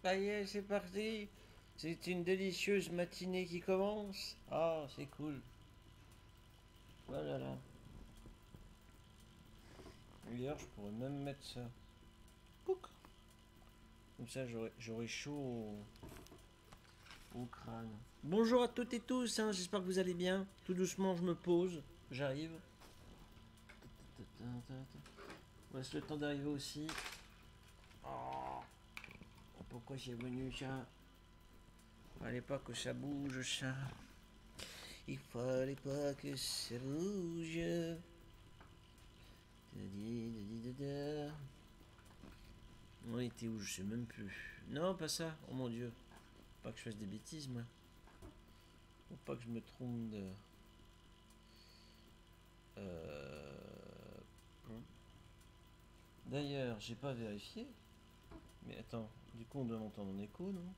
Ça y est, c'est parti. C'est une délicieuse matinée qui commence. Ah, c'est cool. Oh là là. D'ailleurs, je pourrais même mettre ça. Pouc. Comme ça, j'aurais chaud au crâne. Bonjour à toutes et tous, hein, j'espère que vous allez bien. Tout doucement, je me pose. J'arrive. On laisse le temps d'arriver aussi. Oh, pourquoi c'est venu ça? Fallait pas que ça bouge ça. Il fallait pas que ça bouge. On était où? Je sais même plus. Non, pas ça. Oh mon dieu. Faut pas que je fasse des bêtises, moi. Faut pas que je me trompe de. Euh... D'ailleurs, j'ai pas vérifié. Mais attends, du coup, on doit entendre mon écho, non?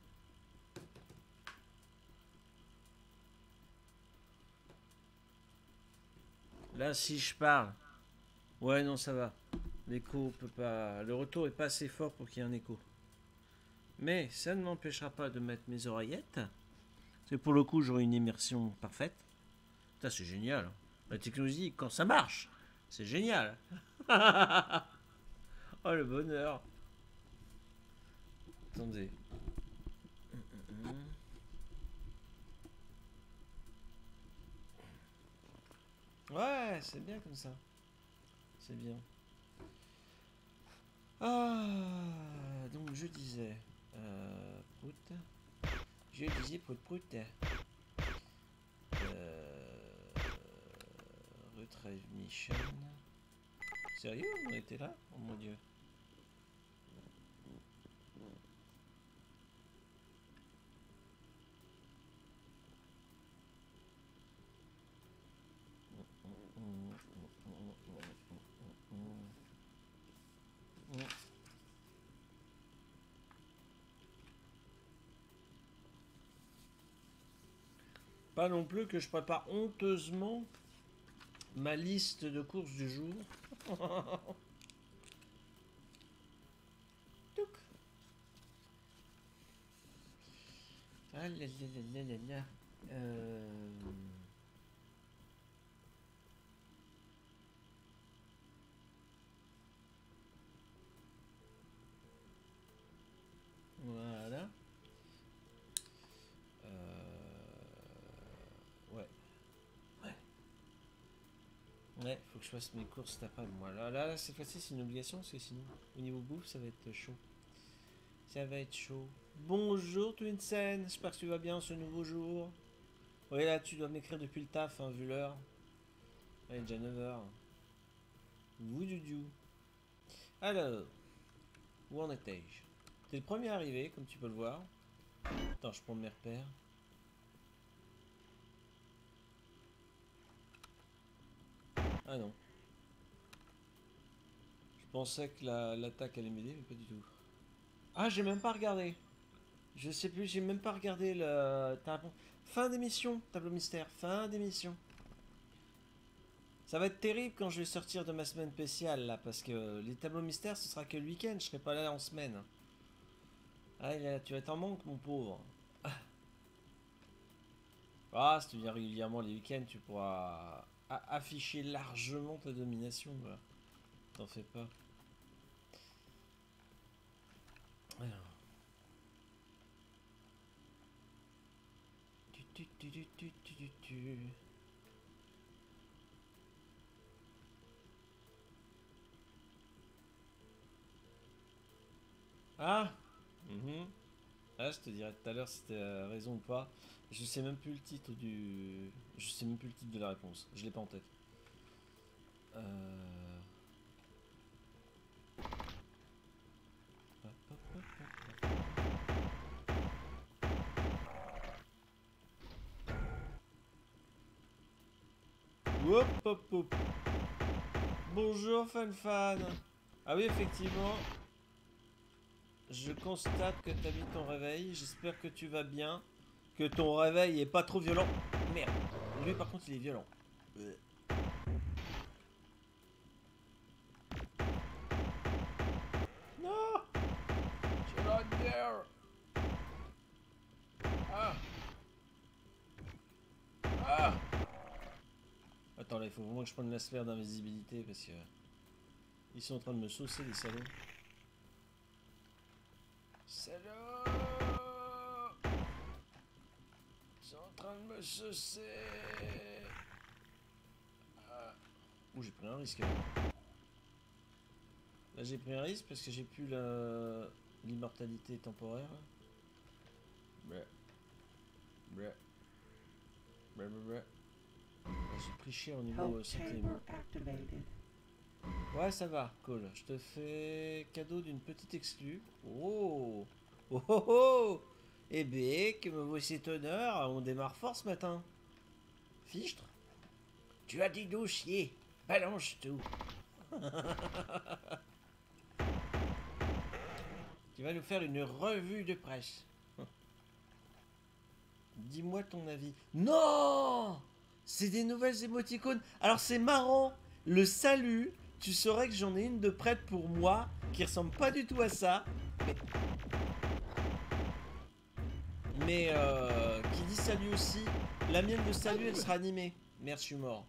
Là, si je parle. Ouais, non, ça va. L'écho peut pas. Le retour est pas assez fort pour qu'il y ait un écho. Mais ça ne m'empêchera pas de mettre mes oreillettes. C'est pour le coup, j'aurai une immersion parfaite. Ça, c'est génial. La technologie, quand ça marche, c'est génial. Oh, le bonheur. Attendez. Ouais, c'est bien comme ça. C'est bien. Ah, donc je disais. Prout. Je disais prout prout. Retrieve mission. Sérieux, on était là? Oh mon dieu. Pas non plus que je prépare honteusement ma liste de courses du jour. Touc. Ah là là là là là. Voilà. Ouais. Ouais. Ouais, faut que je fasse mes courses cet après-midi. Moi, là, cette fois-ci, c'est une obligation, parce que sinon, au niveau bouffe, ça va être chaud. Ça va être chaud. Bonjour, Twinsen. J'espère que tu vas bien ce nouveau jour. Oui, là, tu dois m'écrire depuis le taf, hein, vu l'heure. Il est déjà 9h. Woudoudou. Alors, où en étais-je? T'es le premier arrivé, comme tu peux le voir. Attends, je prends mes repères. Ah non. Je pensais que l'attaque allait m'aider, mais pas du tout. Ah, j'ai même pas regardé. Je sais plus, j'ai même pas regardé le. Fin d'émission, tableau mystère. Fin d'émission. Ça va être terrible quand je vais sortir de ma semaine spéciale là, parce que les tableaux mystères, ce sera que le week-end, je serai pas là en semaine. Ah, là, tu vas être en manque, mon pauvre. Ah, si tu viens régulièrement les week-ends, tu pourras afficher largement ta domination. Voilà. T'en fais pas. Alors. Tu. Ah Ah, je te dirai tout à l'heure si t'as raison ou pas. Je sais même plus le titre du. Je sais même plus le titre de la réponse. Je l'ai pas en tête. Euh... Hop hop hop. Bonjour fan. Ah oui, effectivement. Je constate que t'as mis ton réveil. J'espère que tu vas bien. Que ton réveil est pas trop violent. Merde. Lui par contre il est violent. Non. You're not there. il faut vraiment que je prenne la sphère d'invisibilité parce que ils sont en train de me saucer, les salauds. Salauds! Ils sont en train de me saucer! Ah. Ouh, j'ai pris un risque là. Là, j'ai pris un risque parce que j'ai plus l'immortalité temporaire. Bleh. Bleh. Bleh, bleh, bleh. J'ai pris cher au niveau santé. Ouais, ça va, cool. Je te fais cadeau d'une petite exclue. Oh! Oh oh oh! Eh bien, que me voici honneur, on démarre fort ce matin. Fichtre? Tu as dit dossier, balance tout. Tu vas nous faire une revue de presse. Dis-moi ton avis. Non! C'est des nouvelles émoticônes. Alors c'est marrant. Le salut, tu saurais que j'en ai une de prête pour moi qui ressemble pas du tout à ça. Mais qui dit salut aussi. La mienne de salut, elle sera animée. Merde, je suis mort.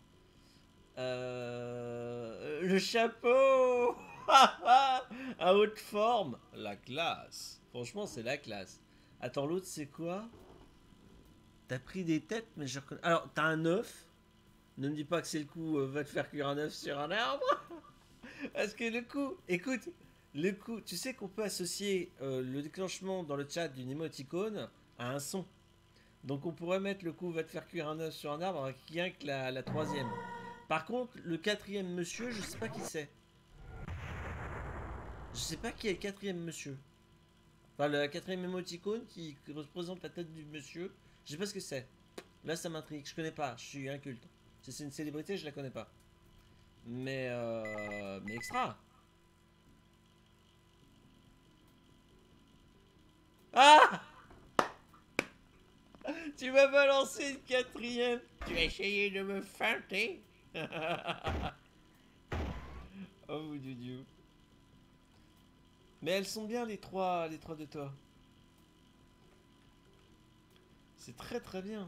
Le chapeau. À haute forme. La classe. Franchement, c'est la classe. Attends, l'autre, c'est quoi? T'as pris des têtes, mais je reconnais. Alors, t'as un œuf. Ne me dis pas que c'est le coup, va te faire cuire un œuf sur un arbre. Parce que le coup, écoute, le coup, tu sais qu'on peut associer le déclenchement dans le chat d'une émoticône à un son. Donc on pourrait mettre le coup, va te faire cuire un œuf sur un arbre avec rien que la troisième. Par contre, le quatrième monsieur, je sais pas qui c'est. Je sais pas qui est le quatrième monsieur. Enfin, la quatrième émoticône qui représente la tête du monsieur. Je sais pas ce que c'est. Là, ça m'intrigue. Je connais pas. Je suis inculte. Si c'est une célébrité, je la connais pas. Mais extra. Ah! Tu m'as balancé une quatrième. Tu as essayé de me feinter. Oh, mon dieu. Mais elles sont bien les trois de toi. C'est très très bien.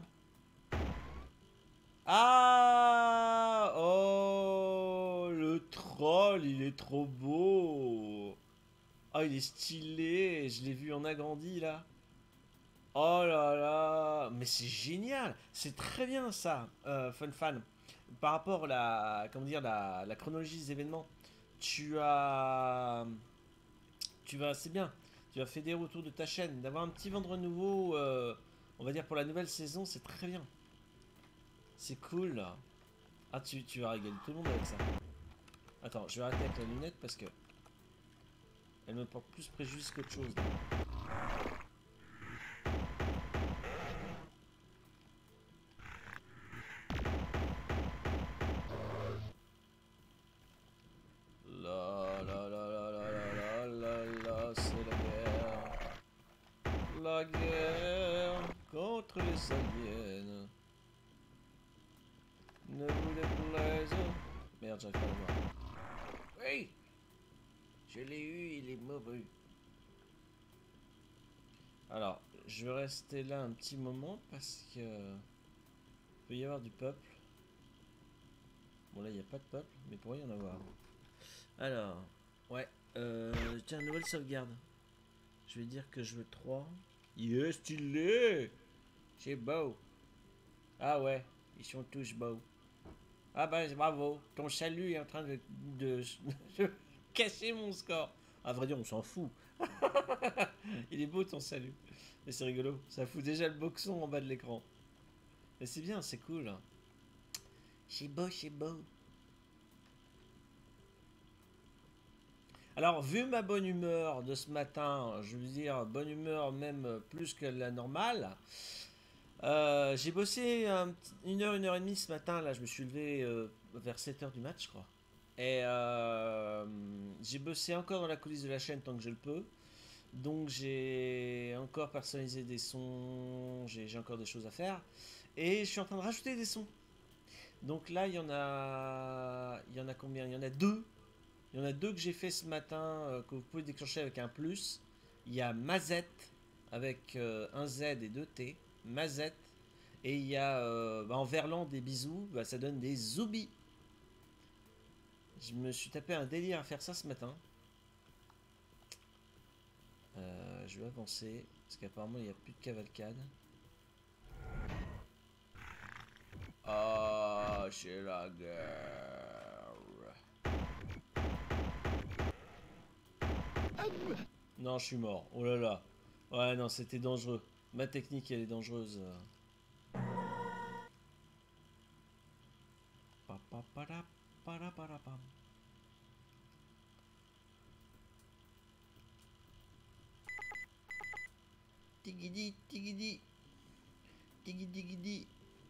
Ah! Oh! Le troll, il est trop beau! Oh, il est stylé! Je l'ai vu en agrandi là. Oh là là! Mais c'est génial! C'est très bien ça, Fun Fan. Par rapport à comment dire, la chronologie des événements, tu as. C'est bien. Tu as fédérer autour de ta chaîne. D'avoir un petit vendre nouveau, on va dire pour la nouvelle saison, c'est très bien. C'est cool là. Ah, tu vas régaler tout le monde avec ça. Attends, je vais arrêter avec la lunette parce que elle me porte plus préjudice qu'autre chose. La la la la la la la la, c'est la guerre. La guerre contre les aliens. Ne vous déplaise. Merde, j'arrive pas à le voir. Oui! Je l'ai eu, il est mauvais. Alors, je vais rester là un petit moment parce que peut y avoir du peuple. Bon là il n'y a pas de peuple, mais il pourrait y en avoir. Alors, ouais, tiens, nouvelle sauvegarde. Je vais dire que je veux 3. Yes, stylé! C'est beau. Ah ouais, ils sont tous beaux. Ah bah bravo, ton salut est en train de casser mon score. À vrai dire, on s'en fout. Il est beau ton salut. Mais c'est rigolo, ça fout déjà le boxon en bas de l'écran. Mais c'est bien, c'est cool. C'est beau, c'est beau. Alors, vu ma bonne humeur de ce matin, je veux dire, bonne humeur même plus que la normale, j'ai bossé une heure et demie ce matin. Là, je me suis levé vers 7 heures du match, je crois. Et j'ai bossé encore dans la coulisse de la chaîne tant que je le peux. Donc, j'ai encore personnalisé des sons, j'ai encore des choses à faire. Et je suis en train de rajouter des sons. Donc là, il y en a combien? Il y en a deux. Il y en a deux que j'ai fait ce matin que vous pouvez déclencher avec un plus. Il y a Mazette avec un Z et deux T. Mazette. Et il y a en verlan des bisous, bah, ça donne des zoubis. Je me suis tapé un délire à faire ça ce matin. Je vais avancer, parce qu'apparemment il n'y a plus de cavalcade. Ah, c'est la guerre. Non, je suis mort. Oh là là. Ouais, non, c'était dangereux. Ma technique, elle est dangereuse. Pa, pa, pa, da, pa, da, pa, da, pam. Tigidi, tigidi. Tigidi, tigidi.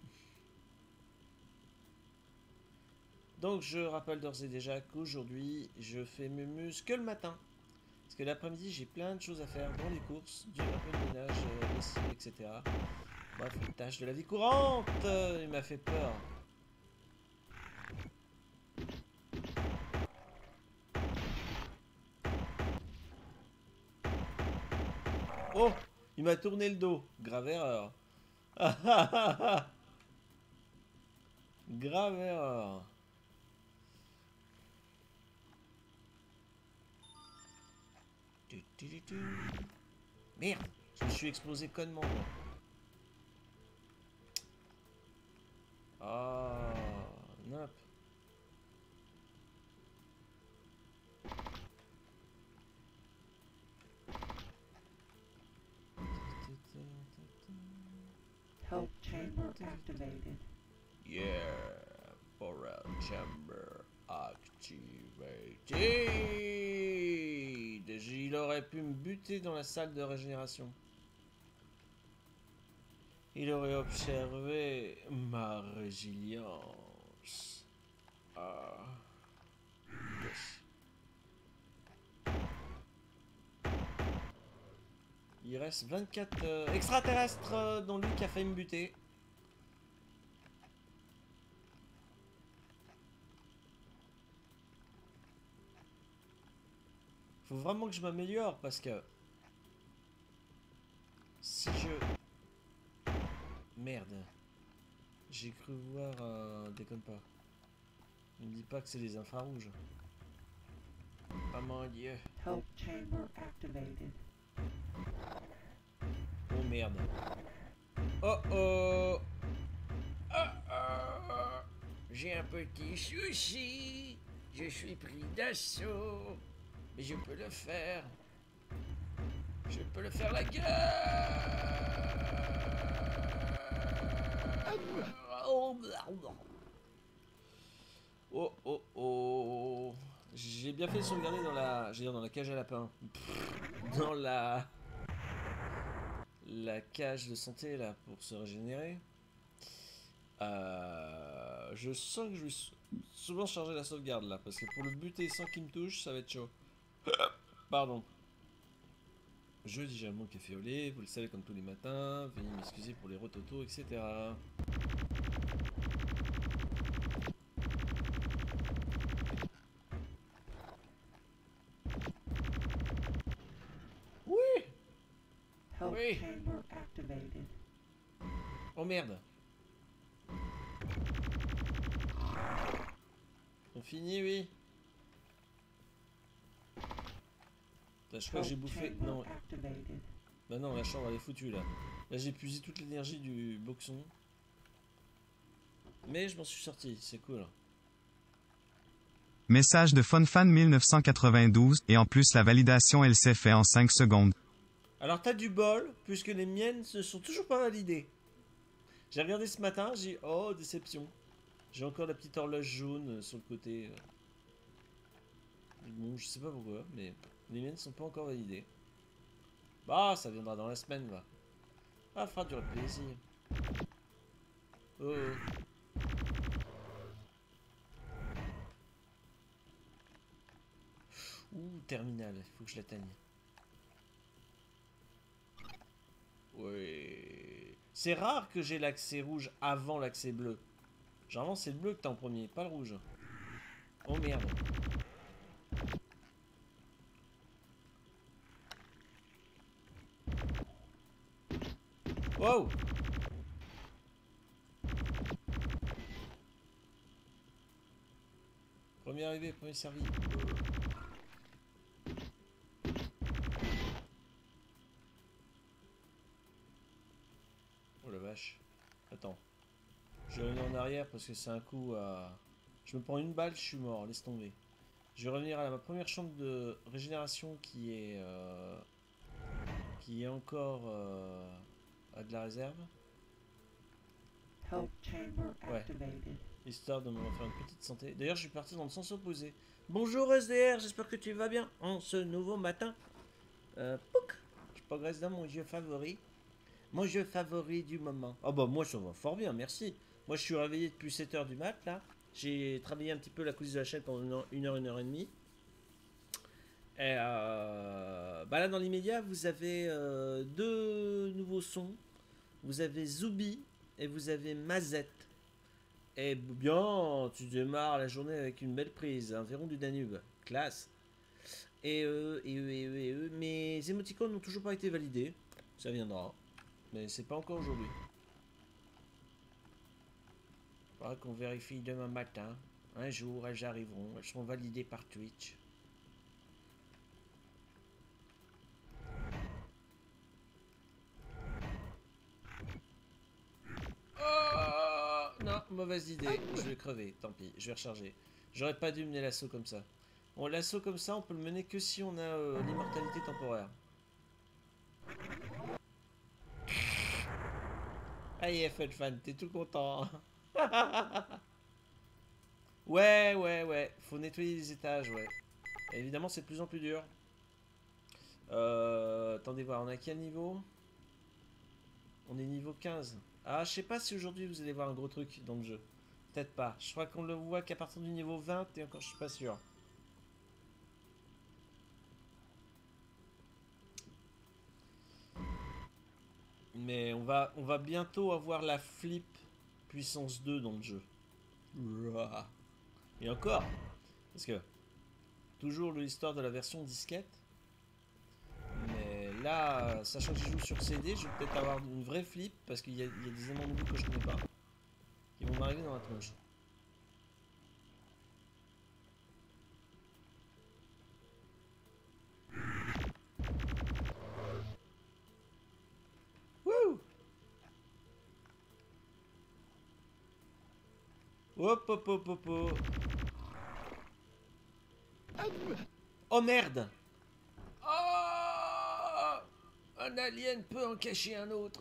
Donc, je rappelle d'ores et déjà qu'aujourd'hui, je fais mes muses que le matin. Parce que l'après-midi, j'ai plein de choses à faire, dont les courses, un peu de ménage, lessive, etc. Bref, les tâches de la vie courante. Il m'a fait peur. Oh, il m'a tourné le dos. Grave erreur. Grave erreur. Merde, je me suis explosé connement. Ah, nope. Health chamber activated. Yeah, Power Chamber activated. Il aurait pu me buter dans la salle de régénération. Il aurait observé ma résilience. Ah. Yes. Il reste 24 extraterrestres dont lui qui a failli me buter. Faut vraiment que je m'améliore parce que si je... Merde. J'ai cru voir... Déconne pas. Ne me dis pas que c'est les infrarouges. Oh mon dieu. Health chamber activated. Oh merde. Oh oh. Oh oh. J'ai un petit souci. Je suis pris d'assaut. Mais je peux le faire. Je peux le faire la gueule. Oh oh oh. J'ai bien fait de sauvegarder dans la... J'ai dire dans la cage à lapin. Dans la cage de santé là pour se régénérer. Je sens que je vais souvent charger la sauvegarde là parce que pour le buter sans qu'il me touche ça va être chaud. Pardon. Je dis jamais mon café au lait, vous le savez comme tous les matins, veuillez m'excuser pour les rototos, etc. Oui. Health Oui. chamber activated. Oh merde. On finit, oui. Putain, je crois que j'ai bouffé... Non. Activated. Bah non, la chambre elle est foutue là. Là j'ai épuisé toute l'énergie du boxon. Mais je m'en suis sorti, c'est cool. Message de FunFan 1992, et en plus la validation elle s'est fait en 5 secondes. Alors t'as du bol, puisque les miennes ne sont toujours pas validées. J'ai regardé ce matin, j'ai dit, oh déception. J'ai encore la petite horloge jaune sur le côté. Bon, je sais pas pourquoi, mais les miennes sont pas encore validées. Bah, ça viendra dans la semaine, va. Ah, fera du plaisir. Oh. Ouh, terminal, il faut que je l'atteigne. Oui. C'est rare que j'ai l'accès rouge avant l'accès bleu. Généralement, c'est le bleu que t'as en premier, pas le rouge. Oh merde. Wow. Première arrivé, premier servi. Oh la vache. Attends. Je vais revenir en arrière parce que c'est un coup à... Je me prends une balle, je suis mort, laisse tomber. Je vais revenir à ma première chambre de régénération qui est encore à de la réserve. Health chamber Ouais. activated. Histoire de me refaire une petite santé. D'ailleurs, je suis parti dans le sens opposé. Bonjour SDR, j'espère que tu vas bien en ce nouveau matin. Pouc, je progresse dans mon jeu favori. Mon jeu favori du moment. Ah bah moi ça va fort bien, merci. Moi je suis réveillé depuis 7h du mat là. J'ai travaillé un petit peu la coulisse de la chaîne pendant une heure et demie. Et bah là dans l'immédiat vous avez deux nouveaux sons. Vous avez Zoubi et vous avez Mazette. Et bien, tu démarres la journée avec une belle prise, un verron du Danube, classe. Mes émoticônes n'ont toujours pas été validés, ça viendra, mais c'est pas encore aujourd'hui. Il faudra qu'on vérifie demain matin. Un jour, elles arriveront, elles seront validées par Twitch. Oh non, mauvaise idée, je vais crever, tant pis, je vais recharger. J'aurais pas dû mener l'assaut comme ça. Bon, l'assaut comme ça, on peut le mener que si on a l'immortalité temporaire. Allez, Fan, t'es tout content. Ouais, faut nettoyer les étages, ouais. Et évidemment, c'est de plus en plus dur. Attendez voir, on a quel niveau? On est niveau 15. Ah, je sais pas si aujourd'hui vous allez voir un gros truc dans le jeu. Peut-être pas. Je crois qu'on le voit qu'à partir du niveau 20 et encore je suis pas sûr. Mais on va bientôt avoir la flip puissance 2 dans le jeu. Et encore, parce que toujours l'histoire de la version disquette. Mais là, sachant que je joue sur CD, je vais peut-être avoir une vraie flip parce qu'il y a des éléments nouveaux que je connais pas qui vont m'arriver dans la tronche. Wouh! Hop hop hop hop hop. Oh merde! Oh! Un alien peut en cacher un autre.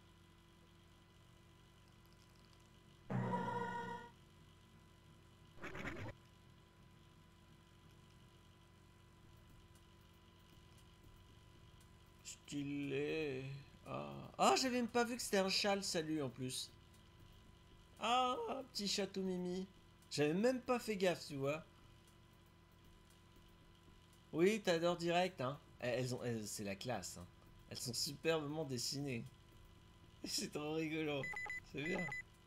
Stylé. Ah, j'avais même pas vu que c'était un châle, salut en plus. Ah, petit château Mimi. J'avais même pas fait gaffe, tu vois. Oui, t'adores direct, hein. C'est la classe, hein. Elles sont superbement dessinées. C'est trop rigolo. C'est bien.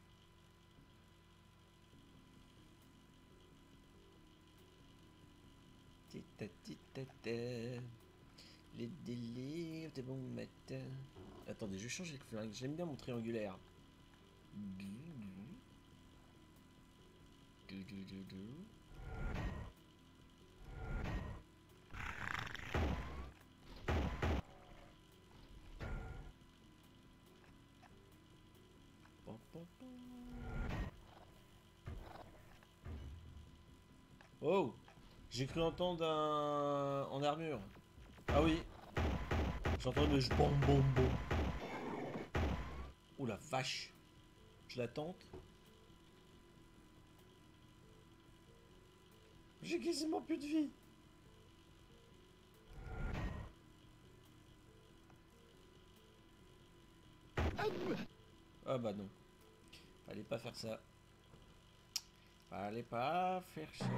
Tita. Les délires de bon matin. Attendez, je vais changer de flingue. J'aime bien mon triangulaire. Oh! J'ai cru entendre un... en armure. Ah oui. J'entends le bom bom bom. Oh la vache. Je la tente. J'ai quasiment plus de vie. Ah bah non. Fallait pas faire ça. Fallait pas faire ça.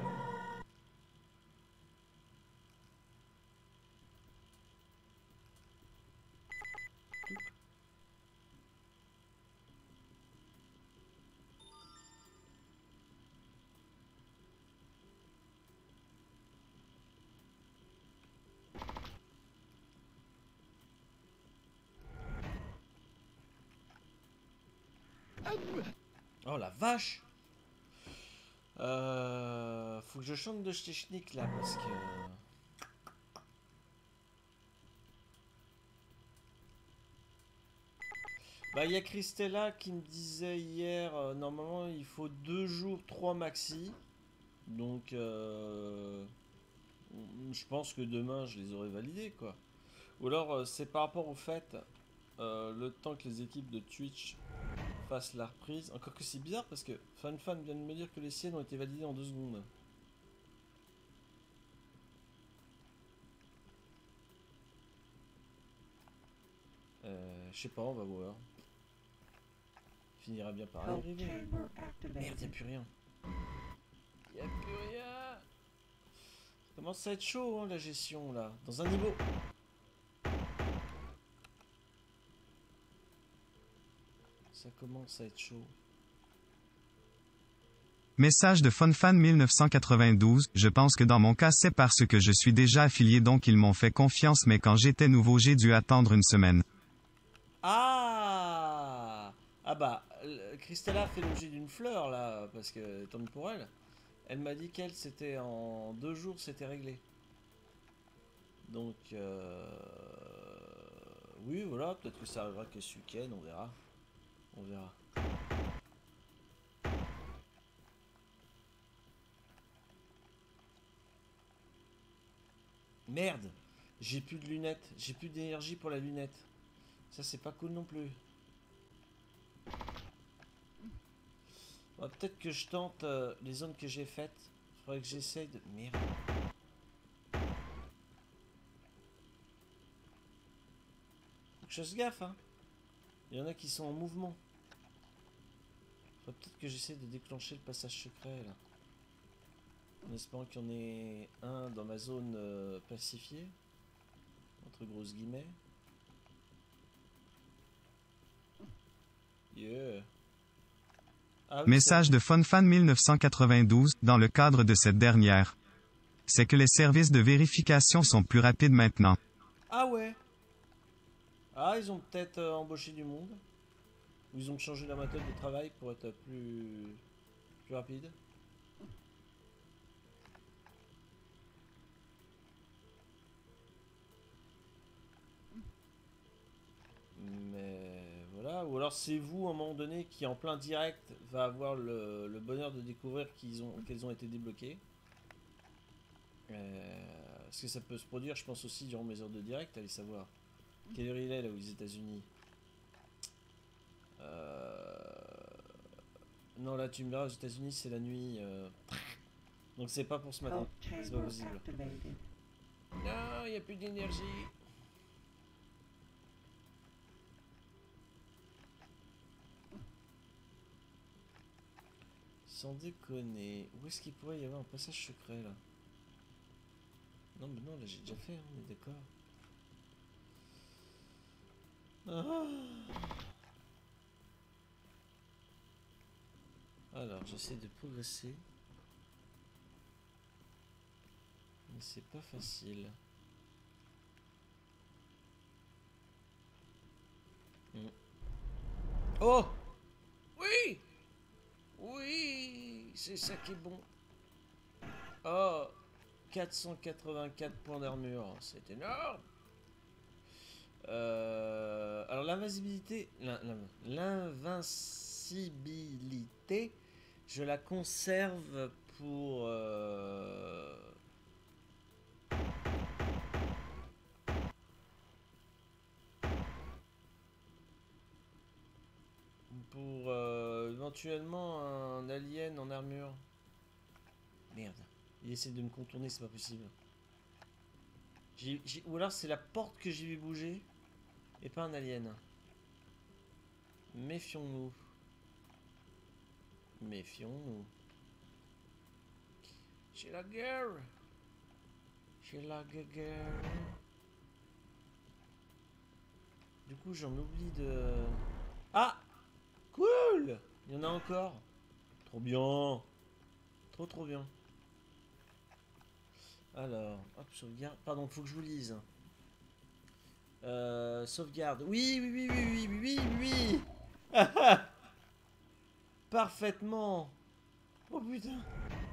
Oh la vache! Faut que je chante de technique là parce que. Bah, il y a Christella qui me disait hier, normalement il faut 2 jours, 3 maxi. Donc, je pense que demain je les aurai validés quoi. Ou alors, c'est par rapport au fait, le temps que les équipes de Twitch fassent la reprise. Encore que c'est bizarre parce que FanFan vient de me dire que les siennes ont été validées en 2 secondes. Je sais pas, on va voir. Finira bien par Health arriver. chamber Merde, y'a activated. plus rien. Y'a plus rien. Ça commence à être chaud, hein, la gestion, là. Dans un niveau. Ça commence à être chaud. Message de FunFan 1992, je pense que dans mon cas c'est parce que je suis déjà affilié donc ils m'ont fait confiance mais quand j'étais nouveau j'ai dû attendre une semaine. Ah. Ah bah, Christella fait l'objet d'une fleur, là, parce que, tant pis pour elle. Elle m'a dit qu'elle, c'était en 2 jours, c'était réglé. Donc, oui, voilà, peut-être que ça arrivera que ce week-end, on verra. On verra. Merde, j'ai plus de lunettes, j'ai plus d'énergie pour la lunette. Ça, c'est pas cool non plus. Peut-être que je tente les zones que j'ai faites. Faudrait que j'essaye de... Merde. Faut que je fasse gaffe, hein. Il y en a qui sont en mouvement. Faudrait peut-être que j'essaie de déclencher le passage secret, là. En espérant qu'il y en ait un dans ma zone pacifiée. Entre grosses guillemets. Yeah. Ah oui, Message de FunFan 1992, dans le cadre de cette dernière. C'est que les services de vérification sont plus rapides maintenant. Ah ouais. Ah, ils ont peut-être embauché du monde. Ou ils ont changé la méthode de travail pour être plus rapide. Mais voilà. Ou alors c'est vous, à un moment donné, qui en plein direct va avoir le bonheur de découvrir qu'elles ont été débloquées. Parce que ça peut se produire, je pense aussi, durant mes heures de direct, allez savoir. Quelle heure il est là aux États-Unis? Non, là tu me verras, aux États-Unis c'est la nuit. Donc c'est pas pour ce matin. Health C'est pas chamber possible. activated. Non, il n'y a plus d'énergie. Sans déconner. Où est-ce qu'il pourrait y avoir un passage secret là? Non, mais non, là j'ai déjà fait, hein, on est d'accord. Alors, j'essaie de progresser. Mais c'est pas facile. Oh! Oui! Oui! C'est ça qui est bon. Oh! 484 points d'armure, c'est énorme! Alors l'invincibilité, l'invincibilité, je la conserve pour éventuellement un alien en armure. Merde, il essaie de me contourner, c'est pas possible. Ou alors c'est la porte que j'ai vu bouger et pas un alien. Méfions-nous. Méfions-nous. J'ai la guerre. J'ai la guerre. Du coup, j'en oublie de... Ah! Cool! Il y en a encore. Trop bien. Trop bien. Alors, hop, sauvegarde. Pardon, faut que je vous lise. Sauvegarde. Oui, oui, oui, oui, oui, oui, oui, oui. Parfaitement. Oh putain.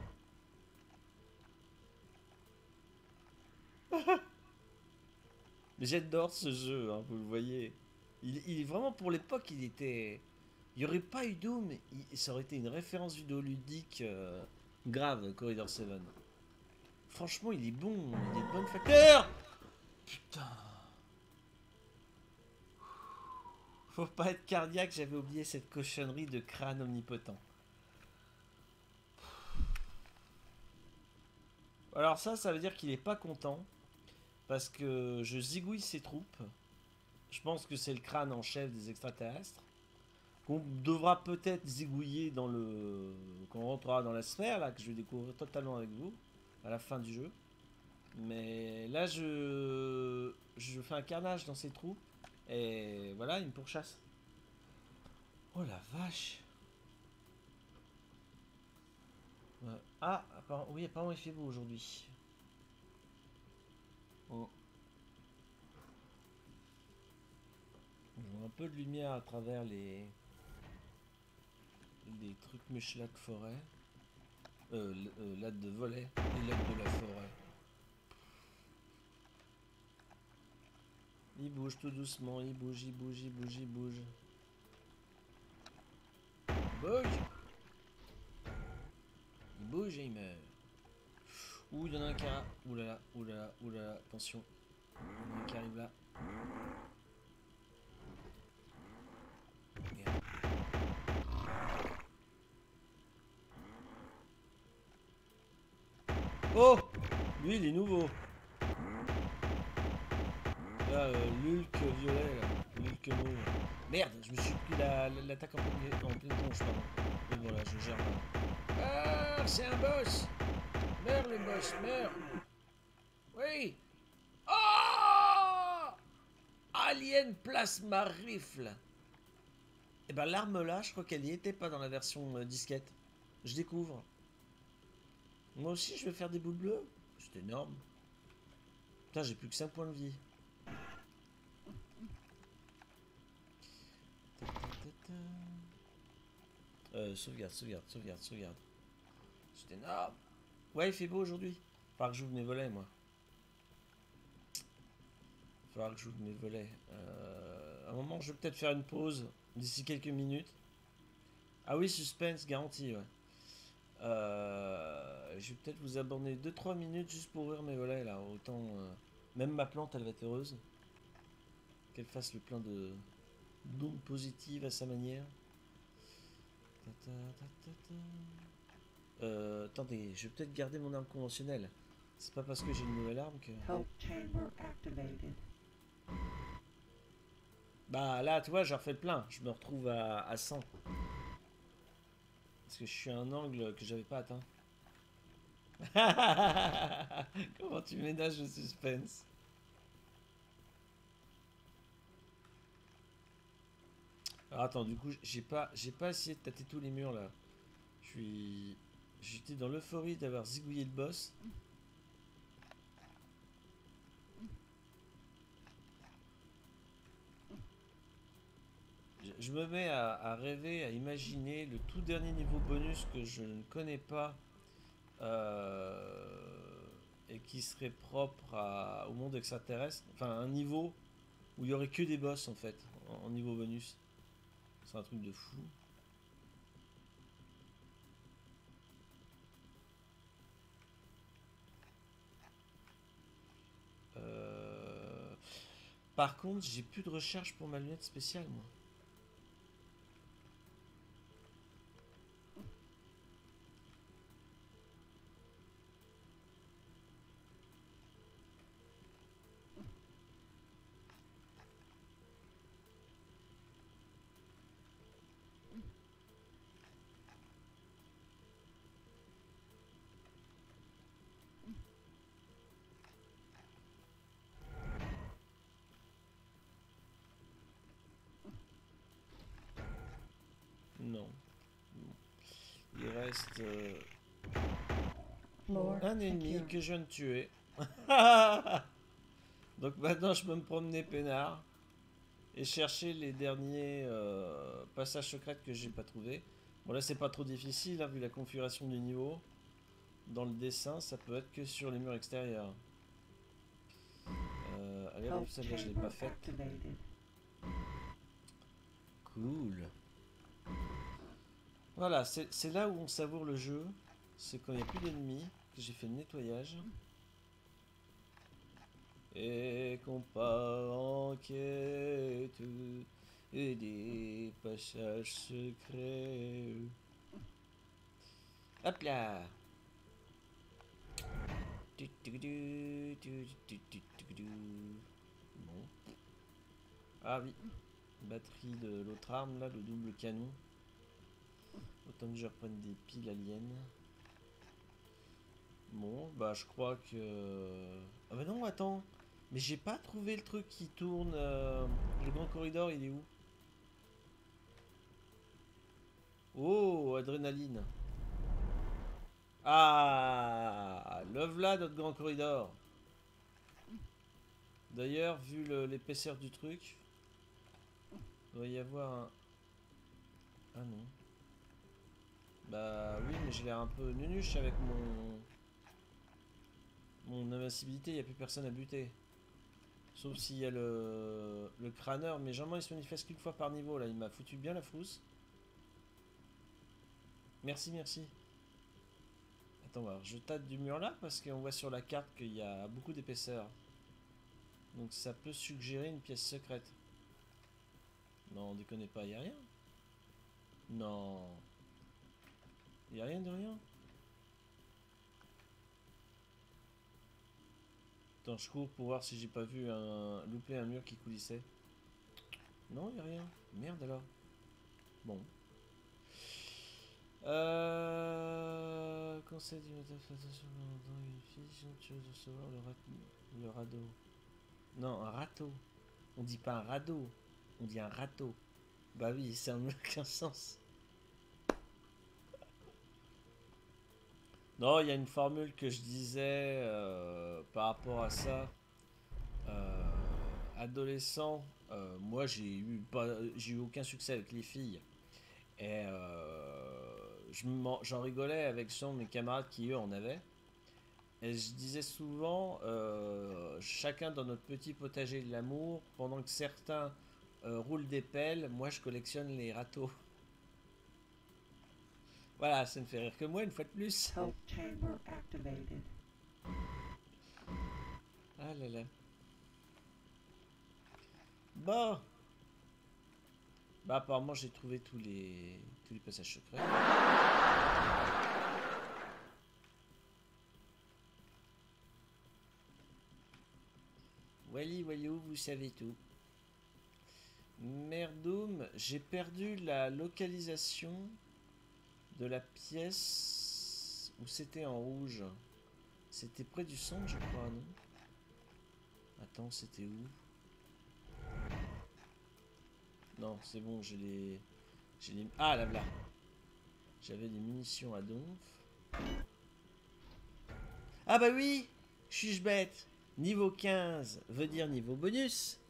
Mais j'adore ce jeu, hein, vous le voyez. Il est vraiment pour l'époque, il était. Il n'y aurait pas eu Doom, ça aurait été une référence vidéoludique grave, Corridor 7. Franchement, il est bon, il est de bonne facteur. Putain. Faut pas être cardiaque, j'avais oublié cette cochonnerie de crâne omnipotent. Alors ça veut dire qu'il est pas content. Parce que je zigouille ses troupes. Je pense que c'est le crâne en chef des extraterrestres. Qu'on devra peut-être zigouiller dans le... Quand on rentrera dans la sphère, là, que je vais découvrir totalement avec vous. À la fin du jeu. Mais là, je fais un carnage dans ses troupes. Et voilà, il me pourchasse. Oh la vache. Ah, oui, apparemment il fait beau aujourd'hui. Oh. On voit un peu de lumière à travers les trucs Michelak forêt. Latte de volet et latte de la forêt. Il bouge tout doucement, il bouge, il bouge, il bouge, il bouge. Bouge! Il bouge et il meurt. Ouh, il y en a un qui a... Oulala, oulala, oulala, attention. Il y en a un qui arrive là. Merde. Oh! Lui, il est nouveau. Là, l'Hulk violet, là. L'Hulk mauve. Merde, je me suis pris l'attaque en pleine tronche, pardon. Mais voilà, je gère mal. Ah, c'est un boss! Meurs le boss, meurs! Oui! Oh! Alien Plasma Rifle! Et ben l'arme là, je crois qu'elle n'y était pas dans la version disquette. Je découvre. Moi aussi, je vais faire des boules bleues. C'est énorme. Putain, j'ai plus que 5 points de vie. Sauvegarde. C'est énorme. Ouais, il fait beau aujourd'hui. Faudra que j'ouvre mes volets, moi. À un moment, je vais peut-être faire une pause d'ici quelques minutes. Ah oui, suspense garanti, ouais. Je vais peut-être vous abandonner 2-3 minutes juste pour ouvrir mes volets, là. Autant... même ma plante, elle va être heureuse. Qu'elle fasse le plein de d'ondes positives à sa manière. Attendez, je vais peut-être garder mon arme conventionnelle. C'est pas parce que j'ai une nouvelle arme que... Health chamber activated. Bah là, tu vois, j'en refais le plein. Je me retrouve à 100. Parce que je suis à un angle que j'avais pas atteint. Comment tu ménages le suspense? Alors attends, du coup, j'ai pas essayé de tâter tous les murs là. J'étais dans l'euphorie d'avoir zigouillé le boss. Je me mets à rêver, à imaginer le tout dernier niveau bonus que je ne connais pas et qui serait propre au monde extraterrestre. Enfin, un niveau où il y aurait que des boss en fait, en niveau bonus. C'est un truc de fou. Par contre, j'ai plus de recherche pour ma lunette spéciale, moi. Non. Il reste un ennemi que je viens de tuer. Donc maintenant je peux me promener peinard et chercher les derniers passages secrets que j'ai pas trouvé. Bon là c'est pas trop difficile, hein, vu la configuration du niveau. Dans le dessin, ça peut être que sur les murs extérieurs. Allez, hop, Health celle-là je l'ai pas chamber faite. activated. Cool. Voilà, c'est là où on savoure le jeu. C'est quand il n'y a plus d'ennemis, que j'ai fait le nettoyage. Et qu'on part en quête et des passages secrets. Hop là. Bon. Ah oui. Batterie de l'autre arme là, le double canon. Autant que je reprenne des piles aliens. Bon, bah je crois que... Ah bah non, attends. Mais j'ai pas trouvé le truc qui tourne. Le grand corridor, il est où? Oh, adrénaline. Ah, le voilà notre grand corridor. D'ailleurs, vu l'épaisseur du truc, il doit y avoir un... Ah non. Bah oui, mais j'ai l'air un peu nunuche avec mon invincibilité, il n'y a plus personne à buter. Sauf s'il y a le crâneur, mais généralement il se manifeste qu'une fois par niveau là, il m'a foutu bien la frousse. Merci, merci. Attends, voir, je tâte du mur là parce qu'on voit sur la carte qu'il y a beaucoup d'épaisseur. Donc ça peut suggérer une pièce secrète. Non, déconnez pas, il n'y a rien. Non. Il n'y a rien de rien. Attends, je cours pour voir si j'ai pas vu louper un mur qui coulissait. Non, il n'y a rien. Merde alors. Bon. Conseil d'une interprétation dans une fiche, tu veux recevoir le radeau. Non, un râteau. On dit pas un radeau, on dit un râteau. Bah oui, ça n'a aucun sens. Non, il y a une formule que je disais par rapport à ça. Adolescent, moi j'ai eu aucun succès avec les filles. Et j'en rigolais avec mes camarades qui eux en avaient. Et je disais souvent, chacun dans notre petit potager de l'amour, pendant que certains roulent des pelles, moi je collectionne les râteaux. Voilà, ça ne fait rire que moi une fois de plus. Health chamber activated. Ah là là. Bon. Bah apparemment j'ai trouvé tous les passages secrets. Wally Wallou, vous savez tout. Merdoum, j'ai perdu la localisation de la pièce où c'était en rouge. C'était près du centre, je crois, non? Attends, c'était où? Non, c'est bon, j'ai les... Ah, là, là. J'avais des munitions à donf. Ah bah oui! Suis-je bête? Niveau 15 veut dire niveau bonus.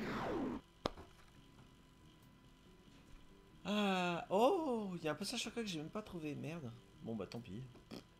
Ah, oh, il y a un passage secret que j'ai même pas trouvé, merde. Bon bah tant pis.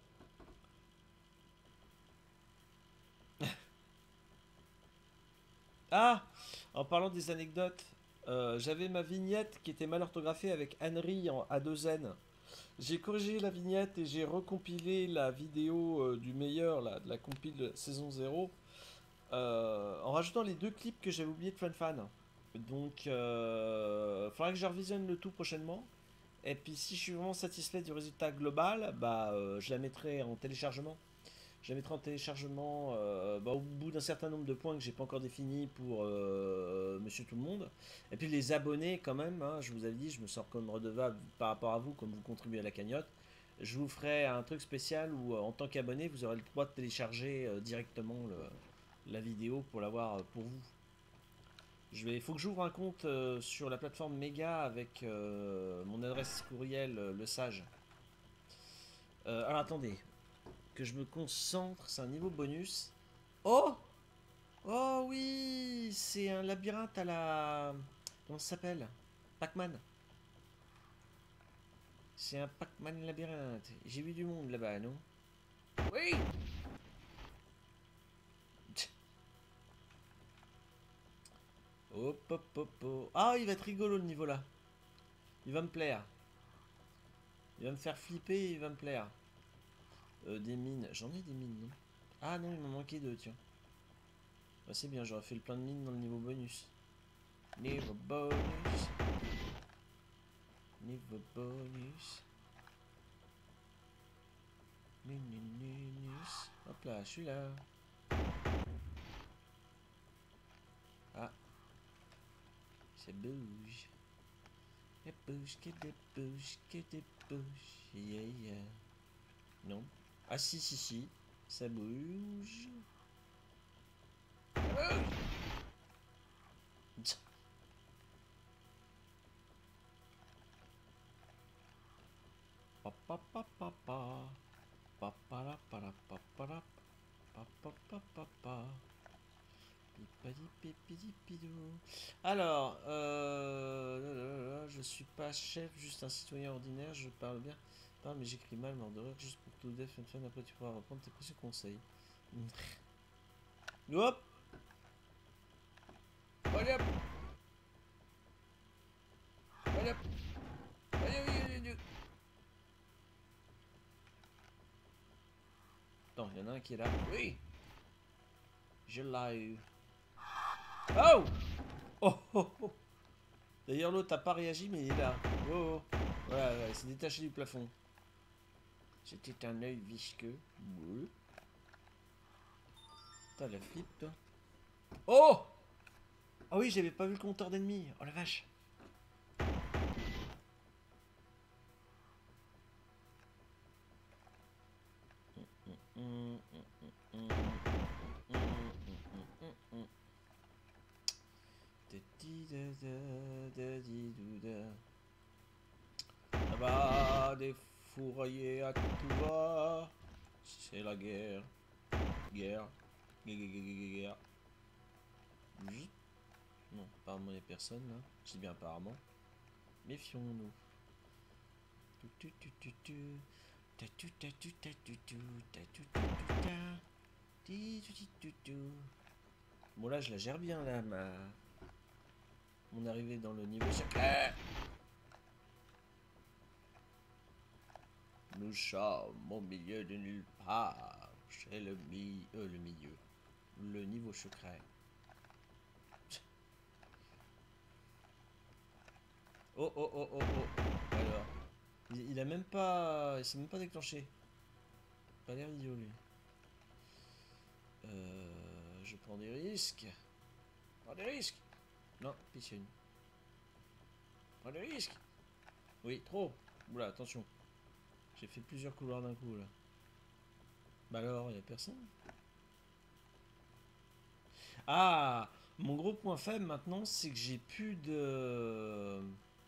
Ah, en parlant des anecdotes, j'avais ma vignette qui était mal orthographiée avec Henry à 2N. J'ai corrigé la vignette et j'ai recompilé la vidéo du meilleur, là, de la compile de saison 0, en rajoutant les 2 clips que j'avais oublié de FunFan. Donc, faudra que je revisionne le tout prochainement. Et puis, si je suis vraiment satisfait du résultat global, bah, je la mettrai en téléchargement. Je la mettrai en téléchargement bah, au bout d'un certain nombre de points que j'ai pas encore définis pour Monsieur Tout le Monde. Et puis les abonnés quand même, hein, je vous avais dit, je me sens comme redevable par rapport à vous, comme vous contribuez à la cagnotte. Je vous ferai un truc spécial où en tant qu'abonné, vous aurez le droit de télécharger directement la vidéo pour l'avoir pour vous. Il faut que j'ouvre un compte sur la plateforme Mega avec mon adresse courriel, le sage. Alors attendez, que je me concentre, c'est un niveau bonus. Oh! Oh oui! C'est un labyrinthe à la... Comment ça s'appelle? Pac-Man. C'est un Pac-Man labyrinthe. J'ai vu du monde là-bas, non? Oui! Hop, hop, hop, hop. Ah, il va être rigolo le niveau là. Il va me plaire. Il va me faire flipper, il va me plaire. Des mines. J'en ai des mines, non? Ah non, il m'en manquait deux, tiens. Bah, c'est bien, j'aurais fait le plein de mines dans le niveau bonus. Niveau bonus. Niveau bonus. Minus. Hop là, je suis là. Ah. Ça bouge. Ça bouge, que des bouge, que des bouge. Yeah, yeah. Non. Ah si, si, si. Ça bouge. Ça bouge. Pa pa pa pa pa pa la pa la pa pa la pa pa pa pa pa pipadi pipidi pidou. Alors, je suis pas chef, juste un citoyen ordinaire, je parle bien, mais j'écris mal, mort de rire, juste pour tout def, fun, après tu pourras reprendre tes précieux conseils. Hop! Allez hop! Allez hop! Allez, allez, allez. Attends, il y en a un qui est là. Oui! Je l'ai eu. Oh! Oh oh oh! D'ailleurs, l'autre n'a pas réagi, mais il est là. Oh, oh. Voilà, ouais, il s'est détaché du plafond. C'était un œil visqueux. Oui. T'as la flip, toi. Oh! Ah oui, j'avais pas vu le compteur d'ennemis. Oh la vache. Ça va défourailler à tout va. C'est la guerre. Guerre. Guerre. Non, apparemment il n'y a personne là. Je dis bien apparemment. Méfions-nous. Bon là je la gère bien là, mon arrivée dans le niveau secret. Nous sommes au milieu de nulle part. C'est le milieu. Le niveau secret. Oh oh oh oh oh. Alors. Il a même pas. Il s'est même pas déclenché. Pas l'air idiot lui. Je prends des risques. Prends des risques. Non, piscine. Prends des risques. Oui, trop. Oula, attention. J'ai fait plusieurs couloirs d'un coup là. Bah alors, il y a personne. Ah, mon gros point faible maintenant, c'est que j'ai plus de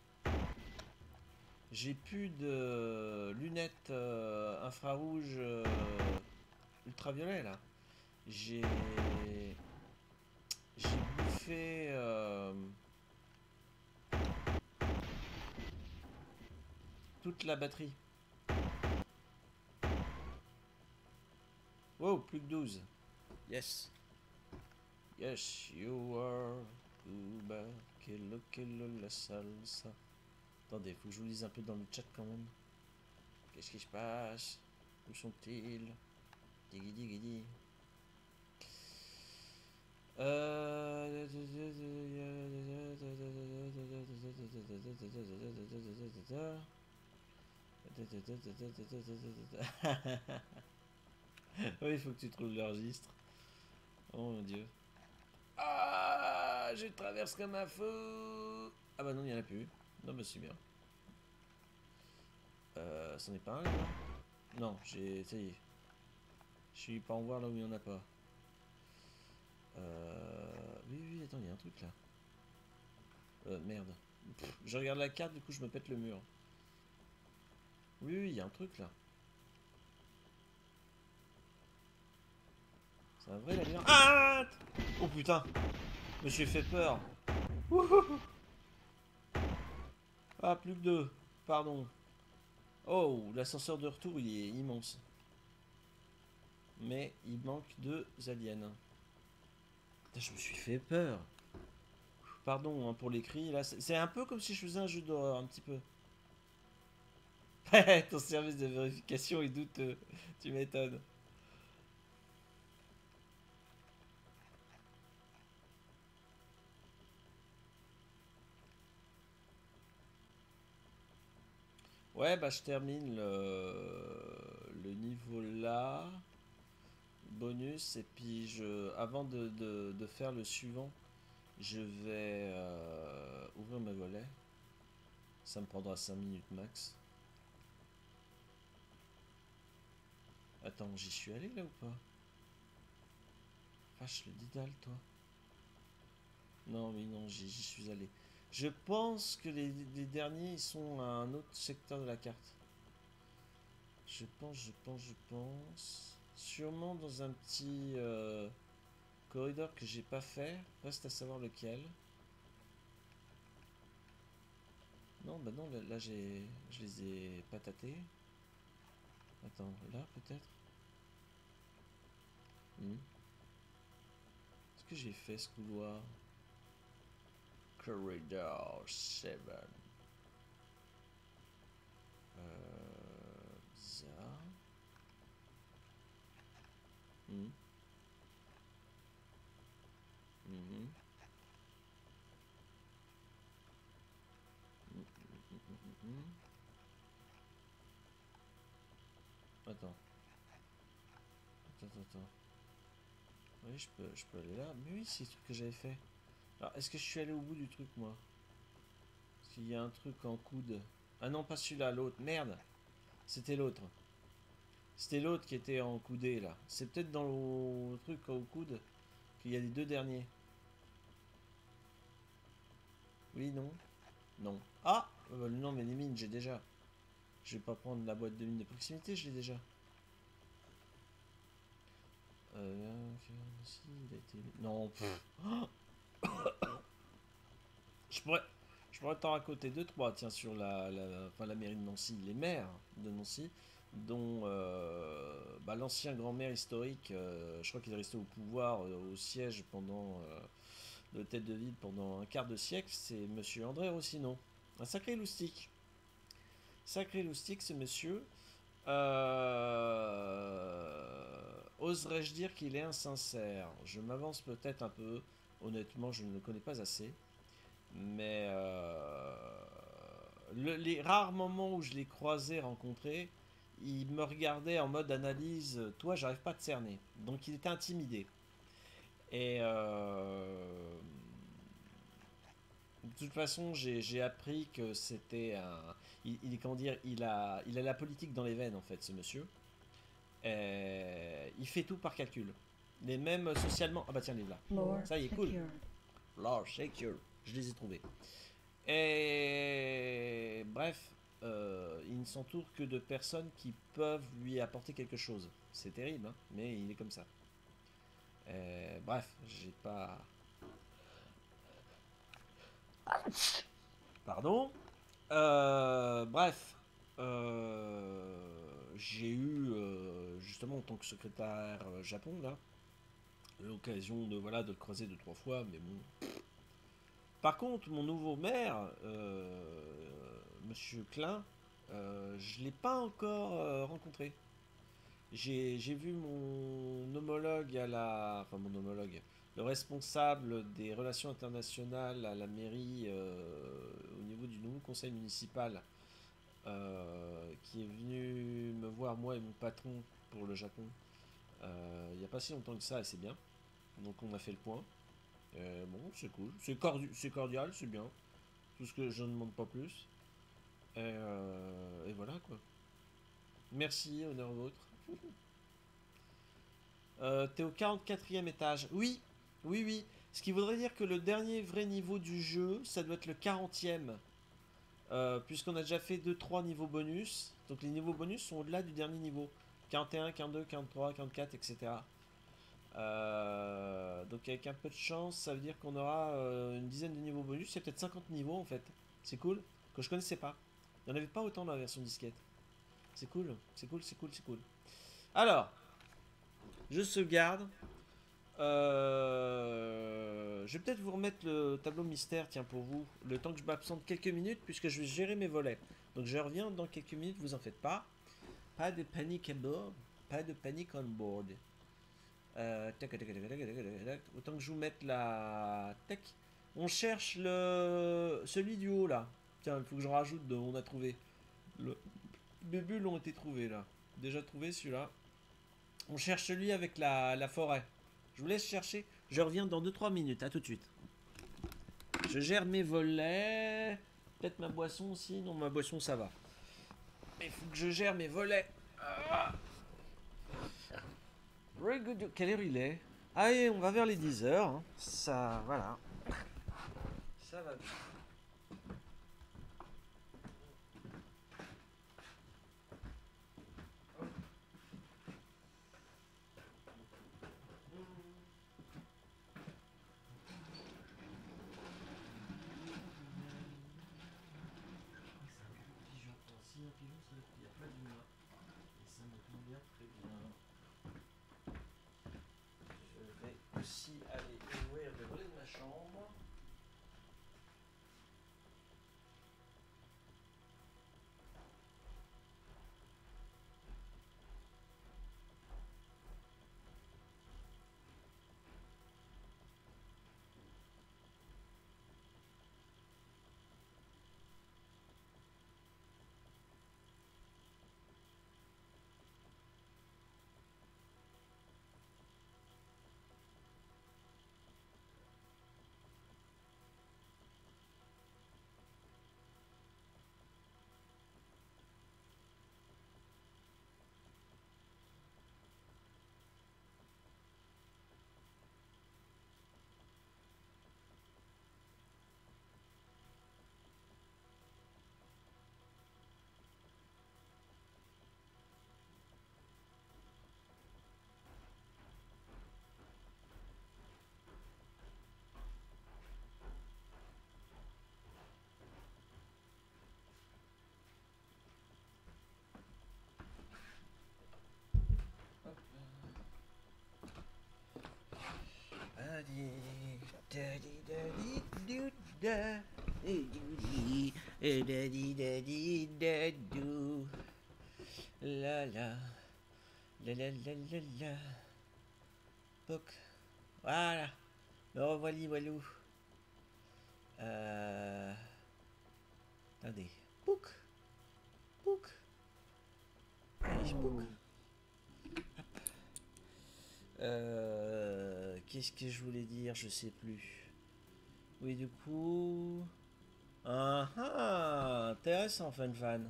lunettes infrarouges ultraviolet là. J'ai bouffé toute la batterie. Wow, plus que 12. Yes. Yes, you are Uba, quello la salsa. Attendez, faut que je vous lise un peu dans le chat quand même. Qu'est-ce qui se passe? Où sont-ils? Diggy diggy diggy. Oui, il faut que tu trouves le registre. Oh mon dieu. Ah, je traverse comme un fou. Ah bah non, il n'y en a plus. Non, bah c'est bien. C'en est pas un là? Non, j'ai. Ça y est. Je suis pas en voir là où il n'y en a pas. Oui, oui, attends, il y a un truc là. Merde. Pff, je regarde la carte, du coup je me pète le mur. Oui, oui, il y a un truc là. C'est un vrai labyrinthe. Ah! Oh putain! Je me suis fait peur. Wouhou! Ah, plus que deux. Pardon. Oh, l'ascenseur de retour, il est immense. Mais il manque deux aliens. Putain, je me suis fait peur. Pardon hein, pour les cris. Là, c'est un peu comme si je faisais un jeu d'horreur, un petit peu. Ton service de vérification est douteux. Tu m'étonnes. Ouais, bah je termine le niveau là. Bonus. Et puis, avant de faire le suivant, je vais ouvrir mes volets. Ça me prendra 5 minutes max. Attends, j'y suis allé là ou pas? Vache le didal, toi. Non, oui, non, j'y suis allé. Je pense que les derniers, ils sont à un autre secteur de la carte. Je pense. Sûrement dans un petit corridor que j'ai pas fait. Reste à savoir lequel. Non, bah non, là je les ai pas tâtés. Attends, là peut-être. Est-ce que j'ai fait ce couloir? Corridor 7. Bizarre. Hmm. Mhm. Mhm. Attends. Attends. Oui, je peux aller là. Mais oui, c'est le truc que j'avais fait. Alors, est-ce que je suis allé au bout du truc, moi? Parce qu'il y a un truc en coude. Ah non, pas celui-là, l'autre. Merde. C'était l'autre. C'était l'autre qui était en coudé, là. C'est peut-être dans le truc au coude qu'il y a les deux derniers. Oui, non. Non. Ah non, mais les mines, j'ai déjà. Je vais pas prendre la boîte de mine de proximité, je l'ai déjà. Si, il a été... Non, Je pourrais, je pourrais t'en raconter deux, trois, tiens, sur enfin, la mairie de Nancy, les maires de Nancy, dont bah, l'ancien grand-maire historique, je crois qu'il est resté au pouvoir, au siège pendant, de tête de ville pendant un quart de siècle, c'est monsieur André Rossinon. Un sacré loustique. Sacré loustique, ce monsieur. Oserais-je dire qu'il est insincère? Je m'avance peut-être un peu. Honnêtement, je ne le connais pas assez. Mais les rares moments où je l'ai croisé, rencontré, il me regardait en mode analyse. Toi, j'arrive pas à te cerner. Donc, il était intimidé. Et de toute façon, j'ai appris que c'était un. Comment dire, il a la politique dans les veines, en fait, ce monsieur. Il fait tout par calcul. Les mêmes socialement. Ah bah tiens, les là. Floor Ça y est, cool. secured. Large, secure. Je les ai trouvés. Et bref, il ne s'entoure que de personnes qui peuvent lui apporter quelque chose. C'est terrible, hein, mais il est comme ça. Bref, j'ai pas. Pardon. Bref, j'ai eu justement en tant que secrétaire Japon là l'occasion de voilà de le croiser deux trois fois, mais bon. Par contre, mon nouveau maire, Monsieur Klein, je l'ai pas encore rencontré. J'ai vu mon homologue enfin mon homologue, le responsable des relations internationales à la mairie au niveau du nouveau conseil municipal, qui est venu me voir moi et mon patron pour le Japon. Il n'y a pas si longtemps que ça et c'est bien. Donc on a fait le point. Bon, c'est cool, c'est cordial, c'est bien. Tout ce que je ne demande pas plus. Et voilà quoi. Merci, honneur au vôtre. T'es au 44e étage. Oui, oui, oui. Ce qui voudrait dire que le dernier vrai niveau du jeu, ça doit être le 40e. Puisqu'on a déjà fait 2-3 niveaux bonus. Donc les niveaux bonus sont au-delà du dernier niveau. 41, 42, 43, 44, etc. Donc avec un peu de chance, ça veut dire qu'on aura une dizaine de niveaux bonus. C'est peut-être 50 niveaux en fait. C'est cool. Que je connaissais pas. Il n'y en avait pas autant dans la version disquette. C'est cool, c'est cool, c'est cool, c'est cool. Alors, je sauvegarde. Je vais peut-être vous remettre le tableau mystère, tiens, pour vous, le temps que je m'absente quelques minutes, puisque je vais gérer mes volets. Donc je reviens dans quelques minutes, vous en faites pas. Pas de panique à bord. Pas de panique on board. Autant que je vous mette la tech. On cherche celui du haut là. Tiens, il faut que j'en rajoute deux. On a trouvé. Les bulles ont été trouvées là. Déjà trouvé celui-là. On cherche celui avec la forêt. Je vous laisse chercher. Je reviens dans 2-3 minutes. À tout de suite. Je gère mes volets. Peut-être ma boisson aussi. Non, ma boisson ça va. Mais il faut que je gère mes volets. Ah. Very good. Quelle heure il est? Allez, on va vers les 10 heures. Hein. Ça, voilà. Ça va bien. Je vais aussi aller ouvrir le volet de ma chambre. La la la la la la la. Poc. Voilà. Me revoilà walou. Attendez. Pouc. Pouc. Allez, pouc. Qu'est-ce que je voulais dire? Je sais plus. Oui, du coup. Ah ah, intéressant, fan.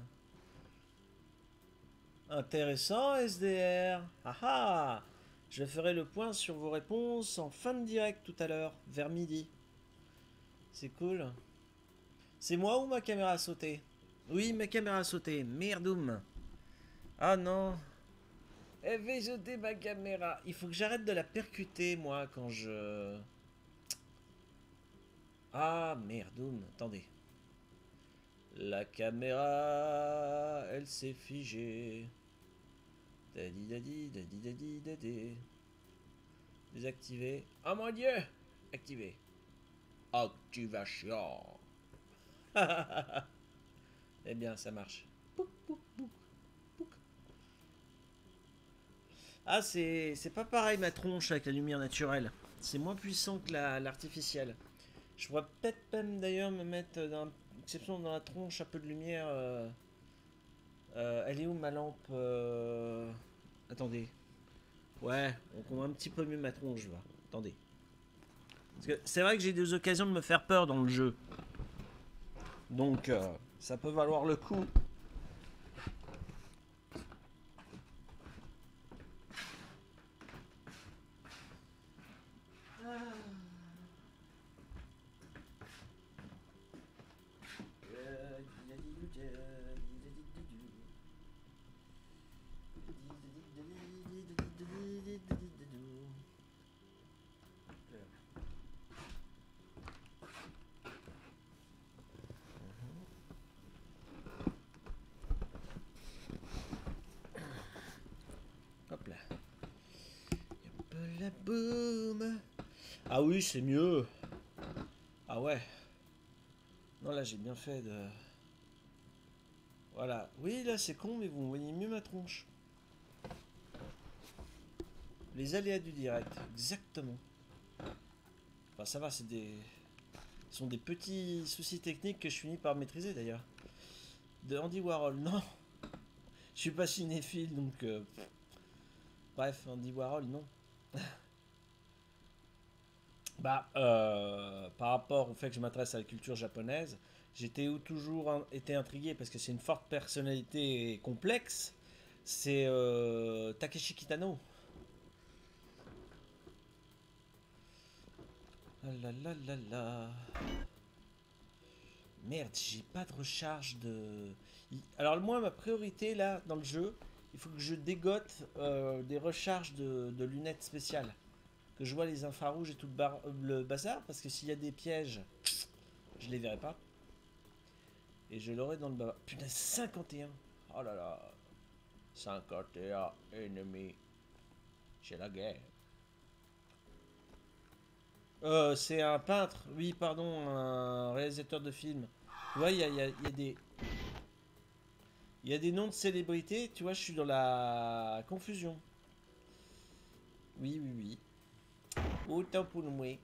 Intéressant, SDR. Ah ah. Je ferai le point sur vos réponses en fin de direct tout à l'heure, vers midi. C'est cool. C'est moi ou ma caméra a sauté? Oui, ma caméra a sauté. Merdoum. Ah non. Elle fait sauter ma caméra. Il faut que j'arrête de la percuter, moi, quand je... Ah, merdoum. Attendez. La caméra, elle s'est figée. Dadi dadi dadi dadi dadi. Désactiver. Oh mon dieu. Activer. Activation. Eh bien, ça marche. Pouc, pouc, pouc, pouc. Ah, c'est pas pareil ma tronche avec la lumière naturelle. C'est moins puissant que l'artificielle. Je pourrais peut-être même d'ailleurs me mettre dans exception dans la tronche un peu de lumière. Elle est où ma lampe Attendez. Ouais, on voit un petit peu mieux ma tronche là. Attendez. Parce que c'est vrai que j'ai des occasions de me faire peur dans le jeu. Donc ça peut valoir le coup. Ah oui, c'est mieux. Ah ouais. Non, là, j'ai bien fait de... Voilà. Oui, là, c'est con, mais vous voyez mieux ma tronche. Les aléas du direct, exactement. Enfin, ça va, c'est des... Ce sont des petits soucis techniques que je finis par maîtriser, d'ailleurs. De Andy Warhol, non. Je suis pas cinéphile, donc... Bref, Andy Warhol, non. Bah, par rapport au fait que je m'intéresse à la culture japonaise, j'étais toujours été intrigué parce que c'est une forte personnalité complexe. C'est Takeshi Kitano. Ah là là là là. Merde, j'ai pas de recharge de... Alors moi, ma priorité là, dans le jeu, il faut que je dégote des recharges de lunettes spéciales. Que je vois les infrarouges et tout le bazar, parce que s'il y a des pièges, je les verrai pas. Et je l'aurai dans le bas. Putain, 51. Oh là là. 51 ennemis. C'est la guerre. C'est un peintre. Oui, pardon, un réalisateur de films. Tu vois, il y a des... Il y a des noms de célébrités. Tu vois, je suis dans la confusion. Oui, oui, oui. Autant pour nous.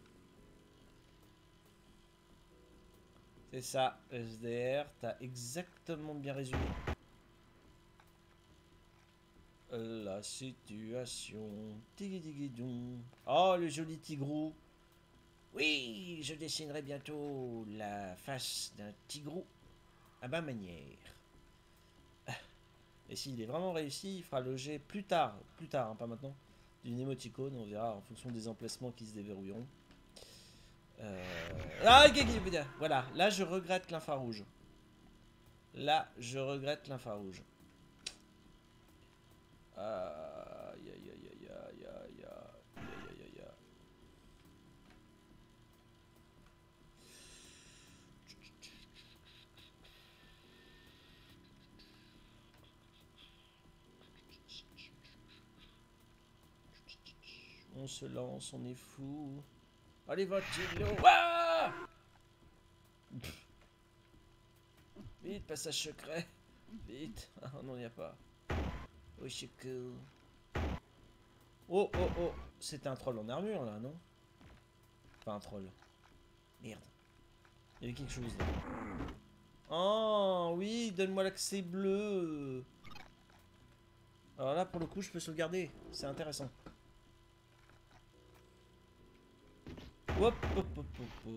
C'est ça, SDR. T'as exactement bien résumé. La situation. Tigui-tigui-dou. Oh, le joli tigrou. Oui, je dessinerai bientôt la face d'un tigrou à ma manière. Et s'il est vraiment réussi, il fera l'objet plus tard, hein, pas maintenant, d'une émoticône. On verra en fonction des emplacements qui se déverrouilleront. Ah, voilà, là je regrette l'infrarouge. Là, je regrette l'infrarouge. Aïe, aïe, aïe, aïe, aïe, aïe, aïe, aïe, aïe, aïe. On se lance, on est fou. Allez, va-t-il ah vite, passage secret. Vite. Ah non, il n'y a pas. Oh, c'est cool. Oh, oh, oh. C'était un troll en armure, là, non? Pas un troll. Merde. Il y avait quelque chose, là. Oh, oui, donne-moi l'accès bleu. Alors là, pour le coup, je peux sauvegarder. C'est intéressant. Hop, hop, hop, hop, hop.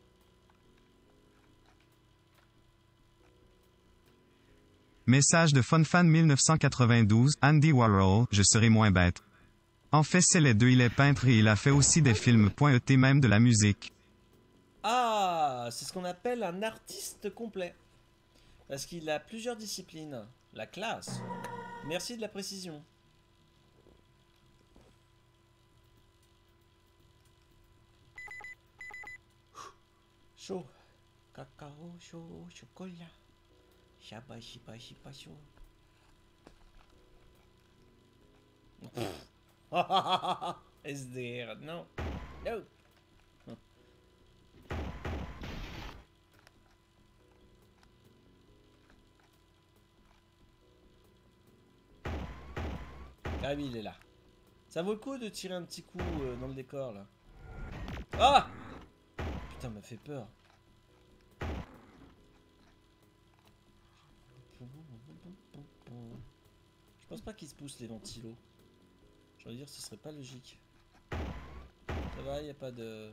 Message de FunFan 1992, Andy Warhol, je serai moins bête. En fait, c'est les deux, il est peintre et il a fait aussi des films. .et même de la musique. Ah, c'est ce qu'on appelle un artiste complet. Parce qu'il a plusieurs disciplines. La classe. Merci de la précision. Chaud. Cacao, chaud, chocolat. Chaba, chipa, chipa, chaud. SDR, non. No. Ah oui, il est là. Ça vaut le coup de tirer un petit coup dans le décor, là. Ah! Putain, m'a fait peur. Je pense pas qu'ils se poussent les ventilos. J'aurais dire, ce serait pas logique. Ça va, y a pas de...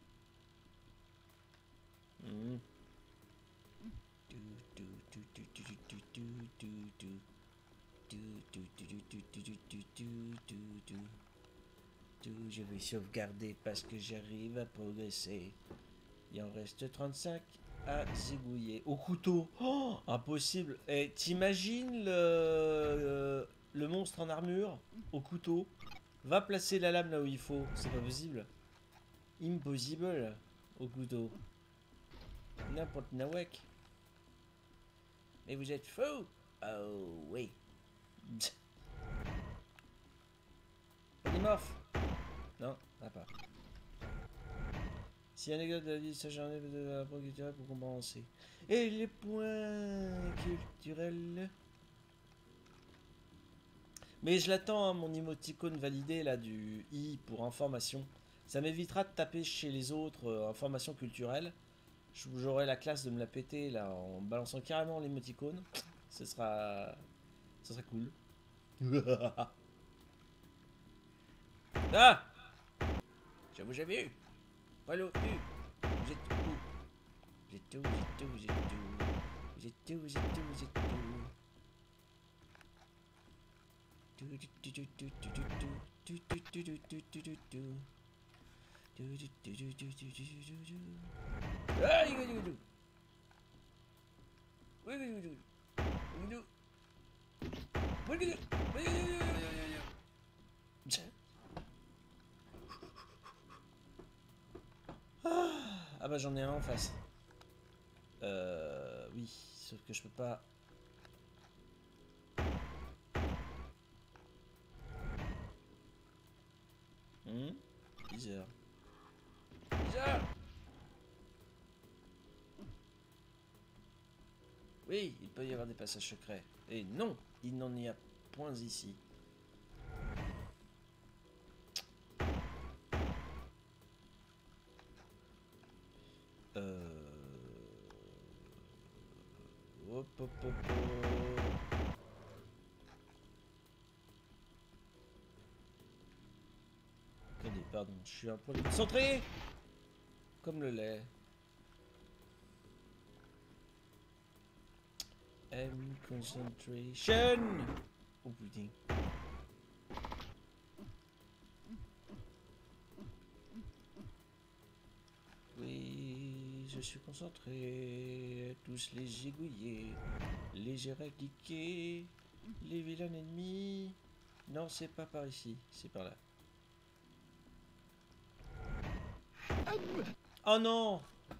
Je vais sauvegarder parce que j'arrive à progresser. Il en reste 35 à zigouiller. Au couteau. Oh, impossible. Et t'imagines le monstre en armure au couteau. Va placer la lame là où il faut. C'est pas possible. Impossible au couteau. N'importe nawek. Mais vous êtes fou. Oh oui. Polymorphe. Non, ça pas. Si anecdote de la vie s'acharnait de la point culturelle pour compenser. Et les points culturels. Mais je l'attends, hein, mon émoticône validé là du I pour information. Ça m'évitera de taper chez les autres information culturelle. J'aurai la classe de me la péter là en balançant carrément l'émoticône. Ce sera cool. Ah! J'ai vu. Pas l'autre. Vous êtes où? Vous êtes où? Vous êtes où? Vous êtes où? Vous êtes où? Vous êtes où? Vous êtes où? Ah bah j'en ai un en face. Oui, sauf que je peux pas. Bizarre. Bizarre. Oui, il peut y avoir des passages secrets. Et non, il n'en y a point ici. Hop, hop, hop, hop. Attendez, pardon, je suis un peu concentré. Comme le lait. And concentration. Oh putain. Oui, je suis concentré. Tous les gigouillés, les éradiqués, les vilains ennemis. Non, c'est pas par ici, c'est par là. Oh non!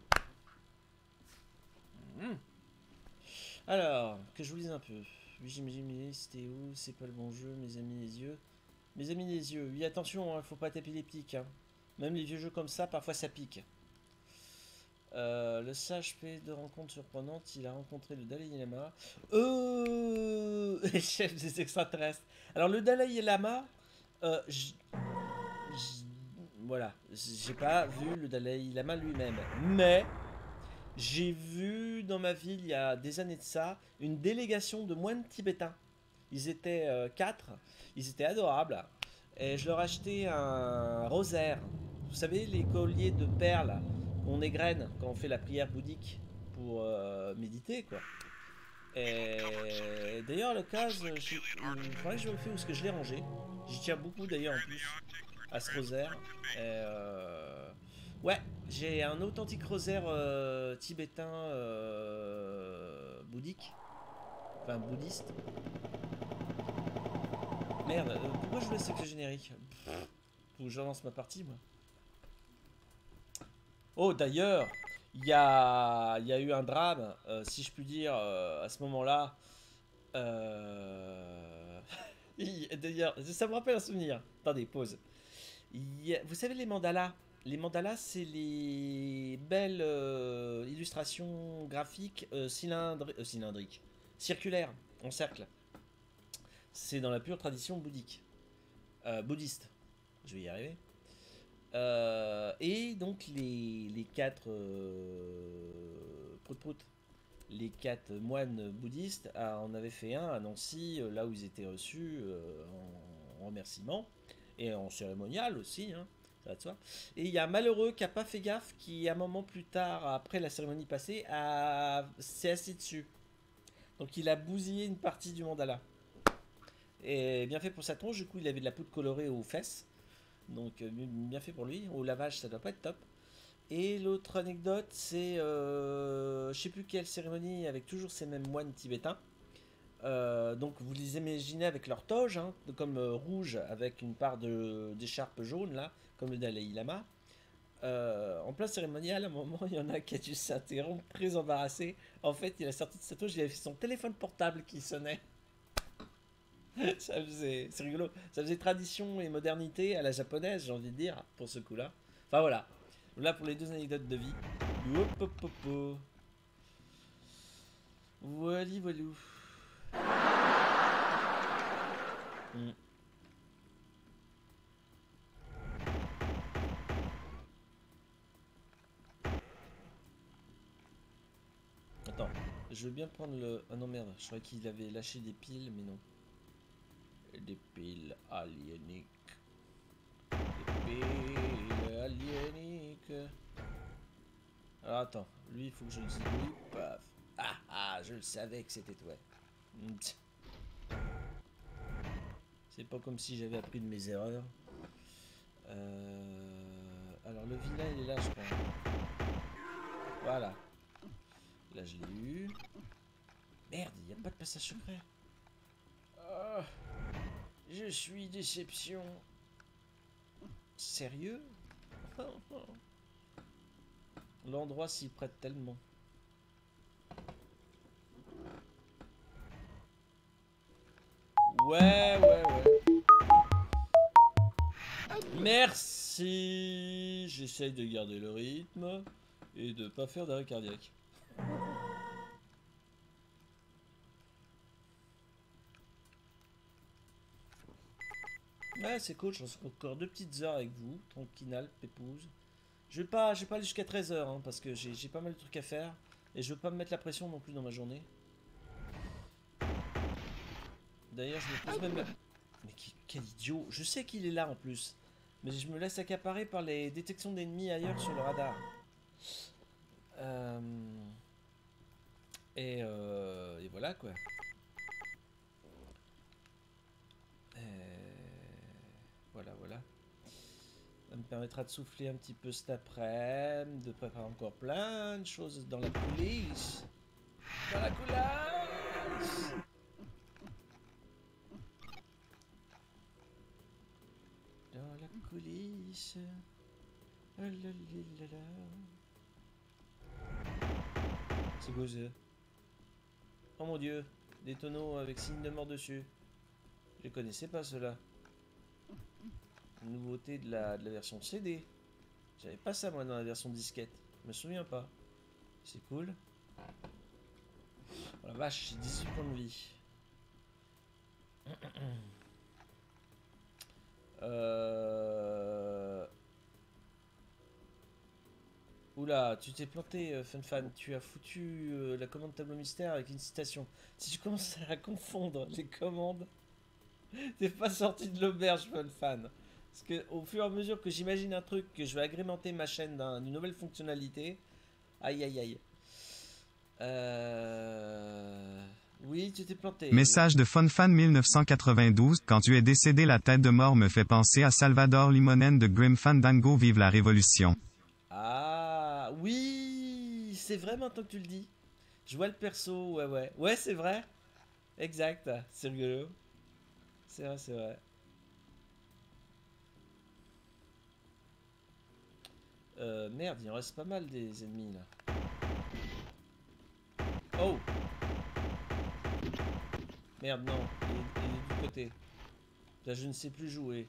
Alors, que je vous lise un peu. Oui, j'imagine, c'était où? C'est pas le bon jeu, mes amis les yeux. Mes amis les yeux. Oui, attention, hein, faut pas taper les pics. Hein. Même les vieux jeux comme ça, parfois ça pique. Le sage fait de rencontres surprenantes. Il a rencontré le Dalai Lama. Chef des extraterrestres. Alors, le Dalai Lama, voilà, j'ai pas vu le Dalai Lama lui-même. Mais j'ai vu dans ma ville, il y a des années de ça, une délégation de moines tibétains. Ils étaient 4, ils étaient adorables. Et je leur ai acheté un rosaire. Vous savez, les colliers de perles qu'on égrène quand on fait la prière bouddhique pour méditer, quoi. Et d'ailleurs, à l'occasion, il faudrait que je vérifie où est-ce que je l'ai rangé. J'y tiens beaucoup d'ailleurs en plus à ce rosaire. Et ouais, j'ai un authentique rosaire tibétain bouddhique. Enfin, bouddhiste. Merde, pourquoi je laisse ce générique? Faut que je lance ma partie, moi. Oh, d'ailleurs, il y a eu un drame, si je puis dire, à ce moment-là. D'ailleurs, ça me rappelle un souvenir. Attendez, pause. Vous savez les mandalas? Les mandalas, c'est les belles illustrations graphiques cylindriques, circulaires, en cercle. C'est dans la pure tradition bouddhique. Bouddhiste. Je vais y arriver. Et donc les 4 les 4 moines bouddhistes en avaient fait un à Nancy, là où ils étaient reçus en remerciement et en cérémonial aussi, hein, ça va de soi. Et il y a un malheureux qui n'a pas fait gaffe, qui un moment plus tard, après la cérémonie passée, s'est assis dessus. Donc il a bousillé une partie du mandala. Et bien fait pour sa tronche, du coup il avait de la poudre colorée aux fesses. Donc bien fait pour lui. Au lavage ça doit pas être top. Et l'autre anecdote c'est je sais plus quelle cérémonie avec toujours ces mêmes moines tibétains. Donc vous les imaginez avec leur toge, hein, comme rouge avec une part d'écharpe jaune là, comme le Dalai Lama. En plein cérémonial, à un moment, il y en a qui a dû s'interrompre, très embarrassé. En fait, il a sorti de sa toge, il avait fait son téléphone portable qui sonnait. C'est rigolo. Ça faisait tradition et modernité à la japonaise, j'ai envie de dire, pour ce coup-là. Enfin voilà. Là pour les 2 anecdotes de vie. Hop hop hop hop. Voili voilou. Attends, je veux bien prendre le... Ah non merde, je croyais qu'il avait lâché des piles, mais non. Des piles aliéniques. Des piles aliéniques. Alors attends, lui il faut que je le zigouille. Paf. Ah ah, je le savais que c'était toi. C'est pas comme si j'avais appris de mes erreurs. Alors le vilain il est là je crois. Voilà. Là je l'ai eu. Merde, il n'y a pas de passage secret. Oh, je suis déception. Sérieux? L'endroit s'y prête tellement. Ouais, ouais, ouais. Merci. J'essaye de garder le rythme et de pas faire d'arrêt cardiaque. Ouais, c'est cool, j'en suis encore 2 petites heures avec vous, tranquinal, pépouze. Je vais pas aller jusqu'à 13 heures, hein, parce que j'ai pas mal de trucs à faire. Et je veux pas me mettre la pression non plus dans ma journée. D'ailleurs, je me pose même la... Mais quel idiot. Je sais qu'il est là en plus. Mais je me laisse accaparer par les détections d'ennemis ailleurs sur le radar. Et voilà quoi. Voilà. Ça me permettra de souffler un petit peu cet après-midi, de préparer encore plein de choses dans la coulisse. Dans la coulisse. Dans la coulisse. C'est quoi ça? Oh mon dieu, des tonneaux avec signe de mort dessus. Je connaissais pas cela. Nouveauté de la version CD. J'avais pas ça moi dans la version disquette. Je me souviens pas. C'est cool. Oh la vache, j'ai 18 points de vie. Oula, tu t'es planté, Funfan. Tu as foutu la commande tableau mystère avec une citation. Si tu commences à confondre les commandes, t'es pas sorti de l'auberge, Funfan. Parce que au fur et à mesure que j'imagine un truc, que je vais agrémenter ma chaîne d'une nouvelle fonctionnalité. Aïe aïe aïe. Oui, tu t'es planté. Message de FunFan 1992. Quand tu es décédé, la tête de mort me fait penser à Salvador Limonen de Grim Fandango. Vive la révolution. Ah, oui, c'est vrai maintenant que tu le dis. Je vois le perso, ouais. Ouais, c'est vrai. Exact, c'est rigolo. C'est vrai, c'est vrai. Merde, il en reste pas mal des ennemis là. Oh! Merde, non, il est du côté. Là, je ne sais plus jouer.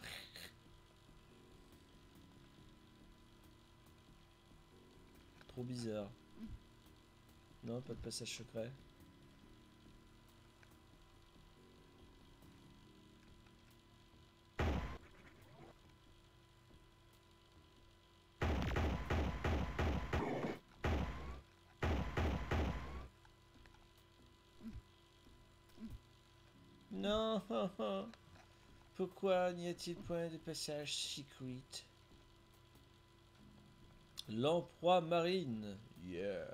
Trop bizarre. Non, pas de passage secret. Non! Pourquoi n'y a-t-il point de passage secret? Lamproie marine. Yeah.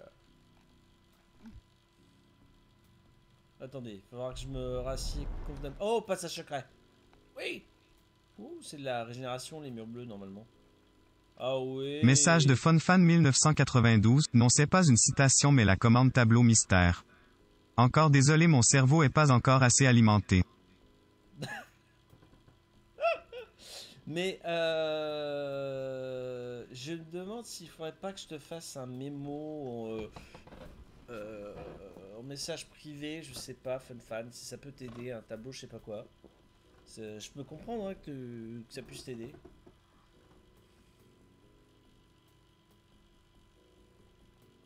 Attendez, il faudra que je me rassied convenablement. Oh, passage secret. Oui. Ouh, c'est de la régénération, les murs bleus, normalement. Ah oui. Message de FunFan 1992. Non, c'est pas une citation mais la commande tableau mystère. Encore désolé, mon cerveau est pas encore assez alimenté. Mais je me demande s'il faudrait pas que je te fasse un mémo en message privé, je sais pas, FunFan, si ça peut t'aider, un tableau, je sais pas quoi. Je peux comprendre hein, que ça puisse t'aider.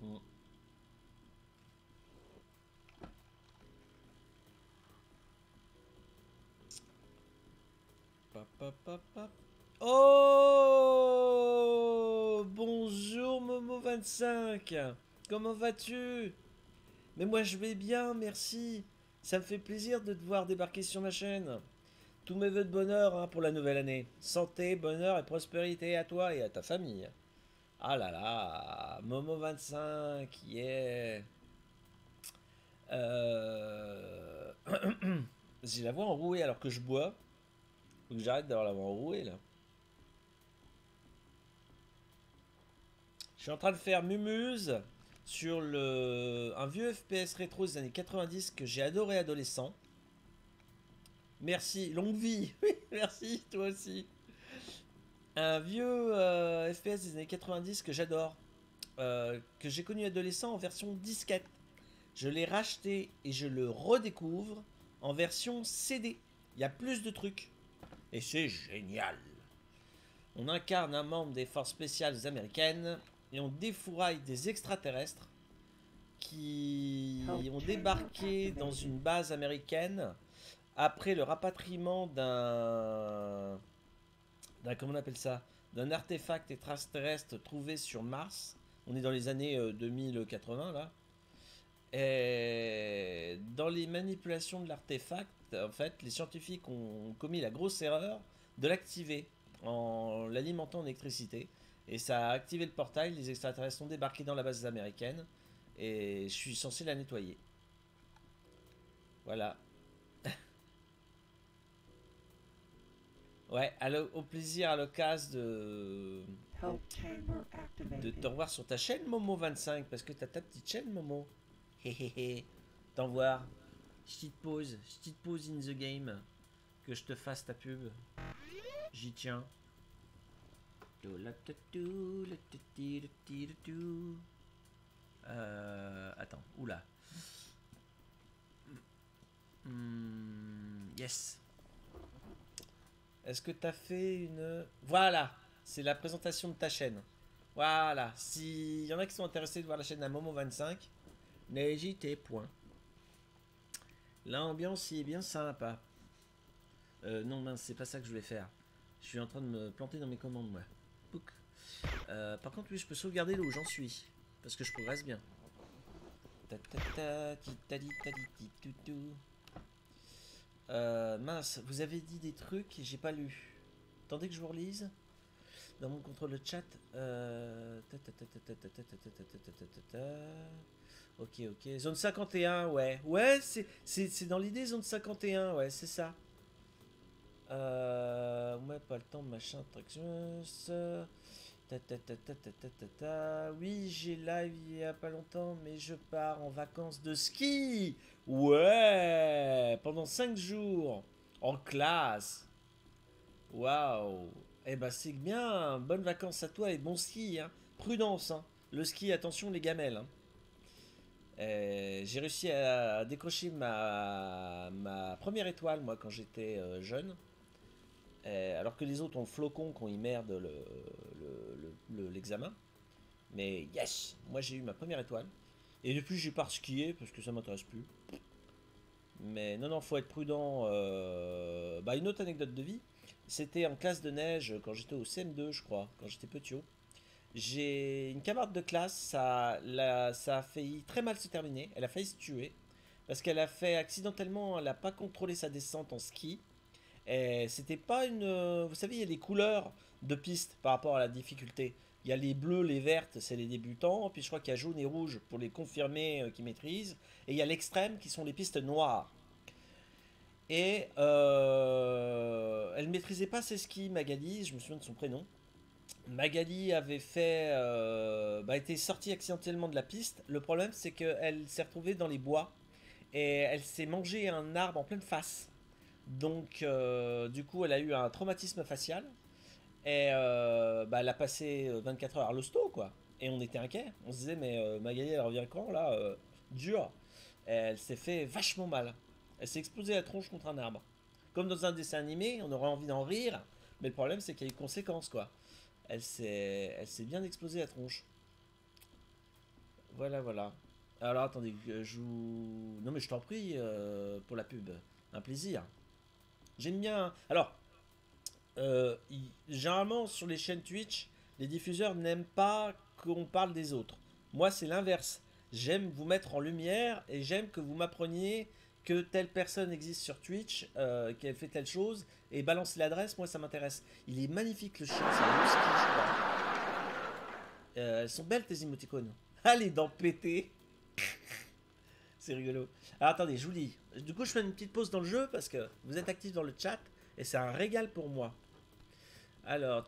Mm. Pop, pop, pop, pop. Oh, bonjour Momo25. Comment vas-tu? Mais moi je vais bien, merci. Ça me fait plaisir de te voir débarquer sur ma chaîne. Tous mes vœux de bonheur hein, pour la nouvelle année. Santé, bonheur et prospérité à toi et à ta famille. Ah là là, Momo25, yeah. Euh... J'ai la voix enrouée alors que je bois. Faut que j'arrête d'avoir la voix enrouée là. Je suis en train de faire Mumuse sur un vieux FPS rétro des années 90 que j'ai adoré adolescent. Merci, longue vie. Oui, merci, toi aussi. Un vieux FPS des années 90 que j'adore. Que j'ai connu adolescent en version disquette. Je l'ai racheté et je le redécouvre en version CD. Il y a plus de trucs. Et c'est génial. On incarne un membre des forces spéciales américaines et on défouraille des extraterrestres qui ont débarqué dans une base américaine après le rapatriement comment on appelle ça, d'un artefact extraterrestre trouvé sur Mars. On est dans les années 2080 là. Et dans les manipulations de l'artefact, en fait, les scientifiques ont commis la grosse erreur de l'activer en l'alimentant en électricité. Et ça a activé le portail, les extraterrestres sont débarqués dans la base américaine et je suis censé la nettoyer. Voilà. Ouais, au plaisir, à l'occasion de te revoir sur ta chaîne Momo25 parce que t'as ta petite chaîne Momo. Hehehe. T'en voir. Je te pose in the game. Que je te fasse ta pub. J'y tiens. Attends, oula. Yes. Est-ce que t'as fait une... Voilà. C'est la présentation de ta chaîne. Voilà. S'il y en a qui sont intéressés de voir la chaîne à Momo25, n'hésitez point. L'ambiance y est bien sympa. Non, mince, c'est pas ça que je voulais faire. Je suis en train de me planter dans mes commandes, moi. Pouc. Par contre, oui, je peux sauvegarder là où j'en suis. Parce que je progresse bien. Mince, vous avez dit des trucs et j'ai pas lu. Attendez que je vous relise. Dans mon contrôle de chat. Ok, ok. Zone 51, ouais. Ouais, c'est dans l'idée zone 51, ouais, c'est ça. Ouais, pas le temps, machin, attraction. Oui, j'ai live il y a pas longtemps, mais je pars en vacances de ski. Ouais, pendant 5 jours. En classe. Waouh. Eh ben, c'est bien. Bonnes vacances à toi et bon ski, hein. Prudence, hein. Le ski, attention les gamelles, hein. J'ai réussi à décrocher ma première étoile, moi, quand j'étais jeune. Alors que les autres ont le flocon quand ils merdent l'examen. Mais yes, moi j'ai eu ma première étoile. Et depuis j'ai pas skié parce que ça m'intéresse plus. Mais non, non, faut être prudent. Bah, une autre anecdote de vie, c'était en classe de neige quand j'étais au CM2, je crois, quand j'étais petit. J'ai une camarade de classe, ça a failli très mal se terminer. Elle a failli se tuer parce qu'elle a fait accidentellement, elle n'a pas contrôlé sa descente en ski. Et c'était pas une. Vous savez, il y a des couleurs de piste par rapport à la difficulté. Il y a les bleus, les vertes, c'est les débutants. Puis je crois qu'il y a jaune et rouge pour les confirmés qui maîtrisent. Et il y a l'extrême qui sont les pistes noires. Et elle maîtrisait pas ses skis, Magali, je me souviens de son prénom. Magali avait était sortie accidentellement de la piste. Le problème, c'est qu'elle s'est retrouvée dans les bois et elle s'est mangé un arbre en pleine face. Donc, du coup, elle a eu un traumatisme facial et elle a passé 24 heures à l'hosto, quoi. Et on était inquiets. On se disait, mais Magali, elle revient quand là dur. Et elle s'est fait vachement mal. Elle s'est explosée la tronche contre un arbre. Comme dans un dessin animé, on aurait envie d'en rire, mais le problème, c'est qu'il y a eu conséquences, quoi. Elle s'est bien explosée la tronche. Voilà, voilà. Alors attendez, je vous... Non mais je t'en prie pour la pub. Un plaisir. J'aime bien... Alors, généralement sur les chaînes Twitch, les diffuseurs n'aiment pas qu'on parle des autres. Moi c'est l'inverse. J'aime vous mettre en lumière et j'aime que vous m'appreniez que telle personne existe sur Twitch, qu'elle fait telle chose, et balancer l'adresse, moi ça m'intéresse. Il est magnifique le chien, c'est un husky, je crois. Elles sont belles tes émoticônes. Ah, les dents pétées. C'est rigolo. Alors attendez, je vous lis. Du coup, je fais une petite pause dans le jeu parce que vous êtes actifs dans le chat et c'est un régal pour moi. Alors,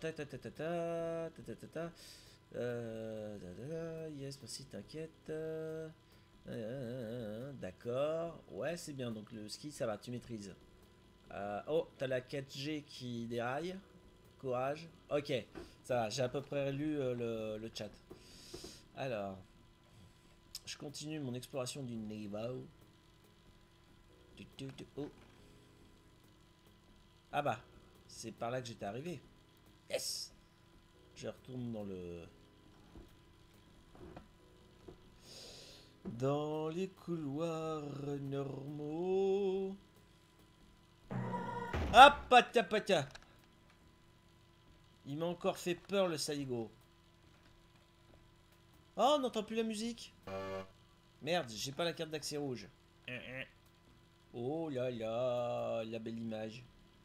yes, merci, t'inquiète. D'accord. Ouais, c'est bien. Donc le ski, ça va, tu maîtrises. Oh, t'as la 4G qui déraille. Courage. Ok, ça va, j'ai à peu près lu le chat. Alors, je continue mon exploration du niveau. Oh. Ah bah, c'est par là que j'étais arrivé. Yes. Je retourne dans les couloirs normaux. Ah, patia. Il m'a encore fait peur le saligo. Oh, on n'entend plus la musique. Merde, j'ai pas la carte d'accès rouge. Oh là là, la belle image.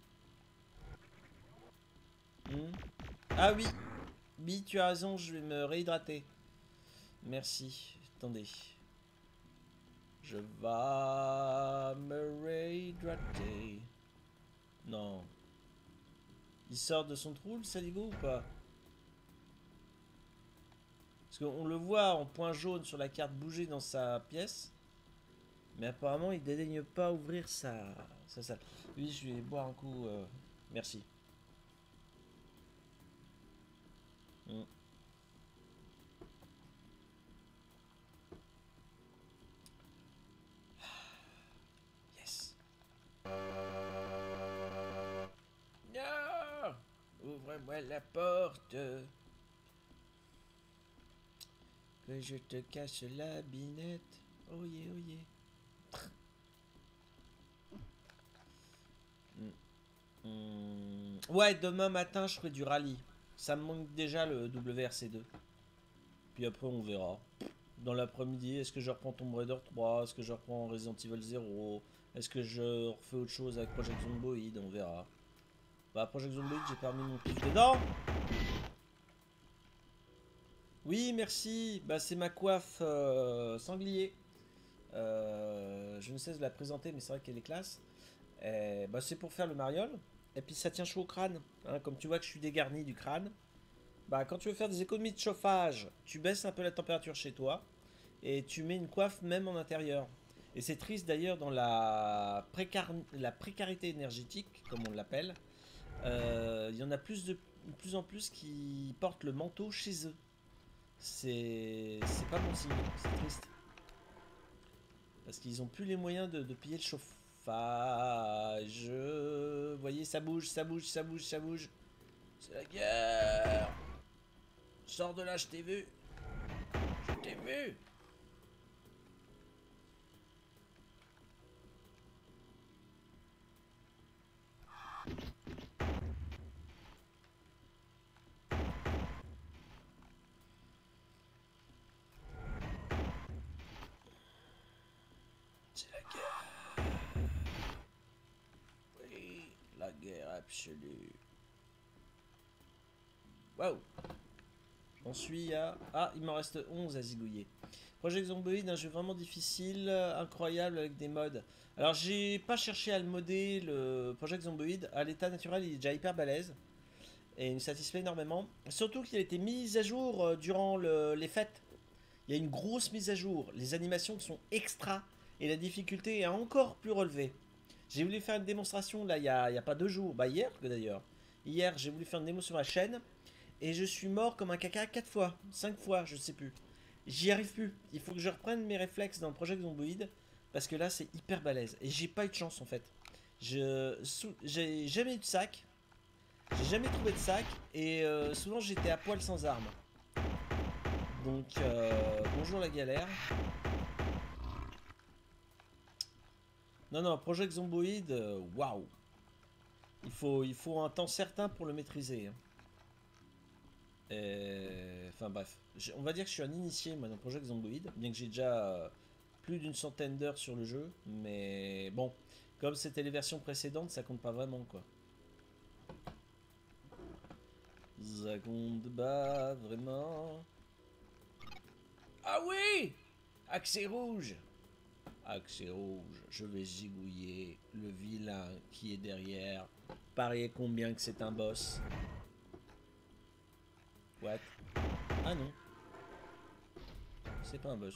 Ah oui. Oui, tu as raison, je vais me réhydrater. Merci. Attendez. Je vais me réhydrater. Non. Il sort de son trou, le saligo, ou pas? Parce qu'on le voit en point jaune sur la carte bouger dans sa pièce. Mais apparemment, il dédaigne pas ouvrir sa salle. Oui, je vais boire un coup. Merci. Yes. Non! Ouvre-moi la porte. Que je te cache la binette. Oh yeah, oh yeah. Ouais, demain matin, je ferai du rallye. Ça me manque déjà le WRC2. Puis après, on verra. Dans l'après-midi, est-ce que je reprends Tomb Raider 3? Est-ce que je reprends Resident Evil 0? Est-ce que je refais autre chose avec Project Zomboid? On verra. Bah, Project Zomboid, j'ai pas mis mon pif dedans. Oui, merci. Bah, c'est ma coiffe sanglier. Je ne cesse de la présenter, mais c'est vrai qu'elle est classe. Bah, c'est pour faire le mariole. Et puis ça tient chaud au crâne. Hein, comme tu vois que je suis dégarni du crâne. Bah, quand tu veux faire des économies de chauffage, tu baisses un peu la température chez toi. Et tu mets une coiffe même en intérieur. Et c'est triste d'ailleurs dans la précarité énergétique, comme on l'appelle. Il y en a de plus en plus qui portent le manteau chez eux. C'est pas bon signe, c'est triste. Parce qu'ils ont plus les moyens de payer le chauffage. Vous voyez, ça bouge. C'est la guerre. Sors de là, je t'ai vu. C'est la guerre. Oui, la guerre absolue. Waouh. J'en suis à... Ah, il m'en reste 11 à zigouiller. Project Zomboid, un jeu vraiment difficile, incroyable avec des mods. Alors, j'ai pas cherché à le modder, le Project Zomboid. À l'état naturel, il est déjà hyper balèze. Et il me satisfait énormément. Surtout qu'il a été mis à jour durant les fêtes. Il y a une grosse mise à jour. Les animations sont extra. Et la difficulté est encore plus relevée. J'ai voulu faire une démonstration là il y a pas 2 jours. Bah hier d'ailleurs. Hier j'ai voulu faire une démo sur ma chaîne. Et je suis mort comme un caca 4 fois. 5 fois, je sais plus. J'y arrive plus. Il faut que je reprenne mes réflexes dans le Project Zomboid. Parce que là c'est hyper balèze. Et j'ai pas eu de chance en fait. J'ai jamais eu de sac. J'ai jamais trouvé de sac. Et souvent j'étais à poil sans armes. Donc, bonjour la galère. Non, non, Project Zomboid, waouh. Il faut un temps certain pour le maîtriser. Hein. Enfin bref, on va dire que je suis un initié moi dans Project Zomboid, bien que j'ai déjà plus d'une centaine d'heures sur le jeu, mais bon, comme c'était les versions précédentes, ça compte pas vraiment quoi. Ça compte pas vraiment. Ah oui! Accès rouge! Accès rouge, je vais zigouiller le vilain qui est derrière. Pariez combien que c'est un boss. What? Ah non. C'est pas un boss.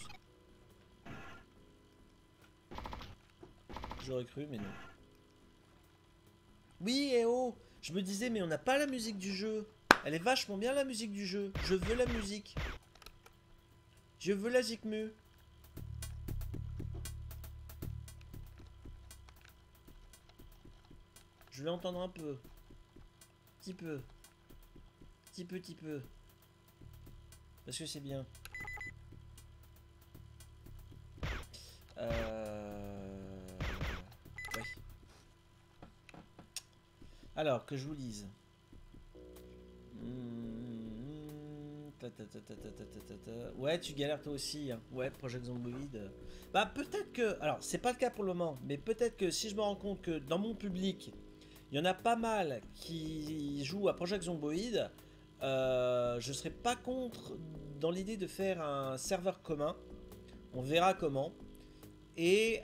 J'aurais cru, mais non. Oui, et oh! Je me disais, mais on n'a pas la musique du jeu. Elle est vachement bien la musique du jeu. Je veux la musique. Je veux la Zikmu. Je vais entendre un peu. Petit peu. Petit peu. Parce que c'est bien. Ouais. Alors, que je vous lise. Ouais, tu galères toi aussi. Hein. Ouais, Project Zomboid. Bah, peut-être que. Alors, c'est pas le cas pour le moment, mais peut-être que si je me rends compte que dans mon public, il y en a pas mal qui jouent à Project Zomboid, je serais pas contre dans l'idée de faire un serveur commun. On verra comment. Et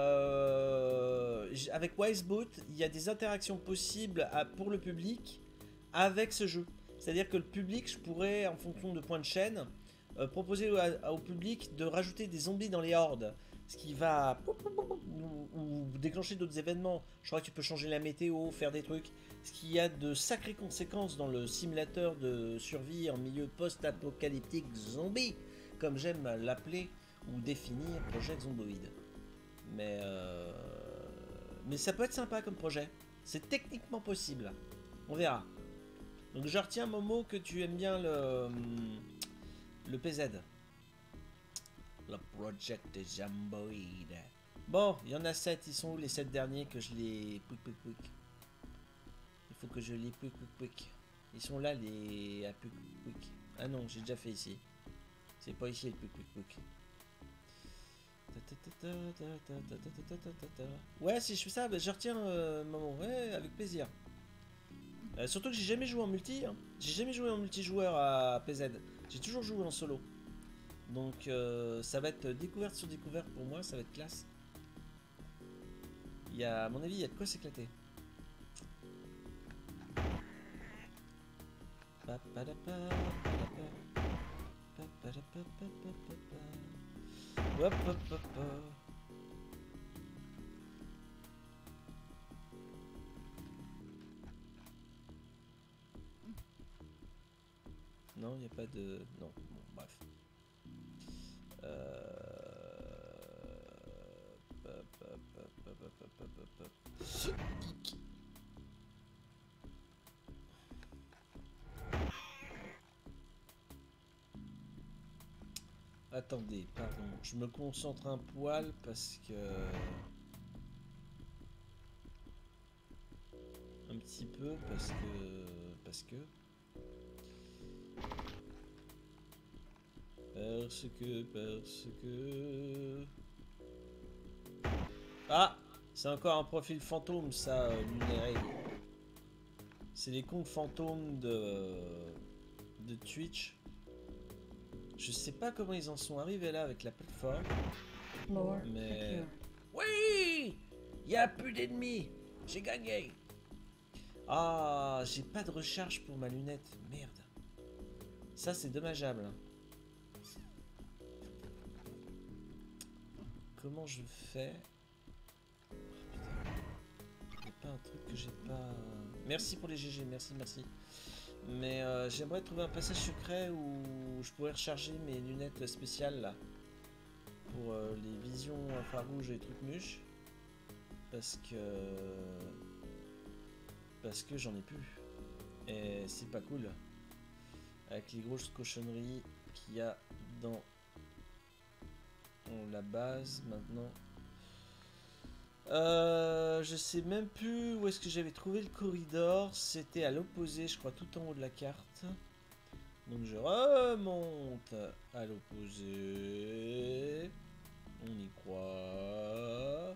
avec Wiseboot, il y a des interactions possibles pour le public avec ce jeu. C'est-à-dire que le public, je pourrais, en fonction de points de chaîne, proposer au public de rajouter des zombies dans les hordes. Ce qui va ou déclencher d'autres événements. Je crois que tu peux changer la météo, faire des trucs. Ce qui a de sacrées conséquences dans le simulateur de survie en milieu post-apocalyptique zombie, comme j'aime l'appeler ou définir Project Zomboid. Mais ça peut être sympa comme projet. C'est techniquement possible. On verra. Donc je retiens Momo que tu aimes bien le PZ. Le Project Zomboid. Bon, il y en a 7. Ils sont où les 7 derniers que je les... Quick. Il faut que je les quick. Ils sont là les... Quick. Ah non, j'ai déjà fait ici. C'est pas ici le quick. Ouais, si je fais ça, bah, je retiens maman. Ouais, avec plaisir. Surtout que j'ai jamais joué en multi. Hein. J'ai jamais joué en multijoueur à PZ. J'ai toujours joué en solo. Donc ça va être découverte sur découverte pour moi, ça va être classe. Il y a, à mon avis, il y a de quoi s'éclater. Hop. Non, il n'y a pas de... Non, bon, bref. Attendez, pardon. Je me concentre un poil parce que... Un petit peu parce que... Ah! C'est encore un profil fantôme, ça, Lunaire. C'est les comptes fantômes de Twitch. Je sais pas comment ils en sont arrivés là avec la plateforme. Mais... Oui! Il n'y a plus d'ennemis! J'ai gagné! Ah, j'ai pas de recharge pour ma lunette. Merde. Ça, c'est dommageable. Comment je fais? Oh, putain. Il a pas un truc que j'ai pas... Merci pour les GG, merci. Mais j'aimerais trouver un passage secret où je pourrais recharger mes lunettes spéciales là. Pour les visions infrarouges et trucs mûches. Parce que j'en ai plus. Et c'est pas cool. Avec les grosses cochonneries qu'il y a dans la base maintenant. Je sais même plus où est-ce que j'avais trouvé le corridor. C'était à l'opposé, je crois, tout en haut de la carte. Donc je remonte à l'opposé. On y croit.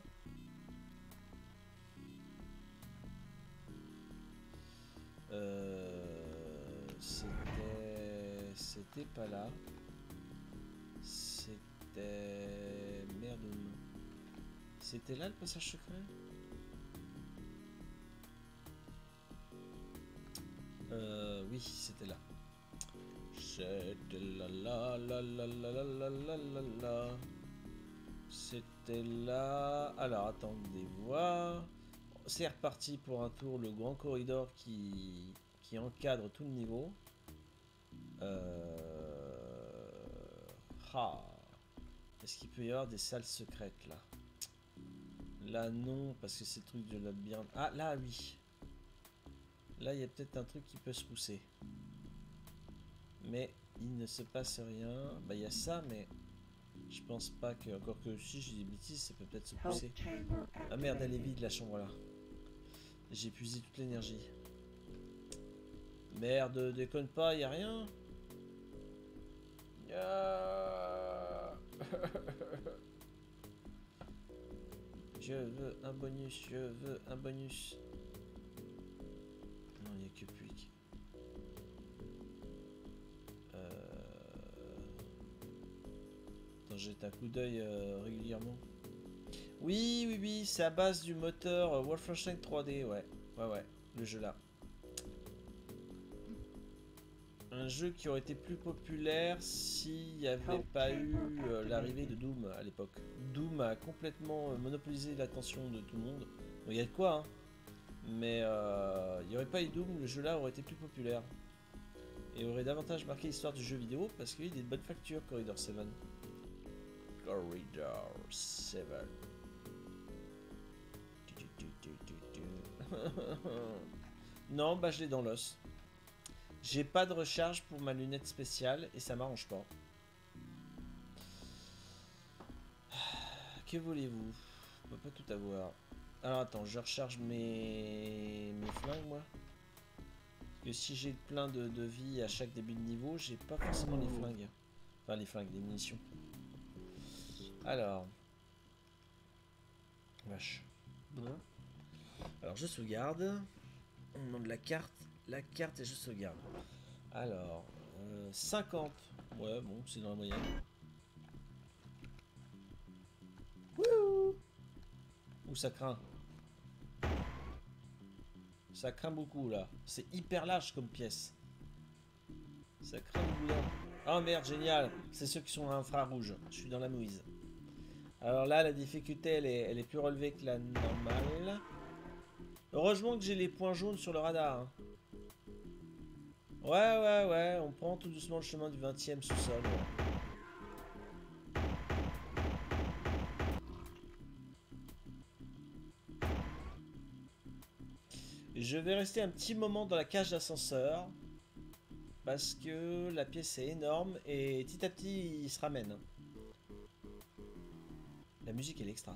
C'était pas là. C'était... Merde. C'était là le passage secret? Oui, c'était là. C'était là, là, là, là, là, là, là, là, là, là. C'était là. Alors, attendez voir. C'est reparti pour un tour, le grand corridor qui encadre tout le niveau. Est-ce qu'il peut y avoir des salles secrètes là? Là non, parce que c'est le truc de labyrinthe. Ah là oui. Là il y a peut-être un truc qui peut se pousser. Mais il ne se passe rien. Bah il y a ça, mais je pense pas que... Encore que si j'ai des bêtises, ça peut peut-être se pousser. Ah merde, elle est vide la chambre là. J'ai épuisé toute l'énergie. Merde, déconne pas, y a rien. Je veux un bonus, je veux un bonus. Non, il n'y a que Puig. Attends, jette un coup d'œil régulièrement. Oui, oui, oui, c'est à base du moteur Wolfenstein 3D, ouais. Ouais, le jeu là. Un jeu qui aurait été plus populaire s'il n'y avait pas eu l'arrivée de Doom à l'époque. Doom a complètement monopolisé l'attention de tout le monde. Donc il y a de quoi, hein. Mais il n'y aurait pas eu Doom, le jeu là aurait été plus populaire. Et aurait davantage marqué l'histoire du jeu vidéo parce qu'il y a des bonnes factures, Corridor 7. Corridor 7. Non, bah je l'ai dans l'os. J'ai pas de recharge pour ma lunette spéciale et ça m'arrange pas. Que voulez-vous? On peut pas tout avoir. Alors attends, je recharge mes flingues moi. Parce que si j'ai plein de vie à chaque début de niveau, j'ai pas forcément les flingues. Enfin les flingues, les munitions. Alors. Vache. Bon. Alors je sauvegarde. On demande la carte. La carte et je sauvegarde. Alors, 50. Ouais, bon, c'est dans la moyenne. Wouhou! Ouh, ça craint. Ça craint beaucoup, là. C'est hyper large comme pièce. Ça craint le boulot. Oh merde, génial. C'est ceux qui sont à infrarouge. Je suis dans la mouise. Alors là, la difficulté, elle est plus relevée que la normale. Heureusement que j'ai les points jaunes sur le radar. Hein. Ouais, on prend tout doucement le chemin du 20e sous-sol. Ouais. Je vais rester un petit moment dans la cage d'ascenseur. Parce que la pièce est énorme et petit à petit il se ramène. La musique est l'extra.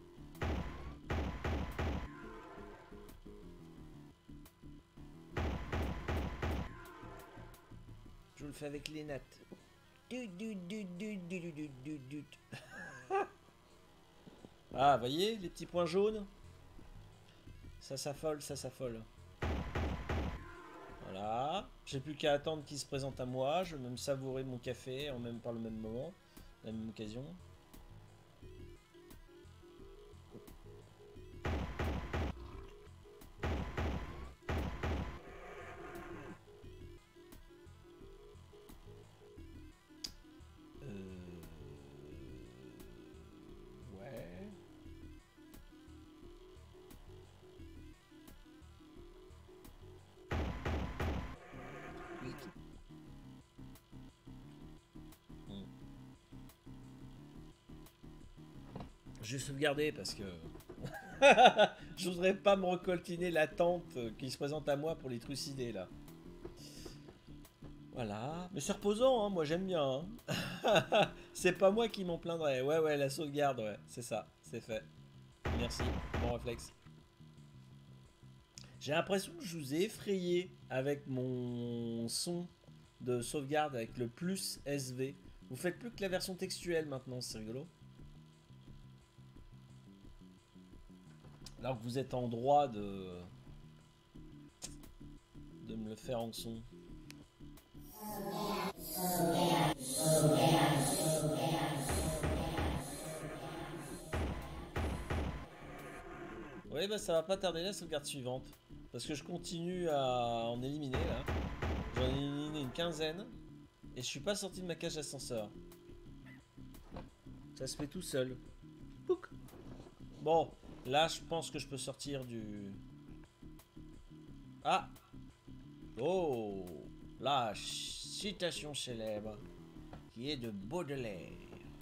Je le fais avec les nattes. Ah, voyez les petits points jaunes? Ça s'affole, ça s'affole. Voilà. J'ai plus qu'à attendre qu'il se présente à moi. Je vais même savourer mon café par le même moment, la même occasion. Ouais. Oui. Je vais sauvegarder parce que je voudrais pas me recoltiner la tante qui se présente à moi pour les trucider là. Voilà. Mais c'est reposant, hein, moi j'aime bien. Hein. C'est pas moi qui m'en plaindrais. Ouais, ouais, la sauvegarde, ouais, c'est ça, c'est fait. Merci, bon réflexe. J'ai l'impression que je vous ai effrayé avec mon son de sauvegarde avec le plus SV. Vous faites plus que la version textuelle maintenant, c'est rigolo. Alors que vous êtes en droit de me le faire en son. Oui, bah ça va pas tarder la sauvegarde suivante. Parce que je continue à en éliminer là. J'en ai éliminé une quinzaine. Et je suis pas sorti de ma cage d'ascenseur. Ça se fait tout seul. Pouc. Bon, là je pense que je peux sortir du... Ah. Oh. La citation célèbre qui est de Baudelaire.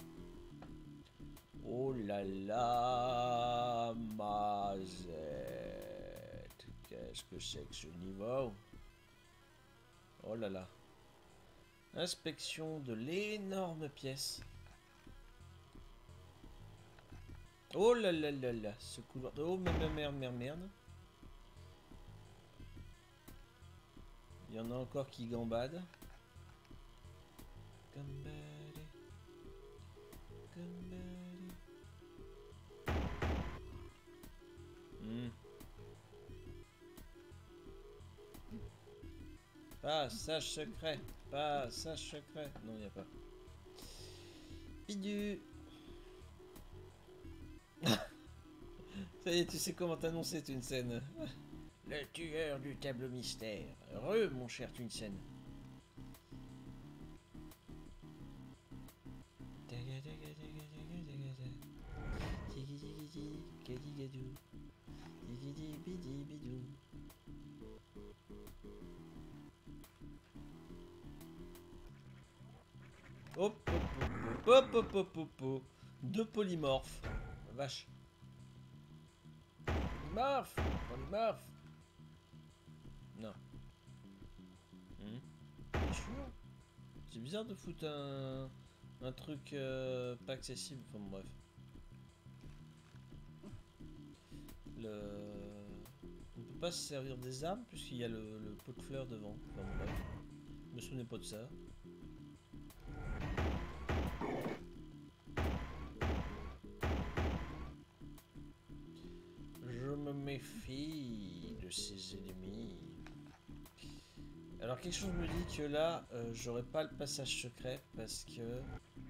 Oh là là, Mazette. Qu'est-ce que c'est que ce niveau? Oh là là. Inspection de l'énorme pièce. Oh là là là là. Ce couloir. Oh merde. Il y en a encore qui gambadent. Passage secret. Passage secret. Non, il n'y a pas. Pidu. Ça y est, tu sais comment t'annoncer une scène. Le tueur du tableau mystère. Heureux, mon cher Twinsen. Hop, hop. Deux polymorphes. Vache. Polymorphe. Non. T'es sûr? C'est bizarre de foutre un truc pas accessible. Enfin bref. On peut pas se servir des armes puisqu'il y a le pot de fleurs devant. Enfin bref. Je me souvenais pas de ça. Je me méfie de ses ennemis. Alors quelque chose me dit que là, j'aurai pas le passage secret parce que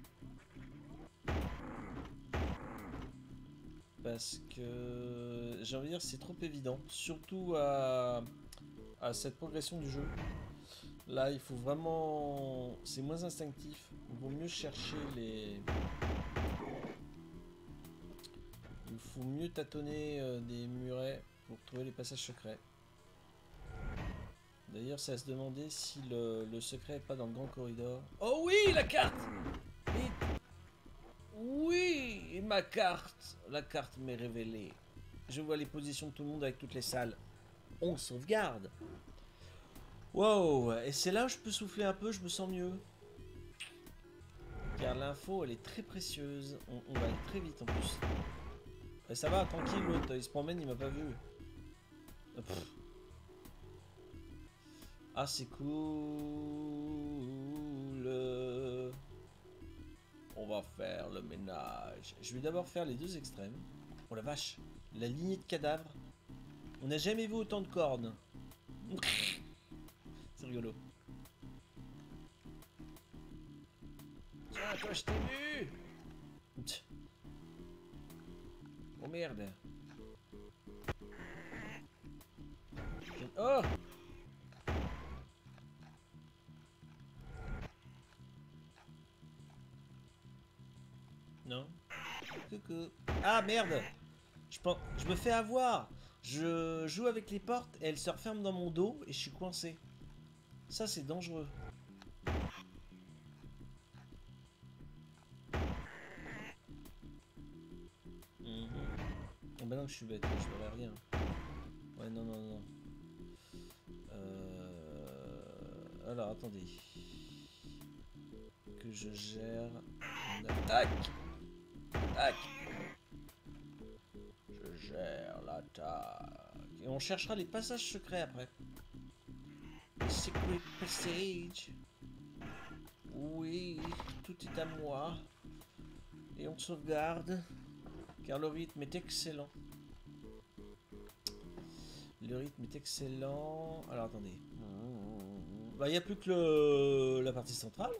j'ai envie de dire c'est trop évident, surtout à cette progression du jeu. Là, il faut vraiment, c'est moins instinctif. Il vaut mieux chercher les. Il faut mieux tâtonner des murets pour trouver les passages secrets. D'ailleurs, c'est à se demander si le secret n'est pas dans le grand corridor. Oh oui, la carte! Oui, ma carte! La carte m'est révélée. Je vois les positions de tout le monde avec toutes les salles. On sauvegarde! Wow! Et c'est là où je peux souffler un peu, je me sens mieux. Car l'info, elle est très précieuse. On va aller très vite en plus. Et ça va, tranquille, l'autre, il se promène, il m'a pas vu. Pff. Ah, c'est cool. On va faire le ménage. Je vais d'abord faire les deux extrêmes. Oh la vache, la lignée de cadavres. On n'a jamais vu autant de cornes. C'est rigolo. Tiens, toi, je t'ai vu. Oh merde. Oh! Non. Coucou. Ah merde! Je me fais avoir! Je joue avec les portes et elles se referment dans mon dos et je suis coincé. Ça c'est dangereux. Oh bah non, je suis bête, je verrai rien. Ouais, non. Alors, attendez. Que je gère mon attaque. Tac. Je gère l'attaque. Et on cherchera les passages secrets après. Le secret passage. Oui, tout est à moi. Et on sauvegarde. Car le rythme est excellent. Le rythme est excellent. Alors attendez. Bah, il n'y a plus que la partie centrale.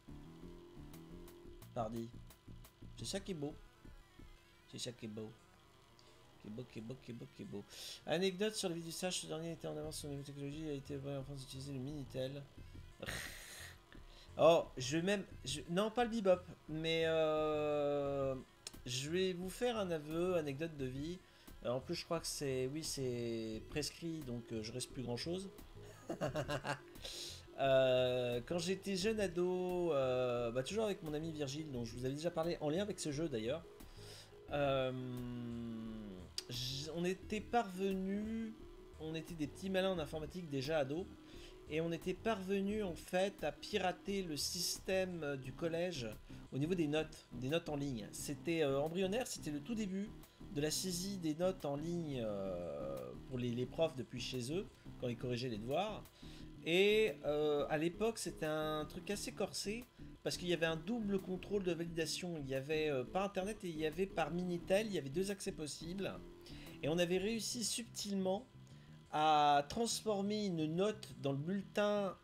Pardi. C'est ça qui est beau. C'est ça qui est beau. Qui est beau, qui est beau, qui est beau, qui est beau. Anecdote sur le vide du sage, ce dernier était en avance sur les technologies, il a été en France d'utiliser le Minitel. Oh, je vais même... non, pas le bebop, mais je vais vous faire un aveu, anecdote de vie. En plus, je crois que c'est... oui, c'est prescrit, donc je reste plus grand-chose. Quand j'étais jeune ado, bah, toujours avec mon ami Virgile, dont je vous avais déjà parlé, en lien avec ce jeu d'ailleurs, on était parvenus, on était des petits malins en informatique déjà ados, et on était parvenus en fait à pirater le système du collège au niveau des notes en ligne. C'était embryonnaire, c'était le tout début de la saisie des notes en ligne pour les profs depuis chez eux, quand ils corrigeaient les devoirs. Et à l'époque, c'était un truc assez corsé, parce qu'il y avait un double contrôle de validation. Il y avait par internet et il y avait par Minitel, il y avait 2 accès possibles. Et on avait réussi subtilement à transformer une note dans le bulletin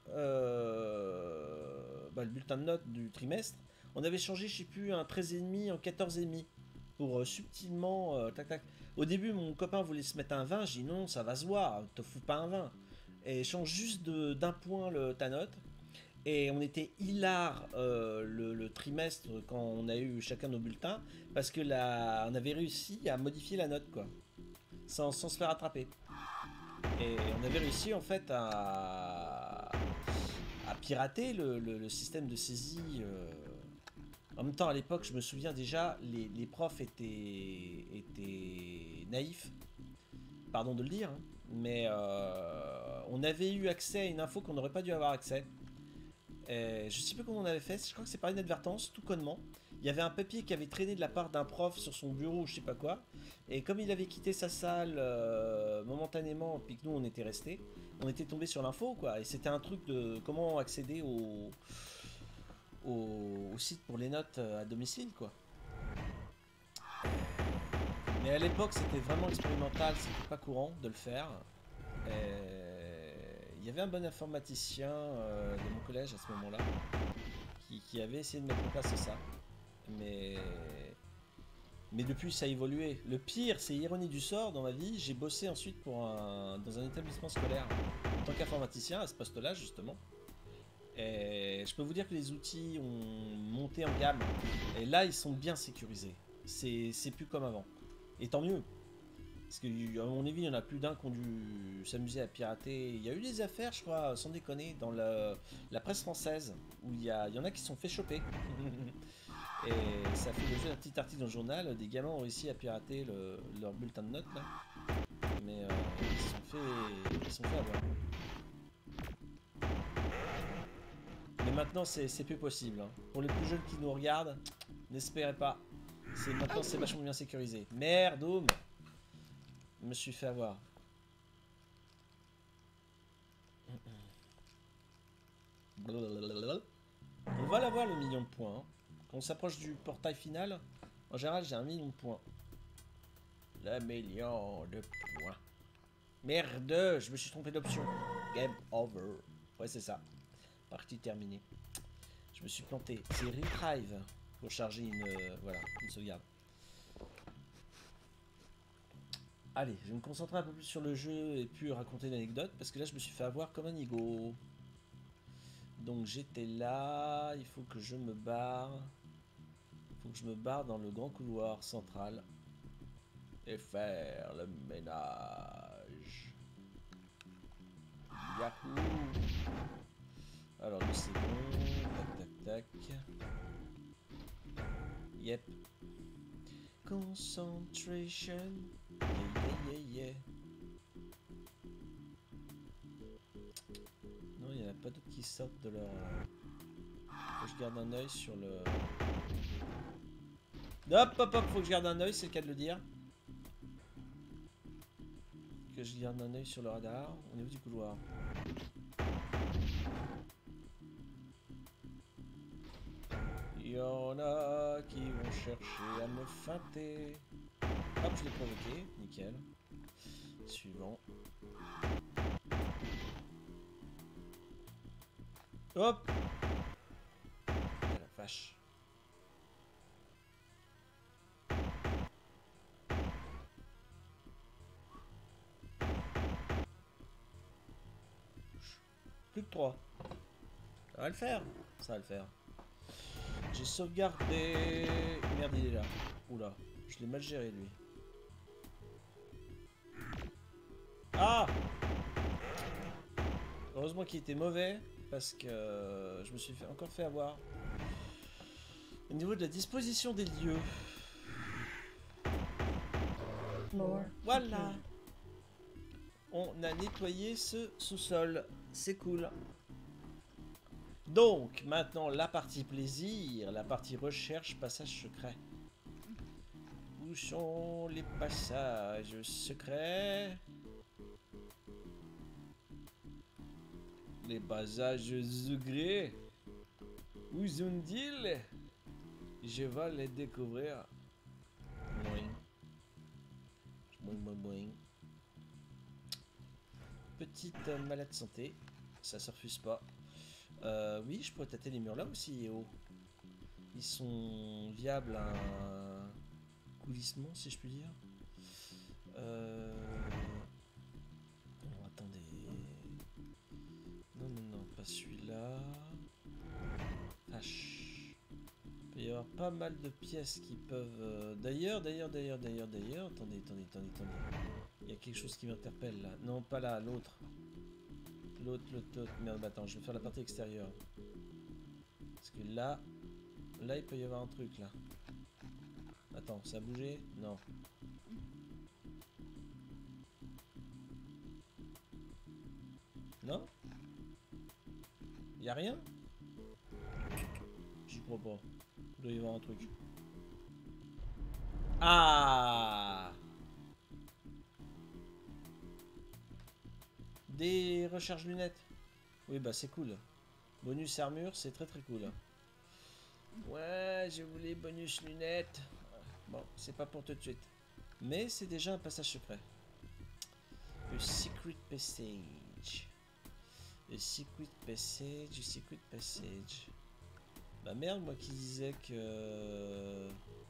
de notes du trimestre. On avait changé, je sais plus, un 13,5 en 14,5 pour subtilement tac tac. Au début, mon copain voulait se mettre un 20, j'ai dit non, ça va se voir, te fous pas un 20. Et change juste d'un point ta note. Et on était hilar le trimestre quand on a eu chacun nos bulletins, parce que on avait réussi à modifier la note, quoi, sans se faire attraper. Et on avait réussi en fait à pirater le système de saisie. En même temps, à l'époque, je me souviens déjà, les profs étaient naïfs, pardon de le dire, hein, mais on avait eu accès à une info qu'on n'aurait pas dû avoir accès. Je sais plus comment on avait fait, je crois que c'est par inadvertance, tout connement. Il y avait un papier qui avait traîné de la part d'un prof sur son bureau, je sais pas quoi. Et comme il avait quitté sa salle momentanément, puis que nous on était restés, on était tombé sur l'info, quoi. Et c'était un truc de comment accéder au site pour les notes à domicile, quoi. Mais à l'époque, c'était vraiment expérimental, c'était pas courant de le faire. Il y avait un bon informaticien de mon collège à ce moment-là qui avait essayé de mettre en place ça. Mais depuis, ça a évolué. Le pire, c'est ironie du sort, dans ma vie, j'ai bossé ensuite dans un établissement scolaire en tant qu'informaticien à ce poste-là, justement. Et je peux vous dire que les outils ont monté en gamme. Et là, ils sont bien sécurisés. C'est plus comme avant. Et tant mieux. Parce qu'à mon avis, il y en a plus d'un qui ont dû s'amuser à pirater. Il y a eu des affaires, je crois, sans déconner, dans la presse française, où il y en a qui se sont fait choper. Et ça fait l'objet d'un petit article dans le journal. Des gamins ont réussi à pirater leur bulletin de notes, là. Mais ils se sont fait avoir. Mais maintenant, c'est plus possible. Hein. Pour les plus jeunes qui nous regardent, n'espérez pas. Maintenant, c'est vachement bien sécurisé. Merde, je me suis fait avoir. On va l'avoir le million de points. Hein. Quand on s'approche du portail final, en général, j'ai 1 million de points. Le million de points. Merde, je me suis trompé d'option. Game over. Ouais, c'est ça. Partie terminée. Je me suis planté. C'est Retrieve pour charger une sauvegarde. Allez, je vais me concentrer un peu plus sur le jeu et puis raconter l'anecdote parce que là je me suis fait avoir comme un nigo. Donc j'étais là, il faut que je me barre. Il faut que je me barre dans le grand couloir central et faire le ménage. Yahoo! Alors, c'est bon. Tac, tac, tac. Yep. Concentration. Yeah. Non, il n'y en a pas d'autres qui sortent de leur... Faut que je garde un œil sur le... Hop, hop, hop, faut que je garde un œil, c'est le cas de le dire. Que je garde un œil sur le radar au niveau du couloir. Il y en a qui vont chercher à me feinter. Hop, je l'ai provoqué, nickel. Suivant. Hop! Ah, la vache. Plus que 3. Ça va le faire. Ça va le faire. J'ai sauvegardé... Merde, il est là. Oula, je l'ai mal géré, lui. Ah! Heureusement qu'il était mauvais, parce que je me suis encore fait avoir. Au niveau de la disposition des lieux. Voilà! On a nettoyé ce sous-sol. C'est cool. Donc, maintenant, la partie plaisir, la partie recherche, passage secret. Où sont les passages secrets? Les passages secrets? Où sont-ils? Je vais les découvrir. Boing. Boing, boing, boing. Petite malade santé. Ça se refuse pas. Oui, je pourrais tâter les murs là aussi, et oh. Ils sont viables à un coulissement, si je puis dire. Non, attendez. Non, non, non, pas celui-là. H. Il peut y avoir pas mal de pièces qui peuvent... D'ailleurs. Attendez. Il y a quelque chose qui m'interpelle là. Non, pas là, l'autre. L'autre. Merde, attends, je vais faire la partie extérieure. Parce que là, il peut y avoir un truc là. Attends, ça a bougé? Non. Non? Y a rien? J'y crois pas. Il doit y avoir un truc. Ah! Des recharges lunettes. Oui, bah c'est cool. Bonus armure, c'est très très cool. Ouais, je voulais bonus lunettes. Bon, c'est pas pour tout de suite. Mais c'est déjà un passage secret. Le secret passage. Le secret passage. Bah merde, moi qui disais que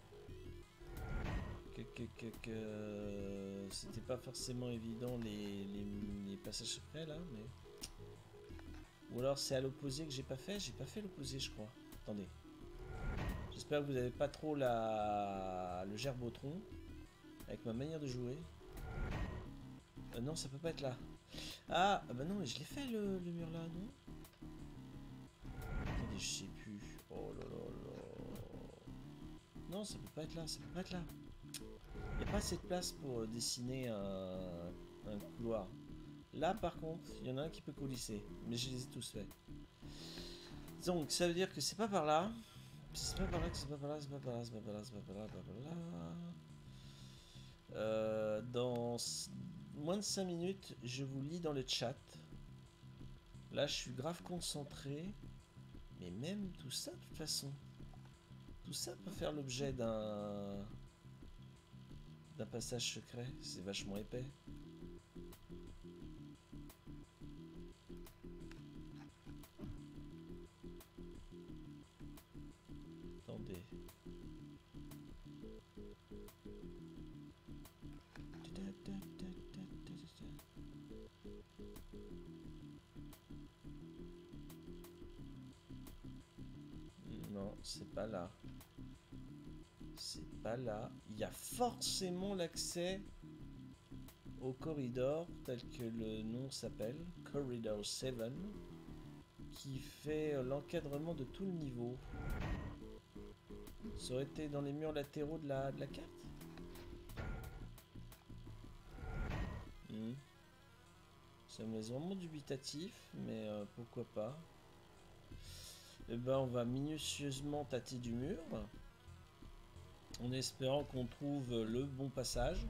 c'était pas forcément évident les passages secrets là, mais... Ou alors c'est à l'opposé que j'ai pas fait l'opposé je crois. Attendez. J'espère que vous avez pas trop le gerbotron avec ma manière de jouer. Non, ça peut pas être là. Ah, bah non, mais je l'ai fait le mur là, non? Attendez, je sais plus. Oh là là là. Non, ça peut pas être là, ça peut pas être là. Il n'y a pas assez de place pour dessiner un couloir. Là, par contre, il y en a un qui peut coulisser. Mais je les ai tous faits. Donc, ça veut dire que c'est pas par là. C'est pas par là, c'est pas par là, c'est pas par là, c'est pas par là, c'est pas par là, c'est pas par là. Dans moins de 5 minutes, je vous lis dans le chat. Là, je suis grave concentré. Mais même tout ça, de toute façon. Tout ça peut faire l'objet d'un passage secret. C'est vachement épais. Attendez. Non, c'est pas là. C'est pas là. Il y a forcément l'accès au corridor, tel que le nom s'appelle, Corridor 7, qui fait l'encadrement de tout le niveau. Ça aurait été dans les murs latéraux de la carte. Ça me laisse vraiment dubitatif, mais pourquoi pas. Et ben on va minutieusement tâter du mur. En espérant qu'on trouve le bon passage.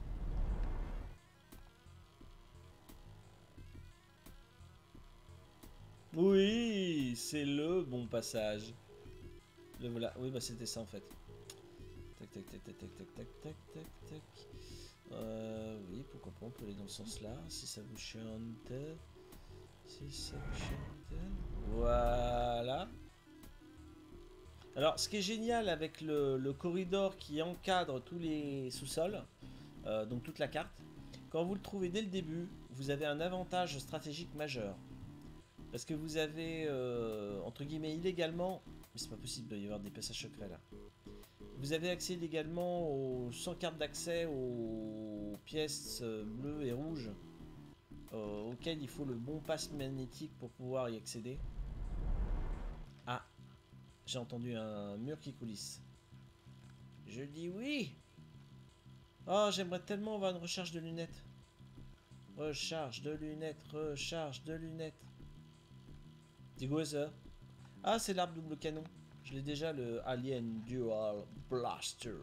Oui, c'est le bon passage. Le voilà. Oui, bah c'était ça en fait. Tac, tac, tac, tac, tac, tac, tac, tac, tac, tac. Oui, pourquoi pas, on peut aller dans ce sens-là, si ça vous chante. Si ça vous chante. Voilà. Alors, ce qui est génial avec le corridor qui encadre tous les sous-sols, donc toute la carte, quand vous le trouvez dès le début, vous avez un avantage stratégique majeur. Parce que vous avez, entre guillemets, illégalement, mais c'est pas possible, il doit y avoir des passages secrets là. Vous avez accès illégalement sans carte d'accès aux pièces bleues et rouges auxquelles il faut le bon pass magnétique pour pouvoir y accéder. Ah, j'ai entendu un mur qui coulisse. Je dis oui. Oh, j'aimerais tellement avoir une recharge de lunettes. Recharge de lunettes, recharge de lunettes. C'est quoi ça? Ah, c'est l'arbre double canon. Je l'ai déjà, le Alien Dual Blaster.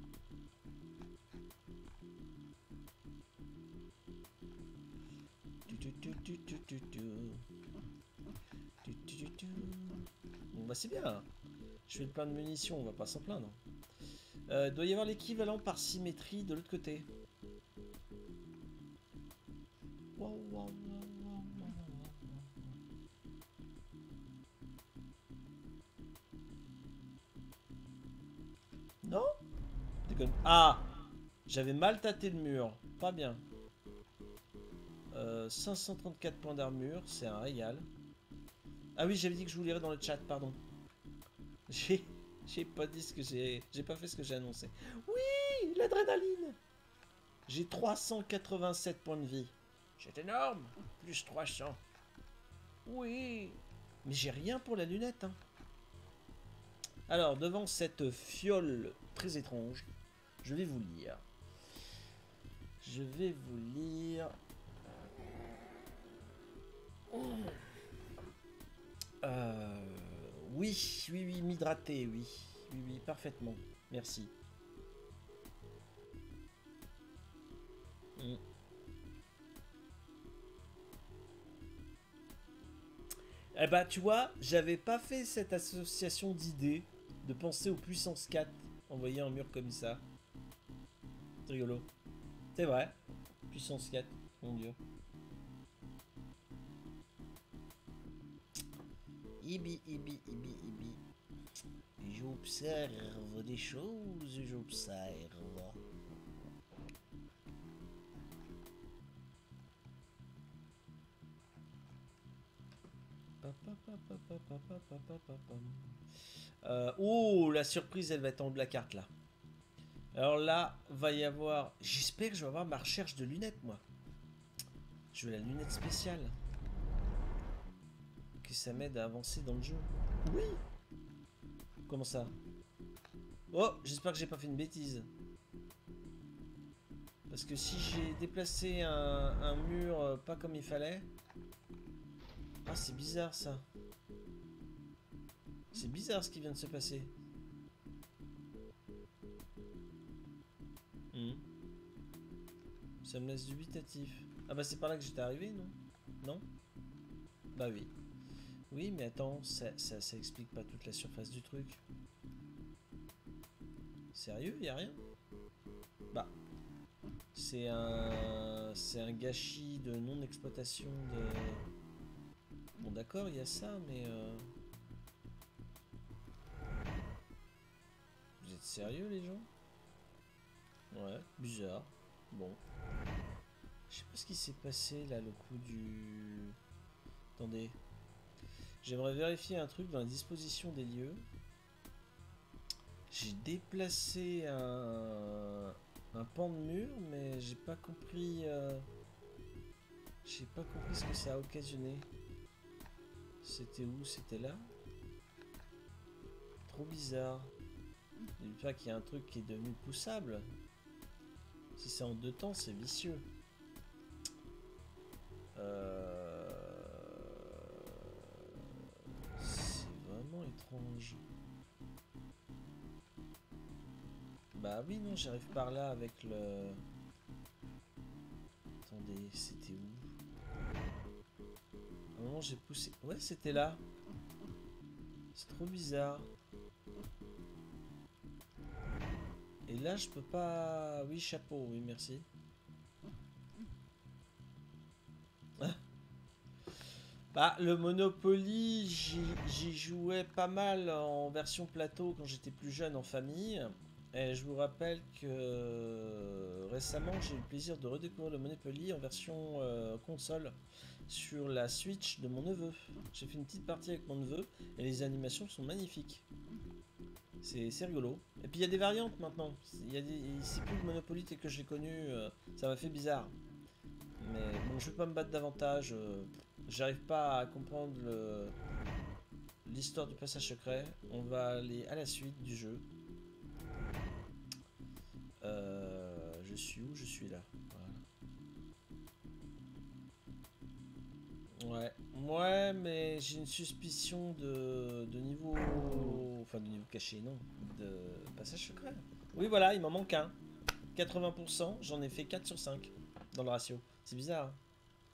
Bon bah c'est bien. Je fais le plein de munitions, on va pas s'en plaindre. Doit y avoir l'équivalent par symétrie de l'autre côté. Non? Déconne. Ah! J'avais mal tâté le mur. Pas bien. 534 points d'armure, c'est un régal. Ah oui, j'avais dit que je vous lirais dans le chat, pardon. J'ai pas dit ce que j'ai pas fait ce que j'ai annoncé. Oui, l'adrénaline. J'ai 387 points de vie. C'est énorme. Plus 300. Oui. Mais j'ai rien pour la lunette. Hein. Alors, devant cette fiole très étrange, je vais vous lire. Je vais vous lire... oui, m'hydrater, oui. Oui, parfaitement. Merci. Eh bah, tu vois, j'avais pas fait cette association d'idées de penser aux puissance 4 envoyer un mur comme ça. C'est rigolo. C'est vrai. Puissance 4, mon dieu. Ibi. J'observe des choses, j'observe. Oh, la surprise, elle va être en haut de la carte, là. Alors là, va y avoir... J'espère que je vais avoir ma recherche de lunettes, moi. Je veux la lunette spéciale. Que ça m'aide à avancer dans le jeu. Oui. Comment ça? Oh, j'espère que j'ai pas fait une bêtise. Parce que si j'ai déplacé un mur pas comme il fallait... Ah, c'est bizarre, ça. C'est bizarre ce qui vient de se passer. Ça me laisse dubitatif. Ah bah c'est par là que j'étais arrivé, non? Non? Bah oui. Oui, mais attends, ça explique pas toute la surface du truc. Sérieux, y a rien? Bah, c'est un gâchis de non-exploitation de... Bon d'accord, il y a ça, mais... Vous êtes sérieux, les gens? Ouais, bizarre. Bon. Je sais pas ce qui s'est passé, là, le coup du... Attendez. J'aimerais vérifier un truc dans la disposition des lieux. J'ai déplacé un pan de mur, mais j'ai pas compris... J'ai pas compris ce que ça a occasionné. C'était où? C'était là? Trop bizarre. N'oublie pas qu'il y a un truc qui est devenu poussable. Si c'est en deux temps, c'est vicieux. C'est vraiment étrange. Bah oui, non, j'arrive par là avec le... Attendez, c'était où? À un moment, j'ai poussé... Ouais, c'était là. C'est trop bizarre. Et là, je peux pas... Oui, chapeau, oui, merci. Bah, le Monopoly, j'y jouais pas mal en version plateau quand j'étais plus jeune en famille. Et je vous rappelle que récemment, j'ai eu le plaisir de redécouvrir le Monopoly en version console sur la Switch de mon neveu. J'ai fait une petite partie avec mon neveu et les animations sont magnifiques. C'est rigolo. Et puis il y a des variantes maintenant. C'est plus le Monopoly tel que j'ai connu. Ça m'a fait bizarre. Mais bon, je vais pas me battre davantage. J'arrive pas à comprendre l'histoire du passage secret. On va aller à la suite du jeu. Je suis où? Je suis là. Voilà. Ouais, mais j'ai une suspicion de niveau... Enfin, de niveau caché, non. De passage secret. Oui, voilà, il m'en manque un. 80%, j'en ai fait 4 sur 5 dans le ratio. C'est bizarre. Hein.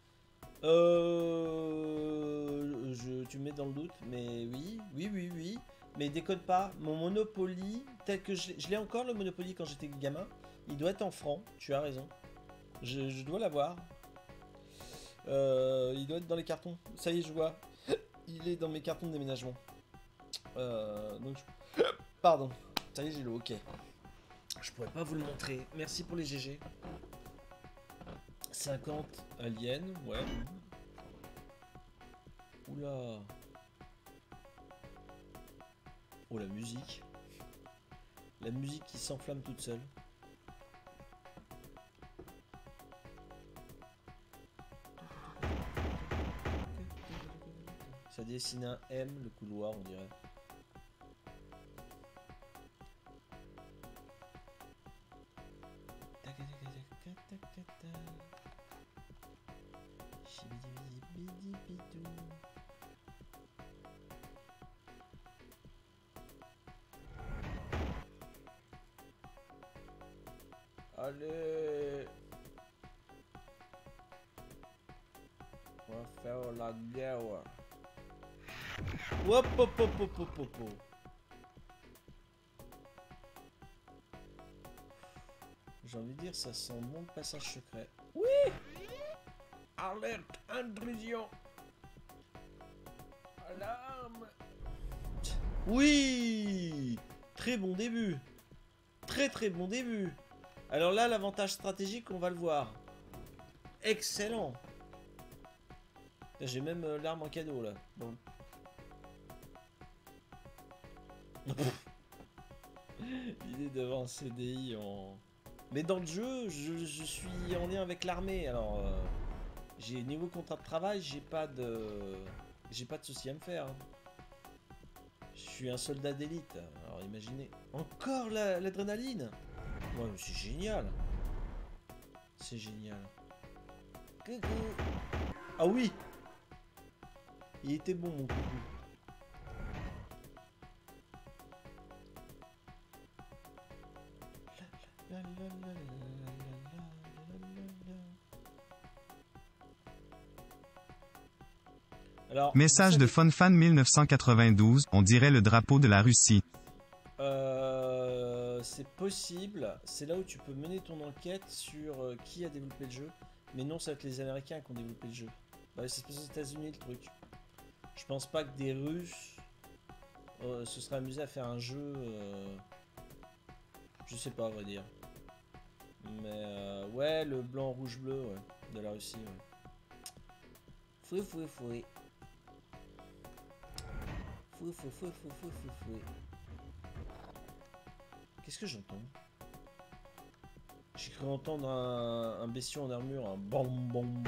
Tu me mets dans le doute, mais oui. Mais décode pas, mon Monopoly, tel que je l'ai encore le Monopoly quand j'étais gamin, il doit être en francs, tu as raison. Je dois l'avoir. Il doit être dans les cartons. Ça y est, je vois. Il est dans mes cartons de déménagement. Pardon. Ça y est, j'ai le ok. Je pourrais pas vous le montrer. Merci pour les GG. 50 aliens, ouais. Oula. Oh, la musique. La musique qui s'enflamme toute seule. Ça dessine un M, le couloir, on dirait. Allez, on va faire la guerre. Hop, hop, hop, hop, hop, hop. J'ai envie de dire, ça sent mon passage secret. Oui! Alerte, intrusion! Alarme! Oui! Très bon début. Très bon début. Alors là, l'avantage stratégique, on va le voir. Excellent. J'ai même l'arme en cadeau là. Bon. Il est devant un CDI en... Mais dans le jeu, je suis en lien avec l'armée. Alors, j'ai niveau contrat de travail, j'ai pas de souci à me faire. Hein. Je suis un soldat d'élite. Alors imaginez. Encore l'adrénaline. Ouais, c'est génial. C'est génial. Coucou. Ah oui. Il était bon mon coucou. Alors, Message de FunFan 1992, on dirait le drapeau de la Russie. C'est possible. C'est là où tu peux mener ton enquête sur qui a développé le jeu. Mais non, ça va être les Américains qui ont développé le jeu. Bah, c'est aux États-Unis le truc. Je pense pas que des Russes se seraient amusés à faire un jeu. Je sais pas, à vrai dire. Mais ouais, le blanc, rouge, bleu, ouais, de la Russie. Ouais. Fouet. Fouet. Qu'est-ce que j'entends? J'ai cru entendre un bestiau en armure, un bom.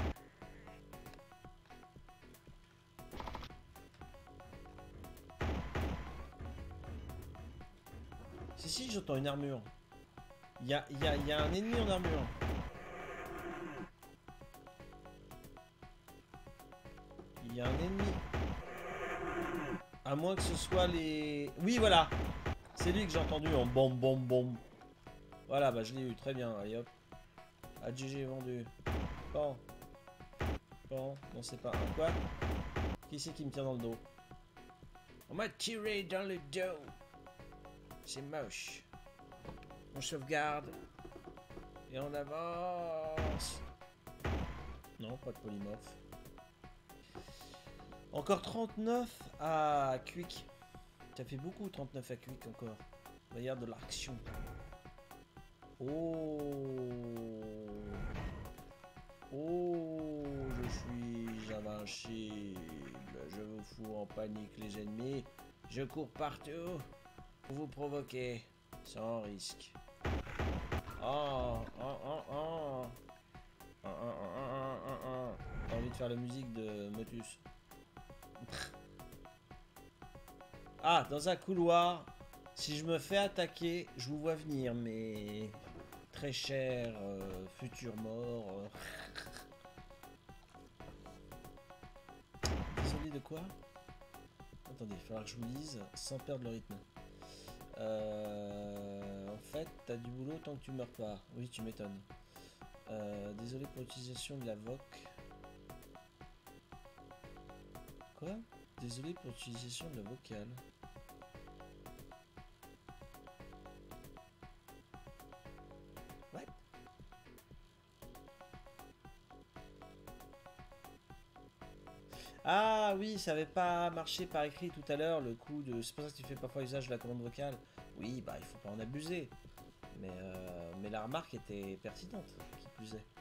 Si, j'entends une armure. Il y a un ennemi en armure. a un ennemi. À moins que ce soit les... Oui, voilà. C'est lui que j'ai entendu en bom bom bom. Voilà, bah je l'ai eu. Très bien. Allez hop. AGG vendu. Bon. Bon. Non, c'est pas un quoi. Qui c'est qui me tient dans le dos? On m'a tiré dans le dos. C'est moche. On sauvegarde. Et on avance. Non, pas de polymorphe. Encore 39 à Quick. Ça fait beaucoup 39 à Quick encore. Regarde de l'action. Oh. Oh, je suis invincible. Je vous fous en panique les ennemis. Je cours partout pour vous provoquer sans risque. Oh, oh, oh, oh. T'as envie de faire la musique de Motus. Ah, dans un couloir, si je me fais attaquer, je vous vois venir, mais très cher, futur mort. Désolé de quoi? Attendez, il va falloir que je vous lise sans perdre le rythme. En fait, t'as du boulot tant que tu meurs pas. Oui, tu m'étonnes. Désolé pour l'utilisation de la VOC. Quoi? Désolé pour l'utilisation de la vocale. Ouais. Ah oui, ça avait pas marché par écrit tout à l'heure, le coup de... C'est pour ça que tu fais parfois usage de la commande vocale. Oui, bah il faut pas en abuser. Mais la remarque était pertinente, qui plus est.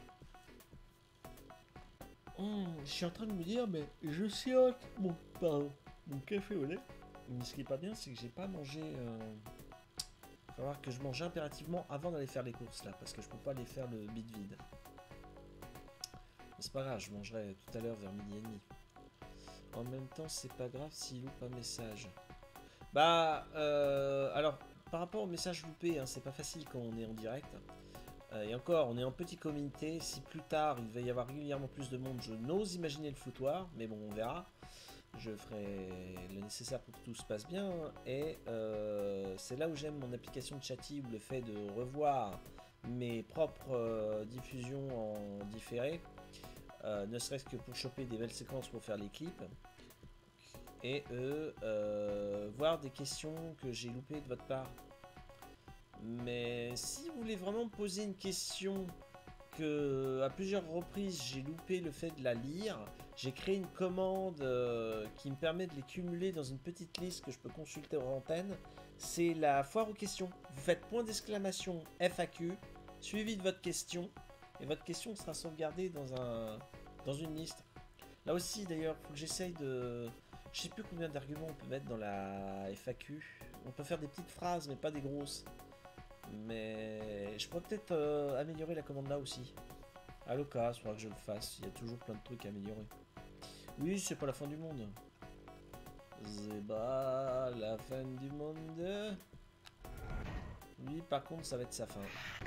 Je suis en train de me dire, mais je sirote mon café au lait. Mais ce qui est pas bien, c'est que j'ai pas mangé... Il va falloir que je mange impérativement avant d'aller faire les courses là, parce que je peux pas aller faire le bide vide. Mais c'est pas grave, je mangerai tout à l'heure vers 12h30. En même temps, c'est pas grave s'il loupe un message. Bah, alors, par rapport au message loupé, hein, c'est pas facile quand on est en direct. Et encore, on est en petit comité. Si plus tard, il va y avoir régulièrement plus de monde, je n'ose imaginer le foutoir. Mais bon, on verra. Je ferai le nécessaire pour que tout se passe bien. Et c'est là où j'aime mon application de Chatty, où le fait de revoir mes propres diffusions en différé. Ne serait-ce que pour choper des belles séquences pour faire les clips. Et voir des questions que j'ai loupées de votre part. Mais si vous voulez vraiment me poser une question que à plusieurs reprises j'ai loupé le fait de la lire, j'ai créé une commande qui me permet de les cumuler dans une petite liste que je peux consulter en antenne. C'est la foire aux questions. Vous faites point d'exclamation FAQ, suivi de votre question, et votre question sera sauvegardée dans une liste. Là aussi d'ailleurs, il faut que j'essaye de... Je sais plus combien d'arguments on peut mettre dans la FAQ. On peut faire des petites phrases, mais pas des grosses. Mais je pourrais peut-être améliorer la commande là aussi. À l'occasion, il faudra que je le fasse. Il y a toujours plein de trucs à améliorer. Oui, c'est pas la fin du monde. C'est pas la fin du monde. Lui, par contre, ça va être sa fin.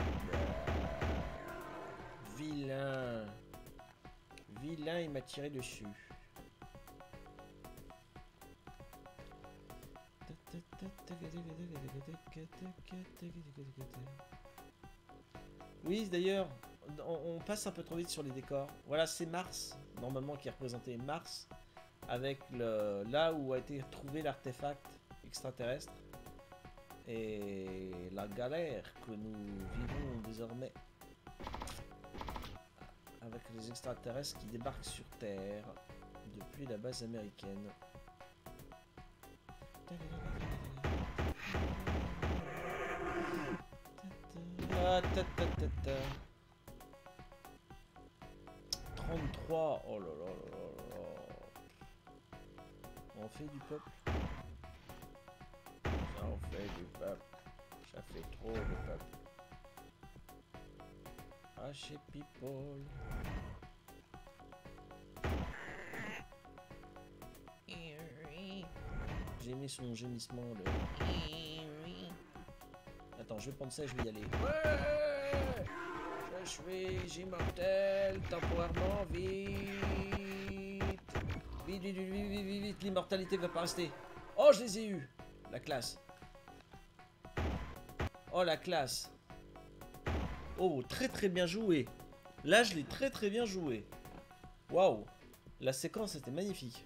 Vilain. Vilain, il m'a tiré dessus. Oui, d'ailleurs, on passe un peu trop vite sur les décors. Voilà, c'est Mars, normalement qui est représenté Mars, avec là où a été trouvé l'artefact extraterrestre. Et la galère que nous vivons désormais. Avec les extraterrestres qui débarquent sur Terre depuis la base américaine. Ah, 33. Oh là là là là là. On fait du peuple. Ça on fait du peuple. Ça fait trop de peuple. Ah chez people. J'ai aimé son gémissement le... Attends, je vais prendre ça et je vais y aller. Ouais, je suis immortel temporairement, vite. Vite, vite, vite, vite, vite, vite, l'immortalité va pas rester. Oh, je les ai eus. La classe. Oh, la classe. Oh, très très bien joué. Là, je l'ai très très bien joué. Waouh. La séquence était magnifique.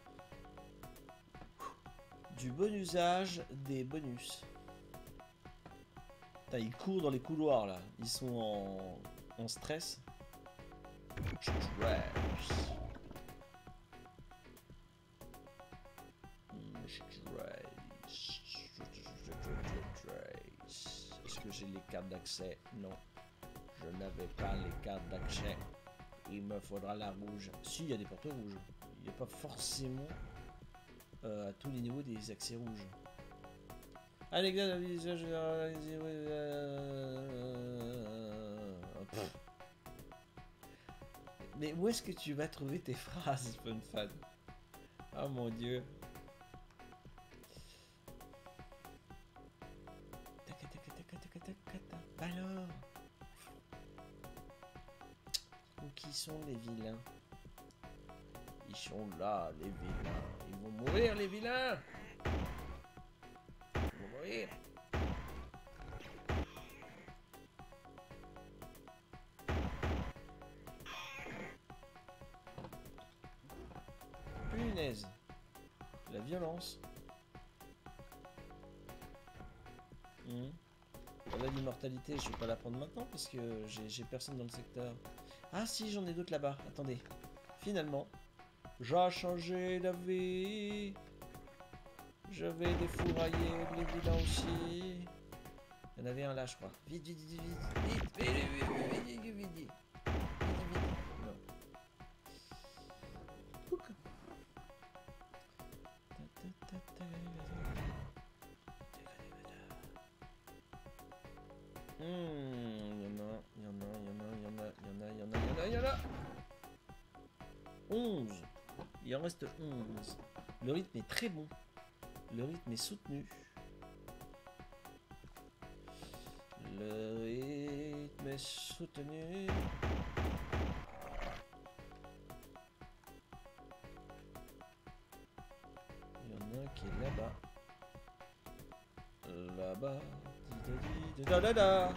Du bon usage des bonus. Putain, ils courent dans les couloirs là. Ils sont en stress. Est-ce que j'ai les cartes d'accès? Non. Je n'avais pas les cartes d'accès. Il me faudra la rouge. Si, il y a des portes rouges. Il n'y a pas forcément à tous les niveaux des accès rouges. Anecdote de visage généralisé. Mais où est-ce que tu vas trouver tes phrases, FunFan? Oh mon dieu. Alors, où qui sont les vilains? Ils sont là, les vilains. Ils vont mourir, les vilains. Ils vont mourir. Punaise. La violence. Là, l'immortalité, je vais pas la prendre maintenant parce que j'ai personne dans le secteur. Ah si, j'en ai d'autres là-bas. Attendez. Finalement, j'ai changé la vie. Je vais défourailler les vilains aussi. Il y en avait un là, je crois. Vite, vite, vite, vite, vite, vite, vite, vite, vite, vite, vite. Non. Il y en a. 11. Il en reste 11. Le rythme est très bon. Le rythme est soutenu. Le rythme est soutenu. Il y en a un qui est là-bas. Là-bas. Da-da-da-da.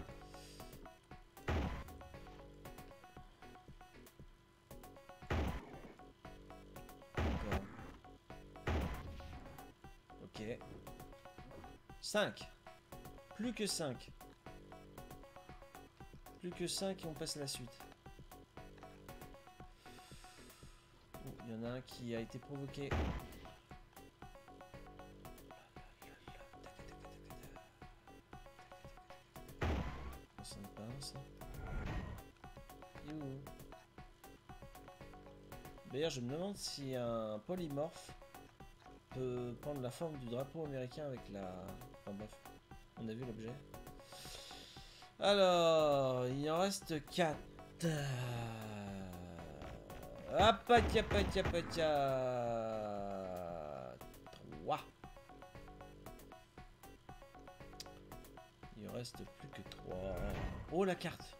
D'accord. Ok. 5. Plus que 5. Plus que 5 et on passe à la suite. Oh, il y en a un qui a été provoqué. Ça me passe. D'ailleurs, je me demande si un polymorphe peut prendre la forme du drapeau américain avec la... Enfin bref, on a vu l'objet. Alors, il en reste 4. Apatia, patia, patia. 3. Il en reste plus que 3. Oh, la carte.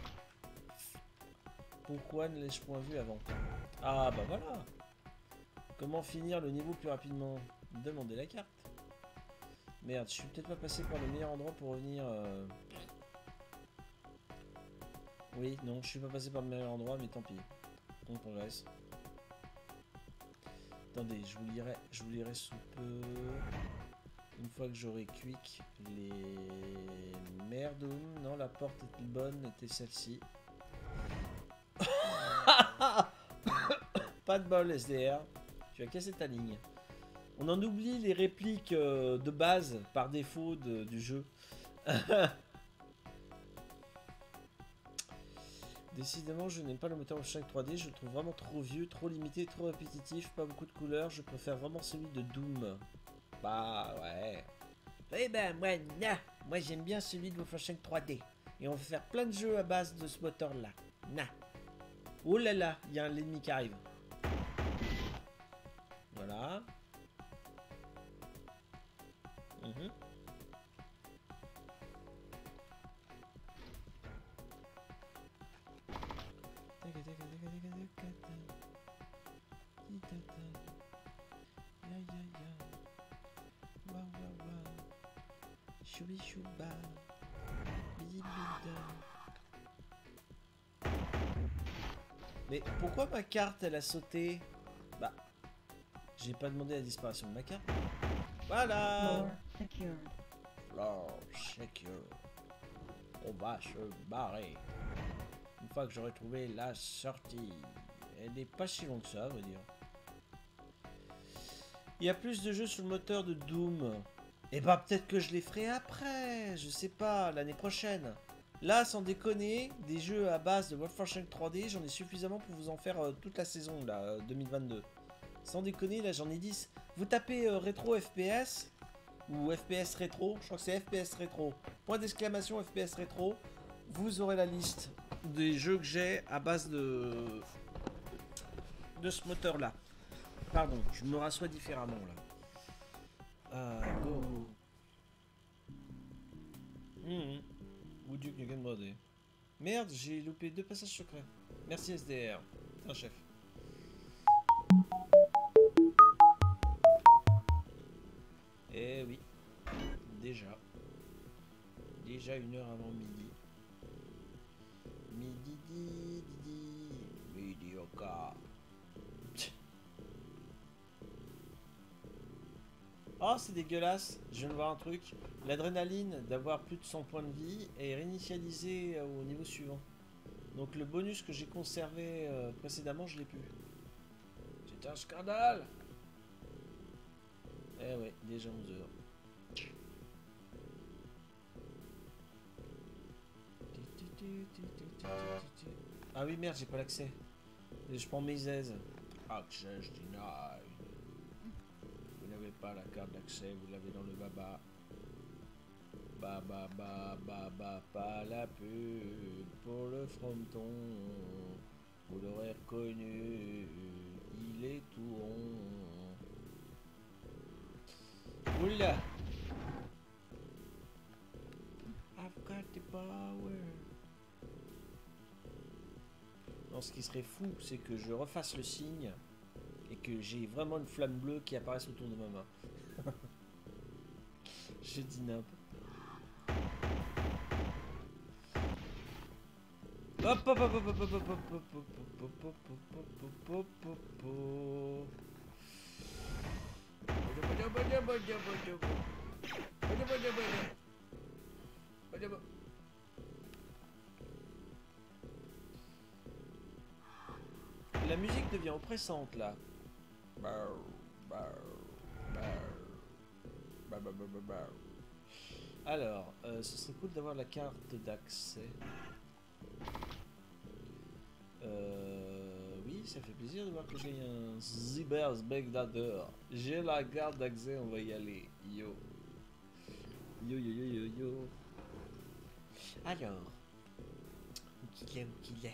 Pourquoi ne l'ai-je point vu avant? Ah, bah voilà. Comment finir le niveau plus rapidement? Demandez la carte. Merde, je suis peut-être pas passé par le meilleur endroit pour revenir... Oui, non, je suis pas passé par le meilleur endroit, mais tant pis. On progresse. Attendez, je vous lirai sous peu. Une fois que j'aurai quick les merdoum. Non, la porte était bonne, était celle-ci. Pas de bol, SDR. Tu as cassé ta ligne. On en oublie les répliques de base par défaut du jeu. Décidément, je n'aime pas le moteur Wolfenstein 3D, je le trouve vraiment trop vieux, trop limité, trop répétitif, pas beaucoup de couleurs, je préfère vraiment celui de Doom. Bah ouais. Eh ben moi, nah. Moi j'aime bien celui de Wolfenstein 3D. Et on va faire plein de jeux à base de ce moteur là. Nah. Oh là là, il y a un ennemi qui arrive. Voilà. Ya ya ya. Wa wa wa. Choubi chouba. Bidibida. Mais pourquoi ma carte elle a sauté? Bah, j'ai pas demandé la disparition de ma carte. Voilà. Floor secured. Floor secure. On va se barrer. Une fois que j'aurai trouvé la sortie. Elle n'est pas si longue que ça, à vrai dire. Il y a plus de jeux sur le moteur de Doom. Et bah peut-être que je les ferai après. Je sais pas, l'année prochaine. Là, sans déconner, des jeux à base de Wolfenstein 3D, j'en ai suffisamment pour vous en faire toute la saison, là, 2022. Sans déconner, là, j'en ai 10. Vous tapez rétro FPS, ou FPS rétro, je crois que c'est FPS rétro, point d'exclamation FPS rétro, vous aurez la liste des jeux que j'ai à base de ce moteur-là. Pardon, je me rassois différemment, là. Go. Would you can brother. Merde, j'ai loupé 2 passages secrets. Merci SDR. Un chef. Eh oui. Déjà. Déjà 1 heure avant midi. Midi. Midioka. Oh, c'est dégueulasse. Je viens de voir un truc. L'adrénaline d'avoir plus de 100 points de vie est réinitialisée au niveau suivant. Donc le bonus que j'ai conservé précédemment, je l'ai plus. C'est un scandale. Eh ouais, déjà 11 heures. Ah oui, merde, j'ai pas l'accès. Je prends mes aises. Access denied. Vous n'avez pas la carte d'accès, vous l'avez dans le baba. Pas la pub pour le fronton. Vous l'aurez reconnu, il est tout rond. Oula! I've got the power. Non, ce qui serait fou, c'est que je refasse le signe et que j'ai vraiment une flamme bleue qui apparaisse autour de ma main. Je dis n'importe. La musique devient oppressante là. Alors, ce serait cool d'avoir la carte d'accès. Oui, ça fait plaisir de voir que j'ai un Cybersbegdader. J'ai la carte d'accès, on va y aller. Yo. Yo. Alors. Où qu'il est là.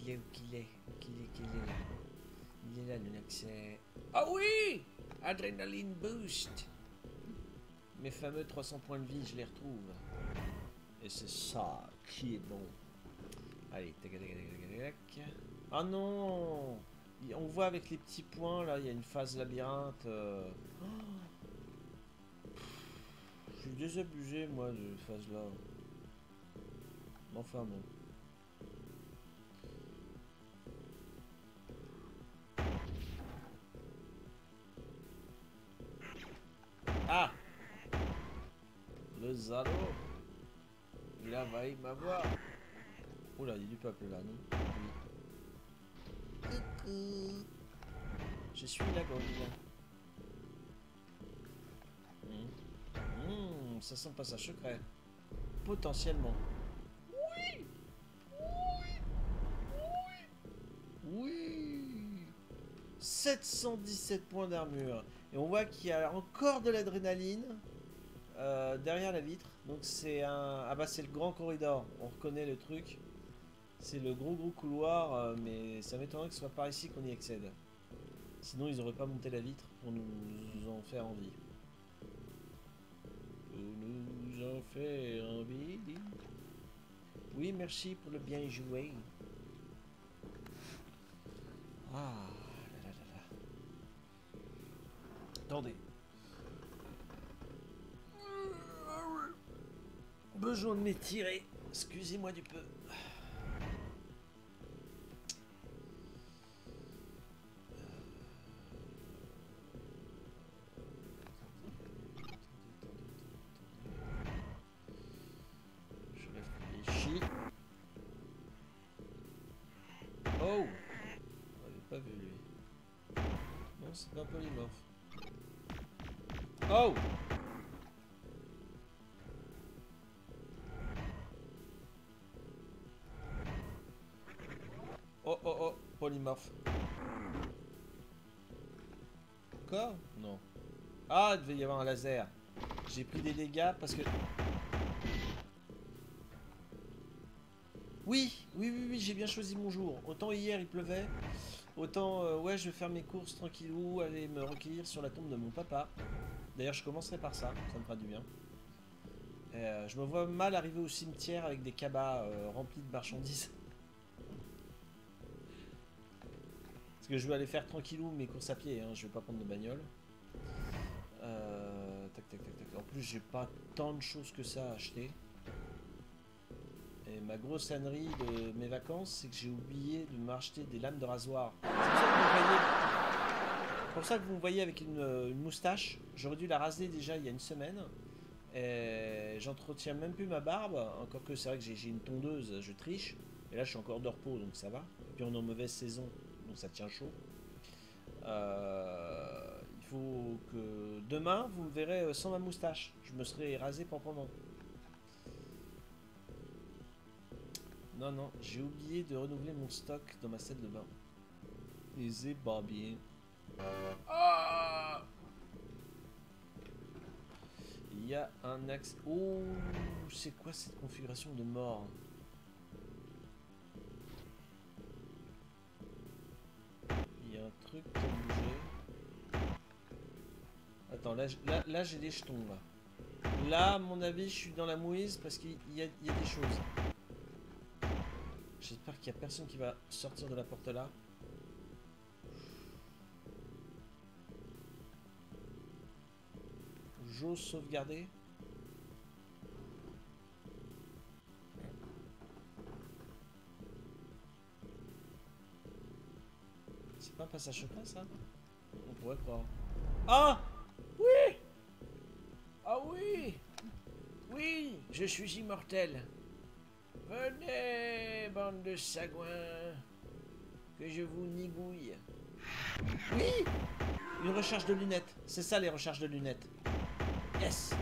Il est là, le accès. Ah oui! Adrenaline Boost. Mes fameux 300 points de vie, je les retrouve. Et c'est ça qui est bon. Allez, tac. Ah non! On voit avec les petits points, là, il y a une phase labyrinthe. Je suis désabusé, moi, de cette phase-là. Enfin bon. Ah! Le salaud! Il a failli m'avoir. Oula, il y a du peuple là, non? Oui. Coucou! Je suis la gorille. Ça sent pas ça secret. Potentiellement. Oui! 717 points d'armure. Et on voit qu'il y a encore de l'adrénaline derrière la vitre. Donc c'est un... Ah bah c'est le grand corridor. On reconnaît le truc. C'est le gros couloir. Mais ça m'étonnerait que ce soit par ici qu'on y accède. Sinon ils auraient pas monté la vitre pour nous en faire envie. Pour nous en faire envie. Oui, merci pour le bien joué. Ah, là. Attendez. Besoin de m'étirer. Excusez-moi du peu. Je réfléchis. Oh! On l'avait pas vu lui. Non, c'est pas un polymorphe. Oh! Oh oh oh, polymorphe. Encore? Non. Ah, il devait y avoir un laser. J'ai pris des dégâts parce que... Oui, oui, j'ai bien choisi mon jour. Autant hier il pleuvait, autant ouais, je vais faire mes courses tranquillou, aller me recueillir sur la tombe de mon papa. D'ailleurs, je commencerai par ça, ça me fera du bien. Je me vois mal arriver au cimetière avec des cabas remplis de marchandises. Parce que je veux aller faire tranquillou mes courses à pied, hein, je vais pas prendre de bagnole. Tac, tac, tac, tac. En plus, j'ai pas tant de choses que ça à acheter. Et ma grosse ânerie de mes vacances, c'est que j'ai oublié de m'acheter des lames de rasoir. C'est pour ça que vous me voyez avec une moustache. J'aurais dû la raser déjà il y a une semaine. Et j'entretiens même plus ma barbe. Encore que c'est vrai que j'ai une tondeuse, je triche. Et là, je suis encore de repos, donc ça va. Et puis on est en mauvaise saison, donc ça tient chaud. Il faut que demain, vous me verrez sans ma moustache. Je me serai rasé proprement. Non, non, j'ai oublié de renouveler mon stock dans ma salle de bain. Et c'est pas bien. Ah! Il y a un axe... Oh, c'est quoi cette configuration de mort? Il y a un truc qui a bougé. Attends, là j'ai des jetons, là. Là, à mon avis, je suis dans la mouise parce qu'il y a des choses. J'espère qu'il n'y a personne qui va sortir de la porte là. J'ose sauvegarder. C'est pas un passage secret ça? On pourrait croire. Ah! Oui! Ah oui! Oui! Je suis immortel! Venez, bande de sagouins! Que je vous nigouille! Oui! Une recharge de lunettes! C'est ça les recharges de lunettes! Yes!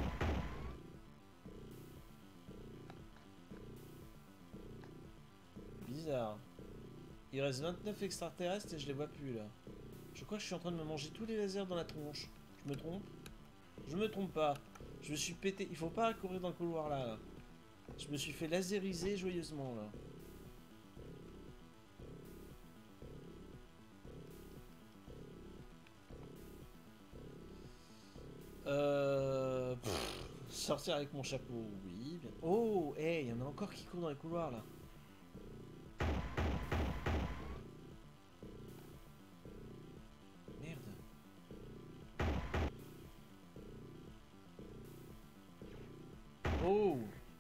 Bizarre. Il reste 29 extraterrestres et je les vois plus là. Je crois que je suis en train de me manger tous les lasers dans la tronche. Je me trompe? Je me trompe pas. Je me suis pété. Il faut pas courir dans le couloir là. Je me suis fait laseriser joyeusement là. Sortir avec mon chapeau, oui. Bien. Oh, hey, il y en a encore qui courent dans les couloirs là. Merde. Oh.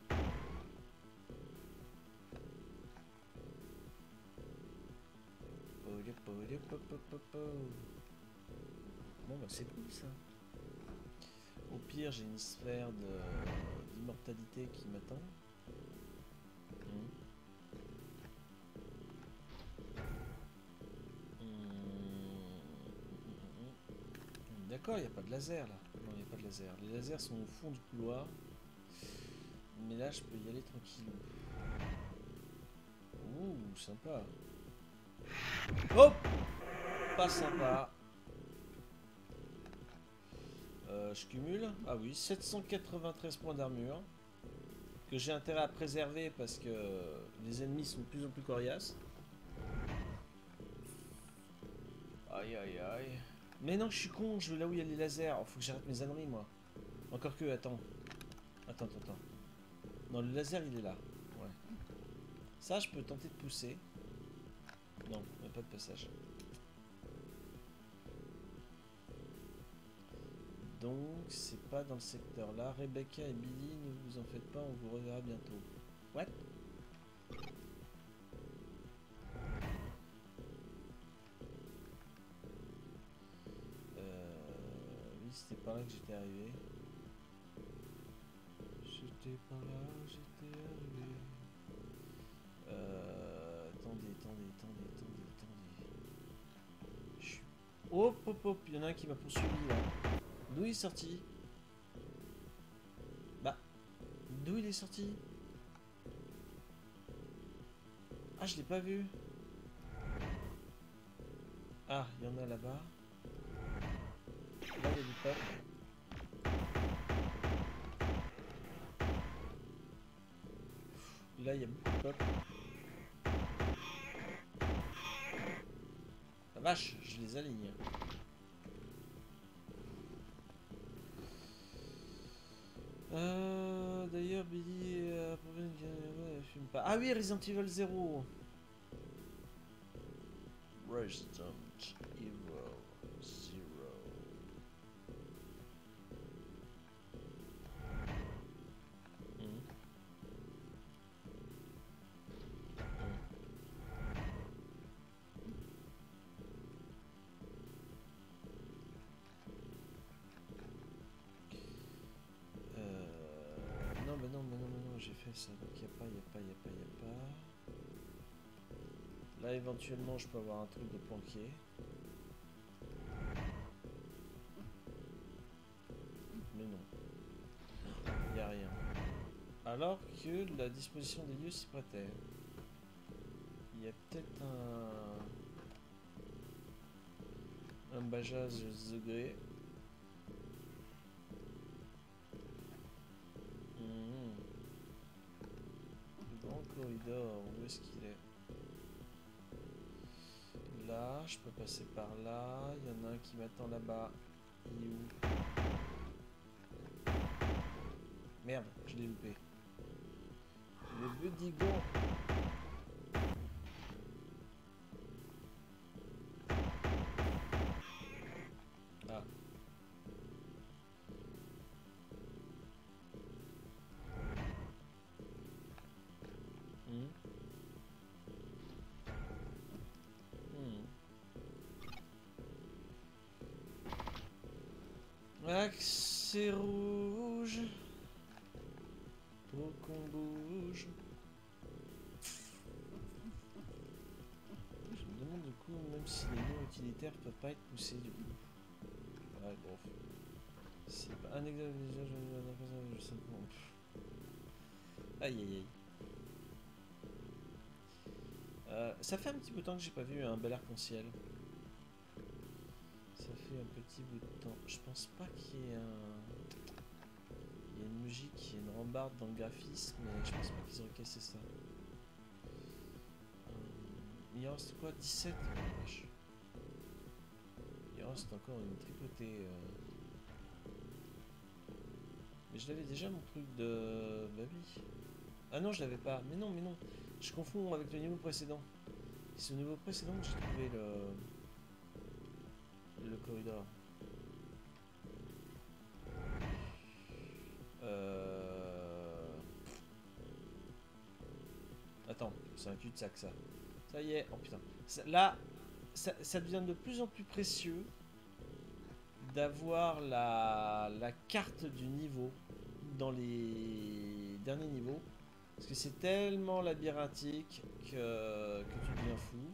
Bon bah c'est cool ça. Au pire j'ai une sphère d'immortalité qui m'attend. D'accord, il n'y a pas de laser là. Non, il n'y a pas de laser. Les lasers sont au fond du couloir. Mais là je peux y aller tranquillou. Ouh, sympa. Hop! Pas sympa. Je cumule. Ah oui, 793 points d'armure. Que j'ai intérêt à préserver parce que les ennemis sont de plus en plus coriaces. Aïe aïe aïe. Mais non, je suis con, je vais là où il y a les lasers. Oh, faut que j'arrête mes âneries moi. Encore que, attends. Attends. Non, le laser il est là. Ouais. Ça, je peux tenter de pousser. Non, il n'y a pas de passage. Donc, c'est pas dans le secteur là. Rebecca et Billy, ne vous en faites pas, on vous reverra bientôt. What? Oui, c'était par là que j'étais arrivé. J'étais par là, j'étais arrivé. Attendez. Je suis... Hop, il y en a un qui m'a poursuivi là. D'où il est sorti? Bah, d'où il est sorti? Ah, je l'ai pas vu. Ah, il y en a là-bas. Là, il y a du pop. Là, il y a beaucoup de pop. La vache, je les aligne. D'ailleurs, Billy fume pas. Ah oui, Resident Evil 0. Resident Evil 0. Non, j'ai fait ça, donc y a pas. Là, éventuellement, je peux avoir un truc de planqué. Mais non. Y a rien. Alors que la disposition des lieux s'y prêtait. Il y a peut-être un bajaz degré. Le grand corridor, où est-ce qu'il est? Là, je peux passer par là. Il y en a un qui m'attend là-bas. Il est où? Merde, je l'ai loupé. Le Budigon. Ah. Accès rouge. Faut qu'on bouge. Je me demande du coup, même si les noms utilitaires peuvent pas être poussés du coup. Ouais, bon. C'est pas un exemple déjà, je sais pas. Aïe. Ça fait un petit bout de temps que j'ai pas vu un bel arc-en-ciel. Ça fait un petit bout de temps. Je pense pas qu'il y ait il y a une musique, il y a une rambarde dans le graphisme, mais je pense pas qu'ils auraient cassé ça. Il en reste quoi? 17? Oh, vache. Il en reste encore une tripotée. Mais je l'avais déjà mon truc de... Bah oui. Ah non, je l'avais pas. Mais non. Je confonds avec le niveau précédent. C'est au niveau précédent que j'ai trouvé le corridor. Attends, c'est un cul-de-sac ça. Ça y est, oh putain. Là, ça devient de plus en plus précieux d'avoir la carte du niveau dans les derniers niveaux. Parce que c'est tellement labyrinthique que tu deviens fou.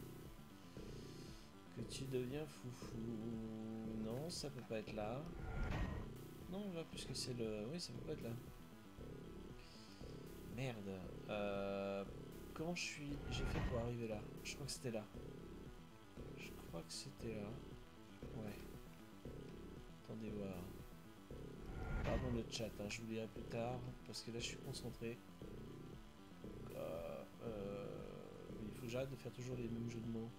Foufou. Non, ça peut pas être là. Non, là, puisque c'est le... Oui, ça peut pas être là. Merde. Comment j'ai fait pour arriver là? Je crois que c'était là. Ouais. Attendez voir. Pardon le chat, hein, je vous dirai plus tard. Parce que là, je suis concentré. Il faut que j'arrête de faire toujours les mêmes jeux de mots.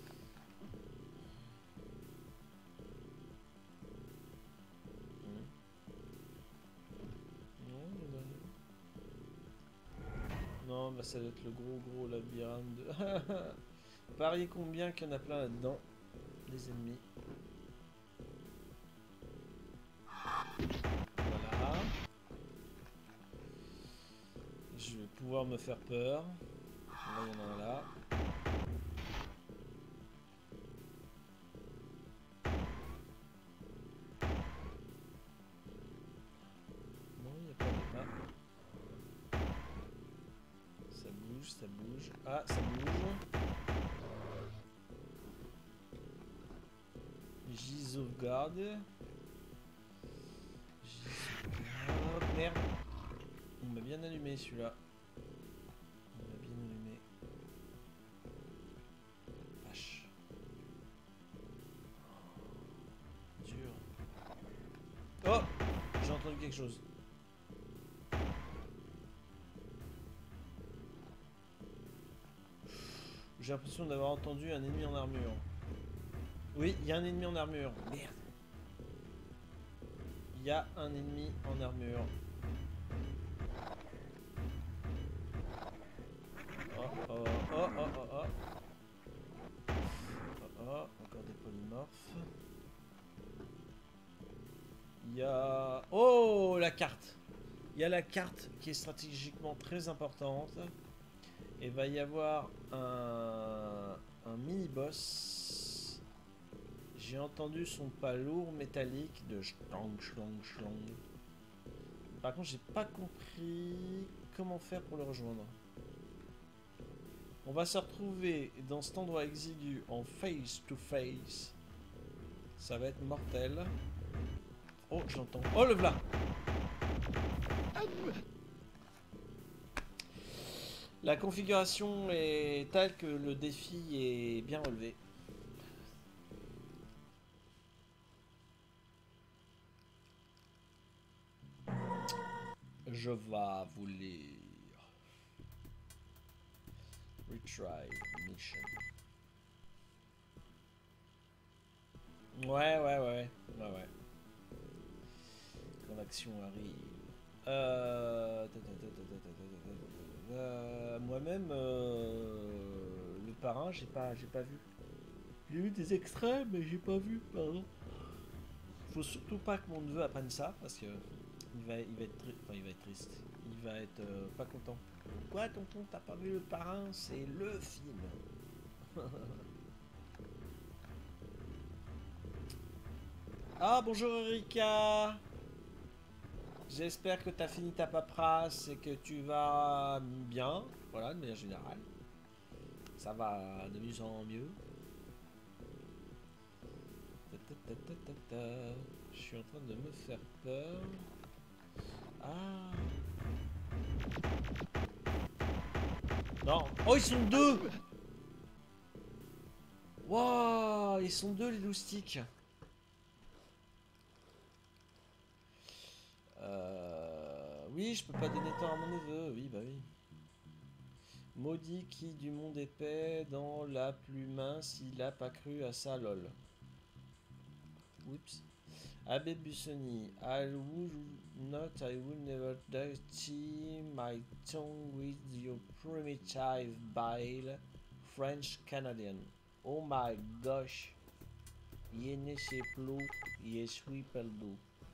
Non, bah ça doit être le gros labyrinthe de... Pariez combien qu'il y en a plein là-dedans, les ennemis. Voilà. Je vais pouvoir me faire peur. Là, il y en a un là. Non, il n'y a pas de... Ah. Ça bouge, ça bouge. Ah, ça bouge. J'y sauvegarde. Merde. Il m'a bien allumé celui-là. Il m'a bien allumé. Vache. Dur. Oh! J'ai entendu quelque chose. J'ai l'impression d'avoir entendu un ennemi en armure. Oui, il y a un ennemi en armure. Merde. Il y a un ennemi en armure. Oh, oh, oh, oh, oh, oh. Oh, oh, encore des polymorphes. Il y a... Oh, la carte. Il y a la carte qui est stratégiquement très importante. Et va y avoir un mini-boss. J'ai entendu son pas lourd métallique de schlong, schlong, schlong. Par contre, j'ai pas compris comment faire pour le rejoindre. On va se retrouver dans cet endroit exigu en face to face. Ça va être mortel. Oh, j'entends. Oh, le v'là! La configuration est telle que le défi est bien relevé. Je vais vous lire. Retry mission. Ouais. Quand l'action arrive. Moi-même, le parrain, j'ai pas vu. J'ai vu des extraits, mais j'ai pas vu, pardon. Faut surtout pas que mon neveu apprenne ça, parce que il va être triste. Il va être pas content. Quoi, tonton, t'as pas vu le parrain? C'est le film. Ah, bonjour Erika. J'espère que tu as fini ta paperasse et que tu vas bien. Voilà, de manière générale. Ça va de mieux en mieux. Je suis en train de me faire peur. Ah. Non. Oh, ils sont deux. Waouh, ils sont deux les loustiques. Oui, je peux pas donner temps à mon neveu. Oui, bah oui. Maudit qui du monde épais dans la plus mince, il a pas cru à ça, lol. Oups. Abbé Busoni, I would not, I would never dirty my tongue with your primitive bile, French Canadian. Oh my gosh. Je ne sais plus, je suis perdu.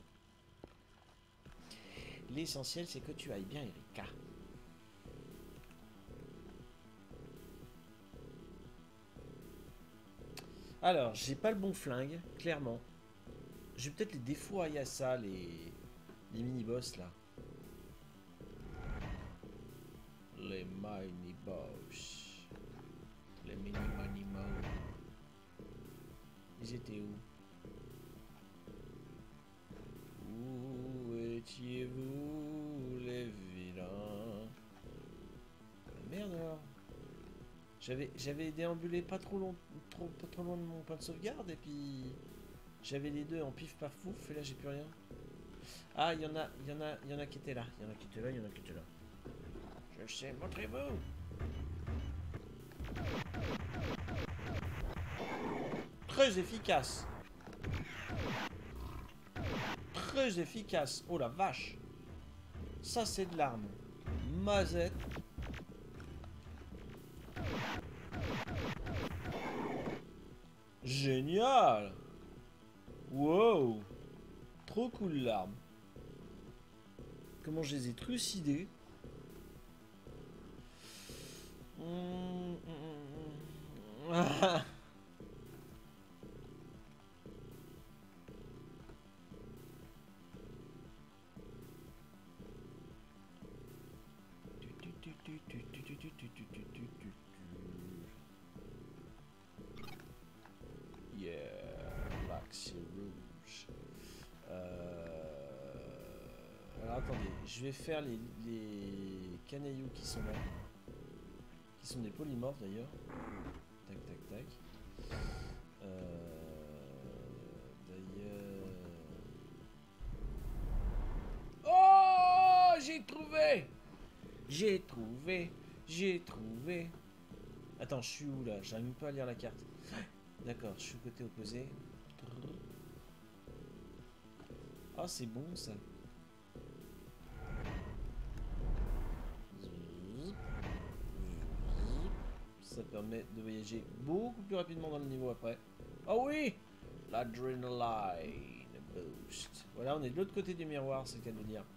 L'essentiel, c'est que tu ailles bien, Erika. Alors, j'ai pas le bon flingue, clairement. J'ai peut-être les défauts à Yasa, les mini-boss, là. Les mini-boss. Les mini-mani-mo. Ils étaient où? Où étiez-vous, les vilains? Merde alors. J'avais déambulé pas trop loin de mon point de sauvegarde et puis j'avais les deux en pif paf pouf et là j'ai plus rien. Ah, il y en a qui étaient là. Il y en a qui étaient là, il y en a qui étaient là. Je sais, montrez-vous. Très efficace. Très efficace. Oh la vache. Ça c'est de l'arme. Mazette. Génial. Wow. trop cool l'arme. Comment je les ai trucidés. Ah. Yeah, l'axe rouge. Alors attendez, je vais faire les canailloux qui sont là. Qui sont des polymorphes d'ailleurs. Tac tac tac. D'ailleurs... Oh, j'ai trouvé! J'ai trouvé. Attends, je suis où là? J'arrive pas à lire la carte. D'accord, je suis au côté opposé. Ah, c'est bon ça. Ça permet de voyager beaucoup plus rapidement dans le niveau après. Oh oui! L'adrenaline boost. Voilà, on est de l'autre côté du miroir, c'est le cas de le dire.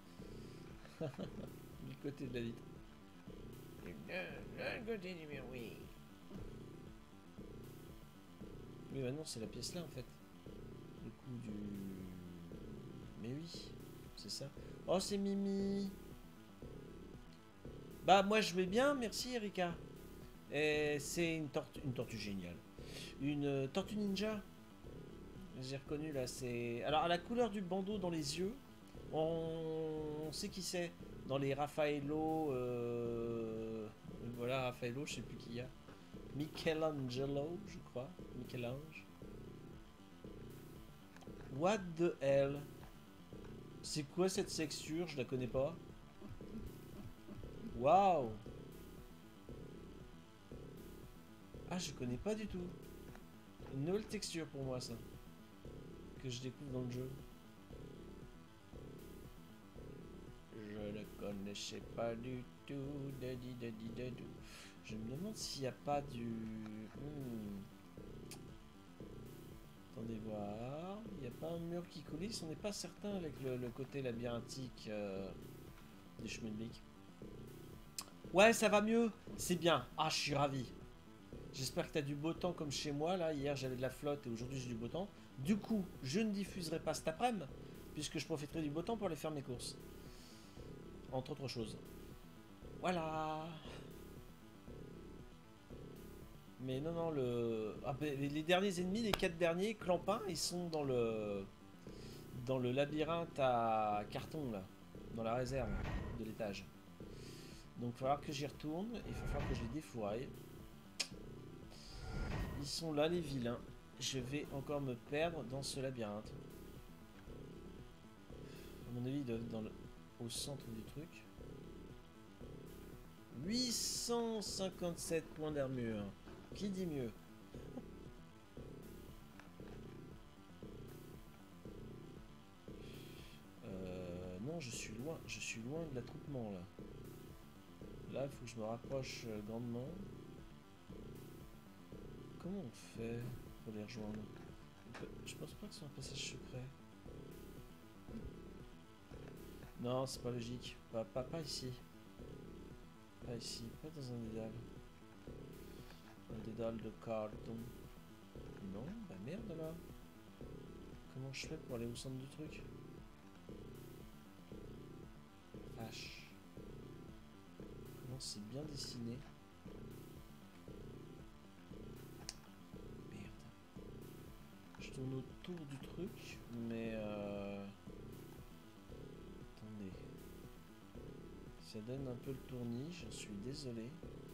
Du côté de la vitre. De côté du miroir, oui. Oui, maintenant c'est la pièce là en fait. Du coup, du. Mais oui, c'est ça. Oh, c'est Mimi. Bah, moi je vais bien, merci Erika. C'est une tortue géniale. Une tortue ninja. J'ai reconnu là, c'est... Alors, à la couleur du bandeau dans les yeux, on sait qui c'est. Dans les Raffaello... Voilà, Raffaello, je sais plus qui y a. Michelangelo, je crois. Michel-Ange. What the hell? C'est quoi cette texture? Je la connais pas. Waouh! Ah, je connais pas du tout. Une nouvelle texture pour moi, ça. Que je découvre dans le jeu. Je ne connaissais pas du tout. Je me demande s'il n'y a pas du... Attendez voir. Il n'y a pas un mur qui coulisse. On n'est pas certain avec le côté labyrinthique des chemins de bique. Ouais, ça va mieux. C'est bien. Ah, je suis ravi. J'espère que tu as du beau temps comme chez moi. Là, hier, j'avais de la flotte et aujourd'hui, j'ai du beau temps. Du coup, je ne diffuserai pas cet après-midi puisque je profiterai du beau temps pour aller faire mes courses. Entre autres choses. Voilà. Mais non, non, les derniers ennemis, les 4 derniers, clampins, ils sont dans le labyrinthe à carton, là. Dans la réserve de l'étage. Donc, il va falloir que j'y retourne. Il va falloir que je les défouraille. Ils sont là, les vilains. Je vais encore me perdre dans ce labyrinthe. À mon avis, ils doivent être au centre du truc. 857 points d'armure. Qui dit mieux? Non, je suis loin de l'attroupement là. Là, il faut que je me rapproche grandement. Comment on fait pour les rejoindre? Je pense pas que c'est un passage secret. Non, c'est pas logique. Pas ici. Pas ici. Pas dans un dédale. Un dédale de carton. Non, bah merde là. Comment je fais pour aller au centre du truc? H. Comment c'est bien dessiné? Je tourne autour du truc, mais attendez. Ça donne un peu le tournis, j'en suis désolé.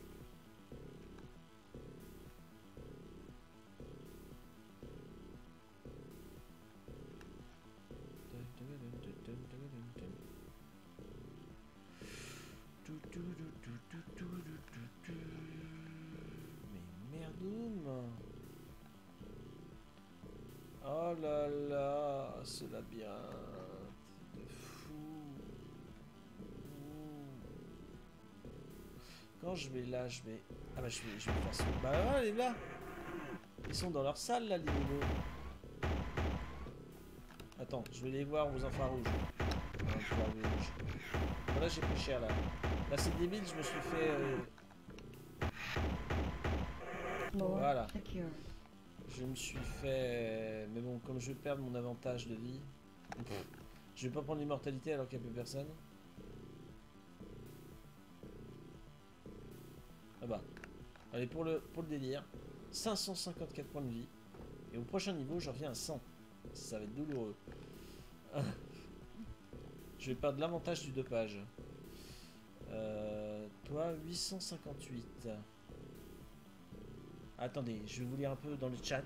Mais merdoum! Oh là là, ce labyrinthe de fou. Quand je vais là, je vais... Ah bah je vais faire ça. Bah ouais, elle est là. Ils sont dans leur salle là, les niveaux. Attends, je vais les voir aux infrarouges. Voilà, j'ai pris cher là. Là, c'est débile, je me suis fait. Floor Voilà. secured. Je me suis fait. Mais bon, comme je vais perdre mon avantage de vie, je vais pas prendre l'immortalité alors qu'il n'y a plus personne. Ah bah. Allez, pour le délire, 554 points de vie. Et au prochain niveau, je reviens à 100. Ça va être douloureux. Je vais perdre l'avantage du dopage. Toi, 858. Attendez, je vais vous lire un peu dans le chat.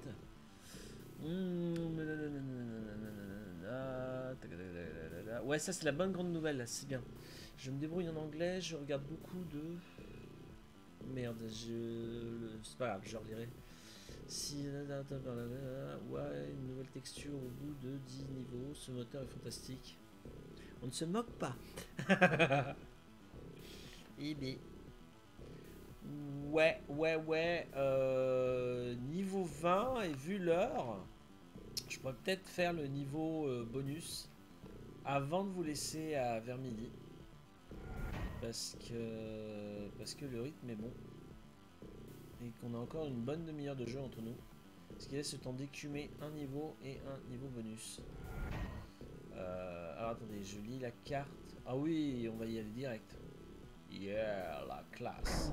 Ouais, ça c'est la bonne grande nouvelle, c'est bien. Je me débrouille en anglais, je regarde beaucoup de... Merde, c'est pas grave, je leur dirai. Si... Ouais, une nouvelle texture au bout de 10 niveaux, ce moteur est fantastique. On ne se moque pas. Eh bien... Ouais. Niveau 20, et vu l'heure, je pourrais peut-être faire le niveau bonus avant de vous laisser à vers midi. Parce que le rythme est bon. Et qu'on a encore une bonne demi-heure de jeu entre nous. Ce qui laisse le temps d'écumer un niveau et un niveau bonus. Alors attendez, je lis la carte. Ah oui, on va y aller direct. Yeah, la classe.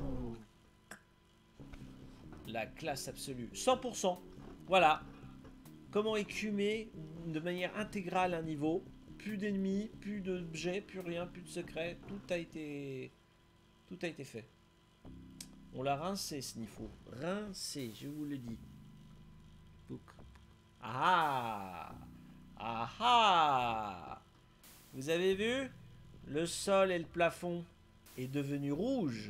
La classe absolue. 100%. Voilà. Comment écumer de manière intégrale un niveau. Plus d'ennemis, plus d'objets, plus rien, plus de secrets. Tout a été fait. On l'a rincé ce niveau. Rincé, je vous le dis. Ah ah ah. Vous avez vu? Le sol et le plafond est devenu rouge.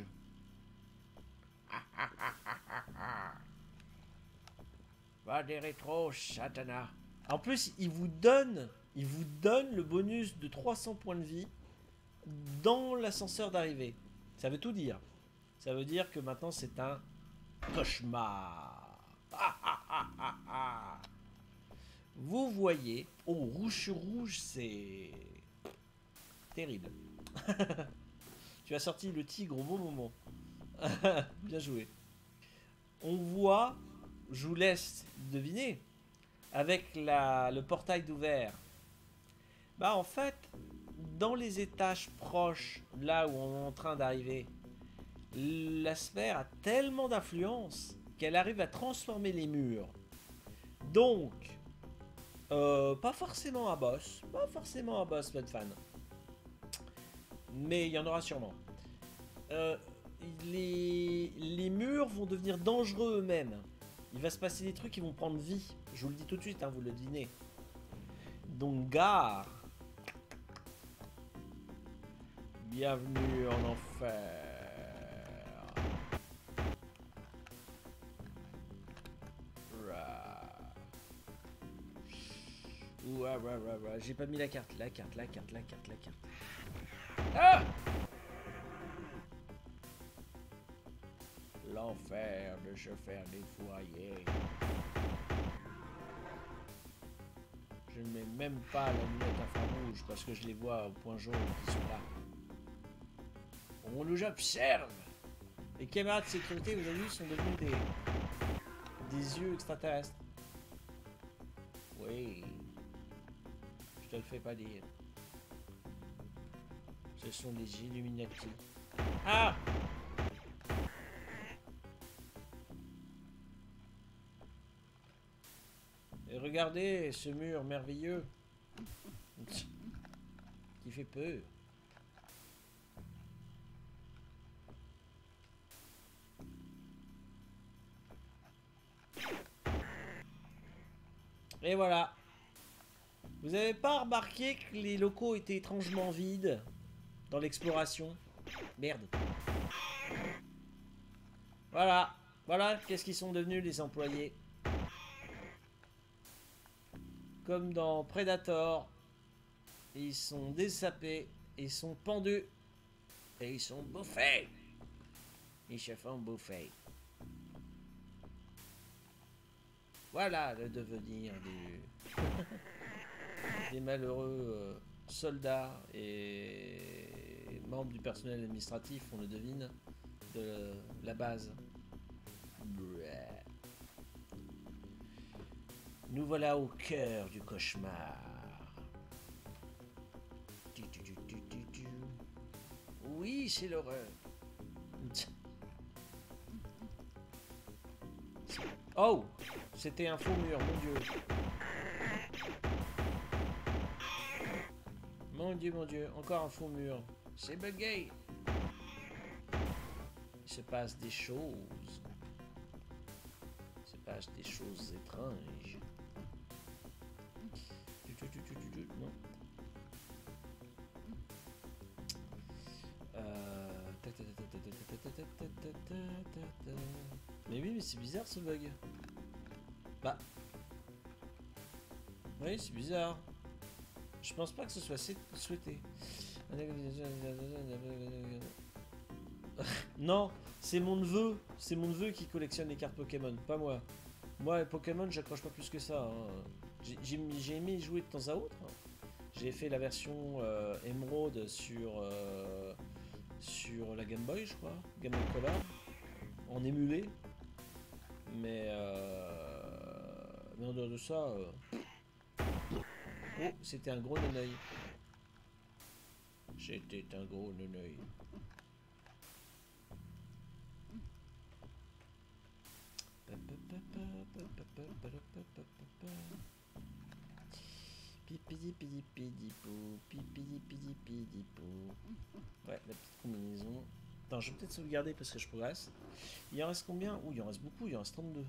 Va des rétros, Satana. En plus, il vous donne le bonus de 300 points de vie dans l'ascenseur d'arrivée. Ça veut tout dire. Ça veut dire que maintenant c'est un cauchemar. Vous voyez, oh, rouge sur rouge, c'est terrible. Tu as sorti le tigre au bon moment. Bien joué. On voit, je vous laisse deviner, avec le portail d'ouvert. Bah en fait, dans les étages proches, là où on est en train d'arriver, la sphère a tellement d'influence qu'elle arrive à transformer les murs. Donc, pas forcément un boss, Fan. Mais il y en aura sûrement. Les murs vont devenir dangereux eux-mêmes. Il va se passer des trucs qui vont prendre vie. Je vous le dis tout de suite, hein, vous le devinez. Donc, gare. Bienvenue en enfer. Ouais. J'ai pas mis la carte. La carte. Ah! L'enfer de se faire défourailler. Je ne mets même pas la lunette infrarouge parce que je les vois au point jaune qui sont là. On nous observe. Les caméras de sécurité, vous avez vu, sont devenus des yeux extraterrestres. Oui. Je te le fais pas dire. Ce sont des Illuminati. Ah! Et regardez ce mur merveilleux qui fait peur. Et voilà. Vous avez pas remarqué que les locaux étaient étrangement vides dans l'exploration? Merde. Voilà. Voilà qu'est-ce qu'ils sont devenus les employés. Comme dans Predator. Ils sont désapés. Ils sont pendus. Et ils sont bouffés. Ils se font bouffer. Voilà le devenir du... des malheureux soldats et membres du personnel administratif, on le devine, de la base. Nous voilà au cœur du cauchemar. Oui, c'est l'horreur. Oh, c'était un faux mur, mon Dieu. Mon Dieu, encore un faux mur. C'est bugué. Il se passe des choses. Il se passe des choses étranges. Non. Mais oui, mais c'est bizarre ce bug. Bah. Oui, c'est bizarre. Je pense pas que ce soit souhaité. Non, c'est mon neveu. C'est mon neveu qui collectionne les cartes Pokémon, pas moi. Moi, les Pokémon, j'accroche pas plus que ça. Hein. J'ai aimé y jouer de temps à autre. J'ai fait la version Emerald sur la Game Boy, je crois. Game Boy Color. En émulé. Mais en dehors de ça... Oh, c'était un gros neneuil. C'était un gros neneuil. Pipidi pidi pidi pou, pipidi pidi pidi pou. Ouais, la petite combinaison. Attends, je vais peut-être sauvegarder parce que je progresse. Il en reste combien? Ouh, il en reste beaucoup, il en reste 32.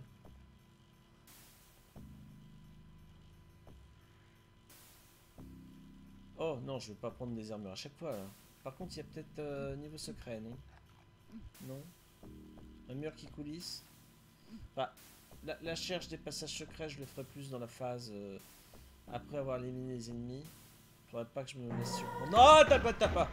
Oh non, je vais pas prendre des armures à chaque fois là. Par contre, il y a peut-être niveau secret, non? Non? Un mur qui coulisse? Bah, la recherche des passages secrets, je le ferai plus dans la phase après avoir éliminé les ennemis. Faudrait pas que je me laisse surprendre. Non, t'as pas!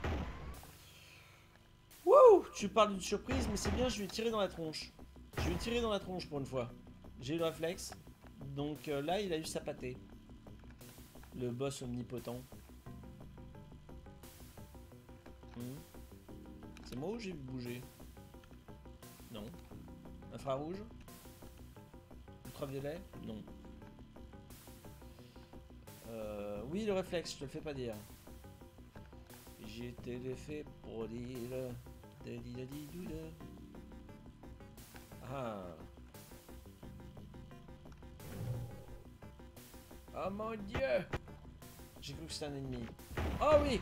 Wouh! Tu parles d'une surprise, mais c'est bien, je lui ai tiré dans la tronche. Je lui ai tiré dans la tronche pour une fois. J'ai eu le réflexe. Donc là, il a eu sa pâtée. Le boss omnipotent. C'est moi ou j'ai bougé? Non. Infrarouge? Ultraviolet? Non. Oui, le réflexe, je te le fais pas dire. J'ai été fait pour dire... Ah. Oh mon Dieu! J'ai cru que c'était un ennemi. Oh oui!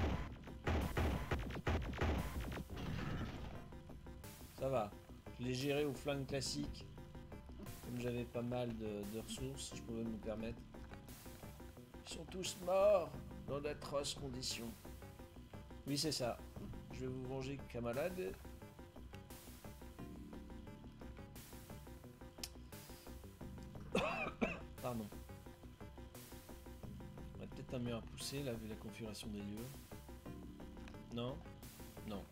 Ça va. Je l'ai géré au flingue classique. Comme j'avais pas mal de ressources, je pouvais me permettre. Ils sont tous morts dans d'atroces conditions. Oui, c'est ça. Je vais vous venger, camarade. Pardon. On a peut-être un mur à pousser, là, vu la configuration des lieux. Non? Non.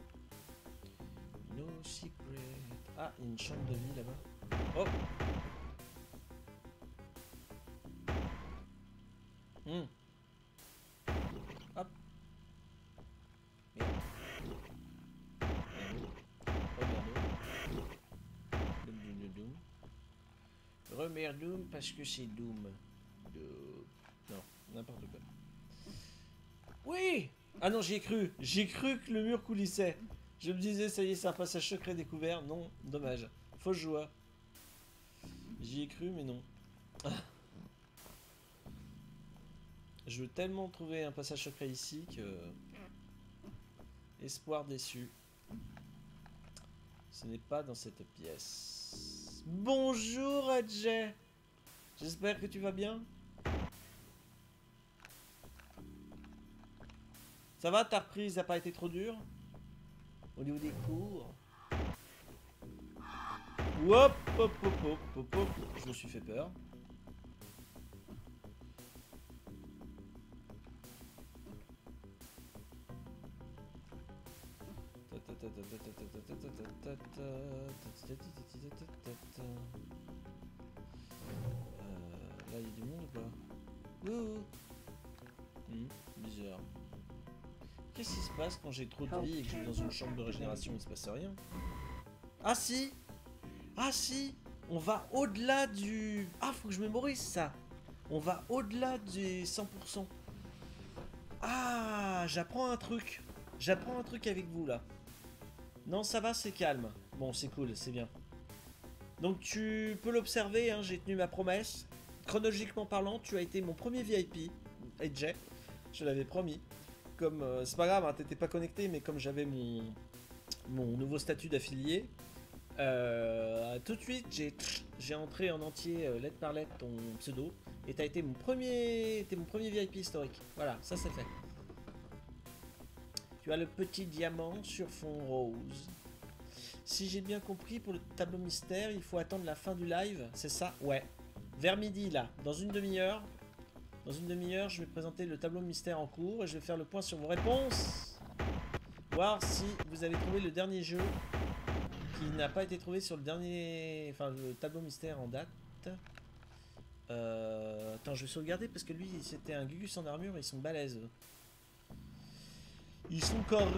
No secret. Ah, il y a une chambre de vie là-bas. Oh! Hop. Merde. Doom. Remerdoum parce que c'est Doom. Non, n'importe quoi. Oui! Ah non, j'y ai cru. J'ai cru que le mur coulissait. Je me disais, ça y est, c'est un passage secret découvert. Non, dommage. Fausse joie. J'y ai cru, mais non. Je veux tellement trouver un passage secret ici que... Espoir déçu. Ce n'est pas dans cette pièce. Bonjour, Adjay. J'espère que tu vas bien. Ça va, ta reprise n'a pas été trop dure? Au niveau des cours. Hop, hop, hop, hop, hop, hop. Je me suis fait peur. Là, il y a du monde ou pas? Ouh. heures. Qu'est-ce qui se passe quand j'ai trop de vie et que je suis dans une chambre de régénération? Il se passe rien. Ah si! Ah si! On va au-delà du... Ah, faut que je mémorise ça! On va au-delà des 100%. Ah, j'apprends un truc. J'apprends un truc avec vous, là. Non, ça va, c'est calme. Bon, c'est cool, c'est bien. Donc, tu peux l'observer, hein, j'ai tenu ma promesse. Chronologiquement parlant, tu as été mon premier VIP. Et Jay, je l'avais promis. Comme, c'est pas grave, hein, t'étais pas connecté, mais comme j'avais mon nouveau statut d'affilié, tout de suite, j'ai entré en entier, lettre par lettre, ton pseudo. Et t'as été mon premier VIP historique. Voilà, ça c'est fait. Tu as le petit diamant sur fond rose. Si j'ai bien compris, pour le tableau mystère, il faut attendre la fin du live, c'est ça? Ouais. Vers midi, là, dans une demi-heure. Dans une demi-heure, je vais présenter le tableau mystère en cours et je vais faire le point sur vos réponses. Voir si vous avez trouvé le dernier jeu qui n'a pas été trouvé sur le dernier... Enfin, le tableau mystère en date. Attends, je vais sauvegarder parce que lui, c'était un Gugus en armure et ils sont balèzes. Ils sont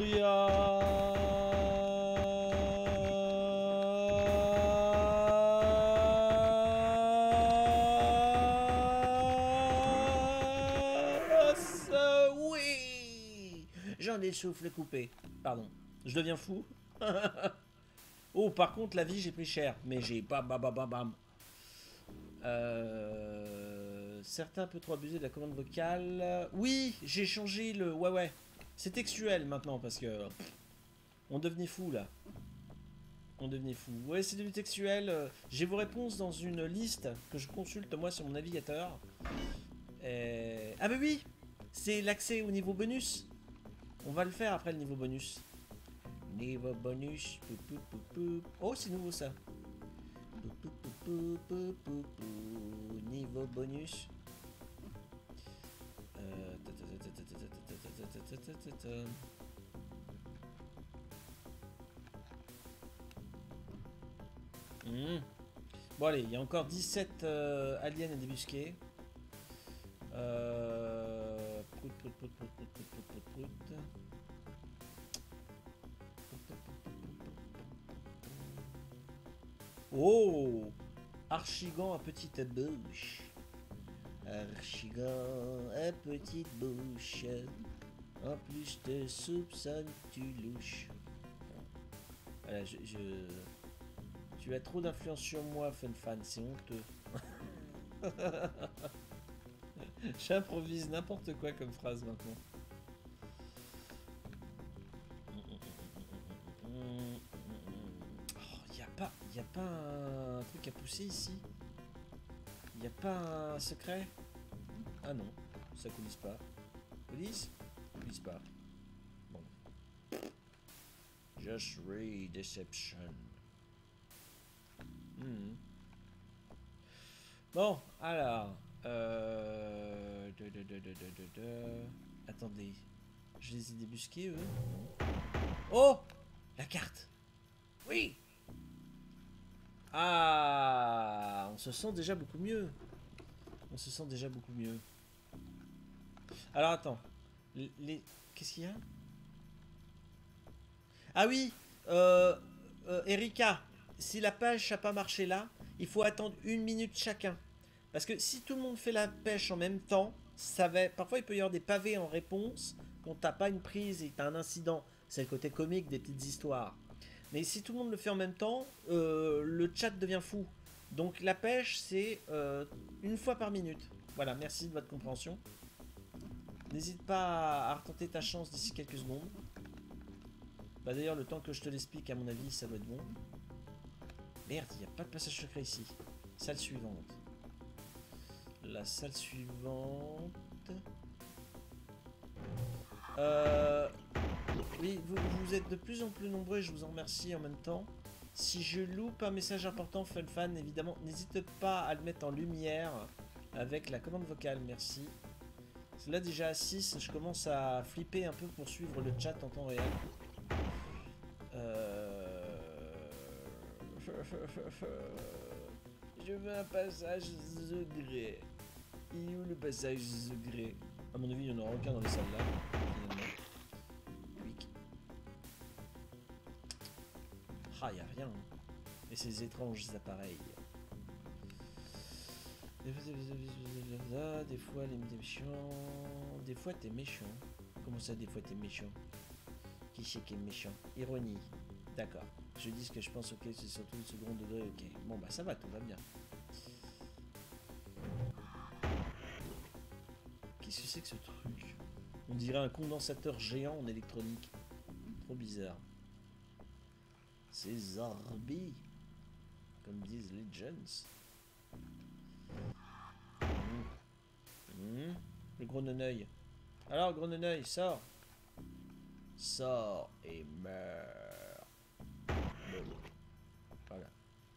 oui! J'en ai le souffle coupé. Pardon. Je deviens fou. Oh, par contre, la vie, j'ai pris cher. Mais j'ai pas bam. Certains un peu trop abusé de la commande vocale. Oui, j'ai changé le... Ouais. C'est textuel maintenant parce que... on devenait fou là. On devenait fou. Ouais, c'est devenu textuel. J'ai vos réponses dans une liste que je consulte moi sur mon navigateur. Ah bah oui, c'est l'accès au niveau bonus. On va le faire après le niveau bonus. Niveau bonus. Oh, c'est nouveau ça. Niveau bonus. Bon allez, il y a encore 17 aliens à débusquer. Oh, Archigan à petite bouche. Archigan à petite bouche. En plus de soupçonne, tu louches. Voilà, tu as trop d'influence sur moi, FunFan, c'est honteux. J'improvise n'importe quoi comme phrase maintenant. Y a pas un truc à pousser ici? Y a pas un secret? Ah non, ça coulisse pas. Coulisse? Coulisse pas. Bon. Just read Deception. Bon, alors... Attendez. Je les ai débusqués, eux? Non. Oh! La carte! Oui! Ah! On se sent déjà beaucoup mieux. On se sent déjà beaucoup mieux. Alors, attends. Qu'est-ce qu'il y a? Ah oui! Erika, si la pêche n'a pas marché là, il faut attendre 1 minute chacun. Parce que si tout le monde fait la pêche en même temps, ça va... Parfois, il peut y avoir des pavés en réponse. Quand t'as pas une prise et t'as un incident, c'est le côté comique des petites histoires. Mais si tout le monde le fait en même temps, le chat devient fou. Donc la pêche, c'est 1 fois par minute. Voilà, merci de votre compréhension. N'hésite pas à retenter ta chance d'ici quelques secondes. Bah d'ailleurs, le temps que je te l'explique, à mon avis, ça doit être bon. Merde, il n'y a pas de passage secret ici. Salle suivante. La salle suivante... Oui, vous êtes de plus en plus nombreux et je vous en remercie en même temps. Si je loupe un message important, FunFan, évidemment, n'hésite pas à le mettre en lumière avec la commande vocale, merci. Parce que là, déjà à 6, je commence à flipper un peu pour suivre le chat en temps réel. Je veux un passage secret. Il est où le passage secret? À mon avis, il n'y en aura aucun dans les salles là, finalement. Quick. Ah, il n'y a rien. Hein. Et ces étranges appareils. Des fois, les méchants. Des fois, t'es méchant. Comment ça, des fois, t'es méchant? Qui c'est qui est méchant? Ironie. D'accord. Je dis ce que je pense, ok, c'est surtout le second degré, ok. Bon, bah ça va, tout va bien. Qu'est-ce que c'est que ce truc? On dirait un condensateur géant en électronique. Trop bizarre. C'est Zarbi, comme disent les Legends. Le gros neneuil. Alors, gros neneuil, sors. Sors et meurs. Voilà.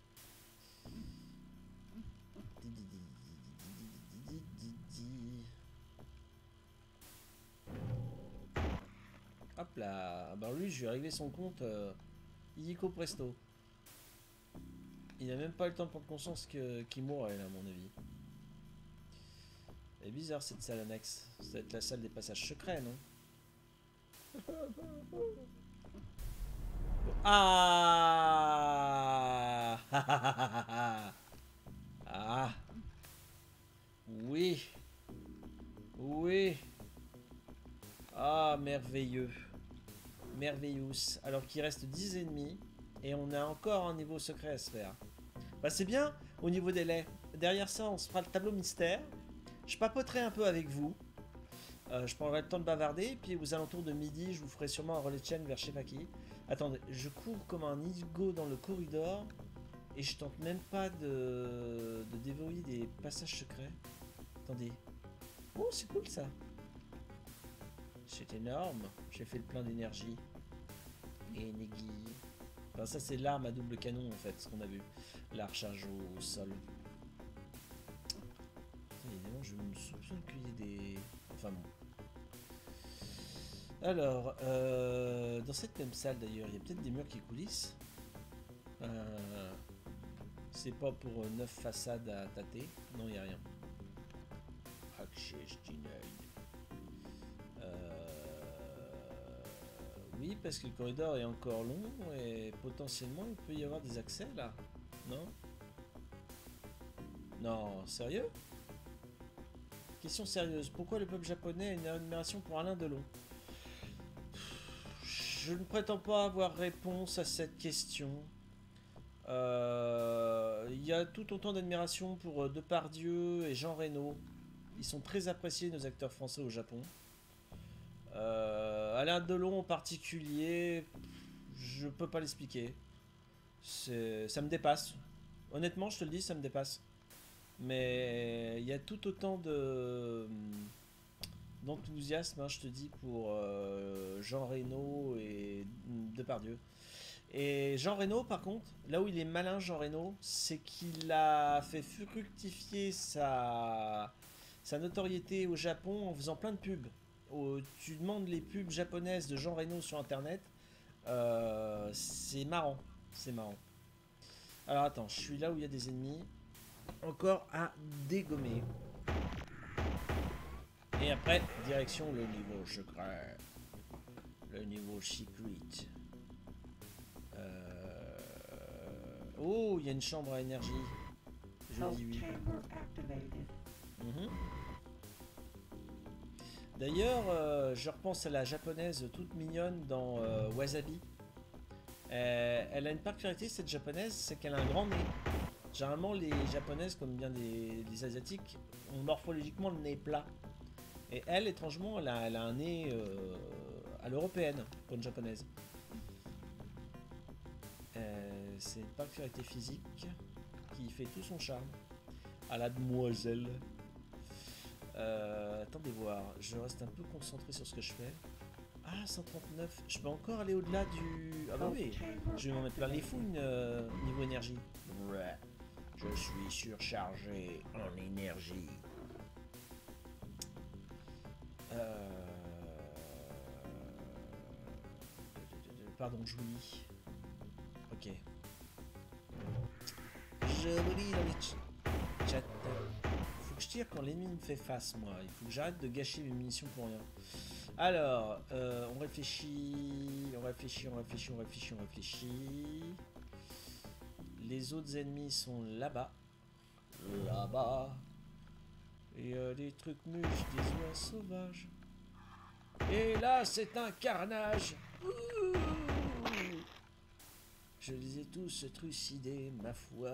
Hop là. Ben lui, je vais régler son compte illico presto. Il n'a même pas le temps de prendre conscience qu'il mourrait là, à mon avis. C'est bizarre cette salle annexe. Ça doit être la salle des passages secrets, non? Ah. Ah. Oui. Oui. Ah, merveilleux. Merveillous. Alors qu'il reste 10 ennemis. Et on a encore un niveau secret à se faire. Bah c'est bien au niveau des laits. Derrière ça, on se fera le tableau mystère. Je papoterai un peu avec vous. Je prendrai le temps de bavarder. Et puis aux alentours de midi, je vous ferai sûrement un relais de chaîne vers je sais pas qui. Attendez, je cours comme un idiot dans le corridor. Et je tente même pas de déverrouiller des passages secrets. Attendez. Oh, c'est cool ça. C'est énorme. J'ai fait le plein d'énergie. Et Negi. Enfin, ça, c'est l'arme à double canon en fait, ce qu'on a vu. La recharge au sol. Évidemment, je me soupçonne qu'il y ait des. Enfin bon. Alors, dans cette même salle d'ailleurs, il y a peut-être des murs qui coulissent. C'est pas pour 9 façades à tâter. Non, il n'y a rien. Oui, parce que le corridor est encore long et potentiellement il peut y avoir des accès là. Non? Non, sérieux? Question sérieuse. Pourquoi le peuple japonais a une admiration pour Alain Delon? Je ne prétends pas avoir réponse à cette question. Il y a tout autant d'admiration pour Depardieu et Jean Reno. Ils sont très appréciés, nos acteurs français au Japon. Alain Delon en particulier, je peux pas l'expliquer. Ça me dépasse. Honnêtement, je te le dis, ça me dépasse. Mais il y a tout autant d'enthousiasme, hein, je te dis, pour Jean Reno et Depardieu. Et Jean Reno, par contre, là où il est malin, Jean Reno, c'est qu'il a fait fructifier sa notoriété au Japon en faisant plein de pubs. Tu demandes les pubs japonaises de Jean Reno sur internet, c'est marrant, c'est marrant. Alors attends, je suis là où il y a des ennemis. Encore à dégommer. Et après, direction le niveau secret. Le niveau secret. Oh, il y a une chambre à énergie. Je dis oui. D'ailleurs, je repense à la japonaise toute mignonne dans Wasabi. Elle a une particularité, cette japonaise, c'est qu'elle a un grand nez. Généralement, les japonaises, comme bien les asiatiques, ont morphologiquement le nez plat. Et elle, étrangement, elle a un nez à l'européenne, pour une japonaise. C'est une particularité physique qui fait tout son charme. À la demoiselle. Attendez voir, je reste un peu concentré sur ce que je fais. Ah, 139, je peux encore aller au-delà du... Ah bah oui, je vais m'en mettre plein les fouines niveau énergie. Je suis surchargé en énergie. Pardon, je vous lis. Ok. Je vous lis dans les chats. Faut que je tire quand l'ennemi me fait face, moi. Il faut que j'arrête de gâcher mes munitions pour rien. Alors, on réfléchit, on réfléchit, on réfléchit, on réfléchit, on réfléchit. Les autres ennemis sont là-bas. Là-bas. Et les trucs mûches des oies sauvages. Et là, c'est un carnage. Ouh, je les ai tous trucidés, ma foi.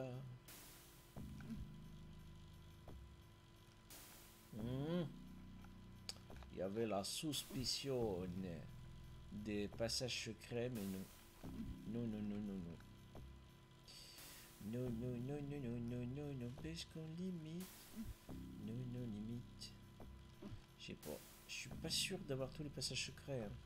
Il y avait la suspicion des passages secrets, mais non. Non, non, non, non, non. Non, non, non, non, non, non, non, non, parce qu'on limite. Non, non, limite. Je sais pas. Je suis pas sûr d'avoir tous les passages secrets. Hein.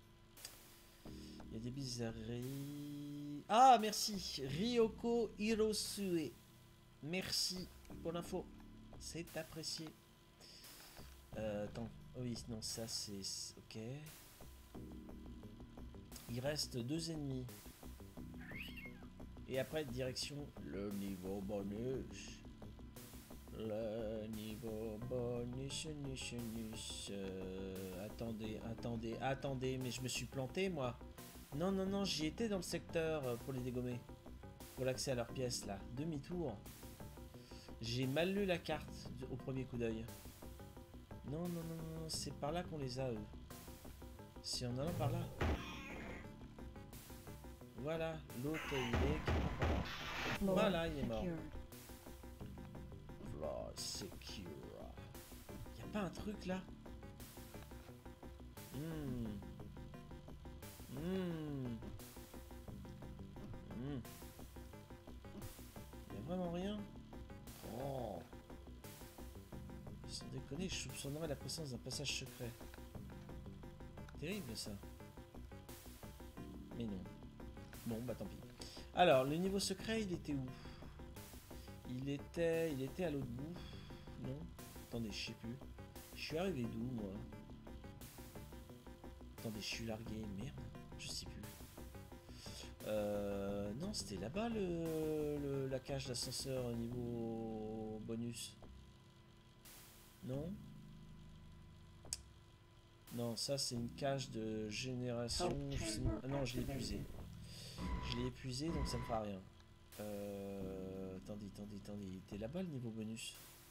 Il y a des bizarreries. Ah, merci. Ryoko Hirosue. Merci pour l'info. C'est apprécié. Attends. Oui, non, ça c'est... Ok. Il reste 2 ennemis. Et après, direction le niveau bonus. Le niveau bonus, attendez, attendez, attendez, mais je me suis planté, moi. Non, non, non, j'y étais dans le secteur pour les dégommer. Pour l'accès à leur pièce, là. Demi-tour. J'ai mal lu la carte au premier coup d'œil. Non, non, non, non, c'est par là qu'on les a, eux. C'est en allant par là. Voilà, l'autre, il est... Voilà, il est mort. Floor secure. Y a pas un truc, là? Y a vraiment rien? Oh. Sans déconner, je soupçonnerais la présence d'un passage secret. Terrible, ça. Mais non. Bon, bah tant pis. Alors, le niveau secret, il était où? Il était à l'autre bout. Non? Attendez, je sais plus. Je suis arrivé d'où, moi? Attendez, je suis largué. Merde, je sais plus. Non, c'était là-bas la cage d'ascenseur niveau bonus. Non? Non, ça c'est une cage de génération. Ah non, je l'ai épuisé. Je l'ai épuisé, donc ça me fera rien. Attendez, attendez, attendez. Il était là-bas le niveau bonus.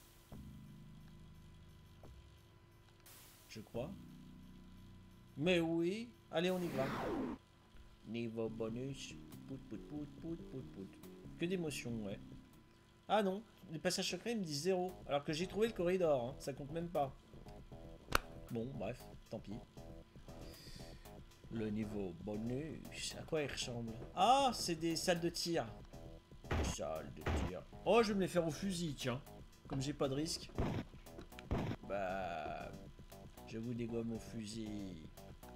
Je crois. Mais oui. Allez, on y va. Niveau bonus. Pout, pout, pout, pout, pout, pout. Que d'émotion, ouais. Ah non. Les passages secrets me disent 0. Alors que j'ai trouvé le corridor. Hein. Ça compte même pas. Bon, bref. Tant pis. Le niveau bonus. À quoi il ressemble? Ah, c'est des salles de tir. Salle de tir. Oh, je vais me les faire au fusil, tiens. Comme j'ai pas de risque. Bah... Je vous dégomme au fusil.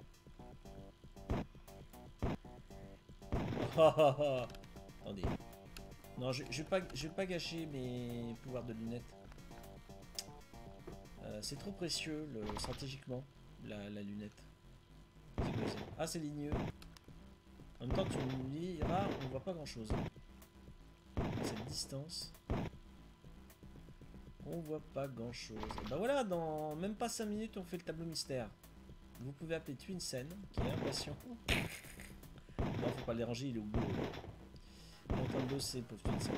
Attendez. Non, je vais pas gâcher mes pouvoirs de lunettes. C'est trop précieux, stratégiquement, la lunette. Ah, c'est ligneux. En même temps, tu me diras, on voit pas grand-chose. Cette distance... On voit pas grand chose. Bah voilà, dans même pas 5 minutes, on fait le tableau mystère. Vous pouvez appeler Twinsen, qui est impatient. Non, faut pas le déranger, il est au bout. Il est en train de bosser, pauvre Twinsen.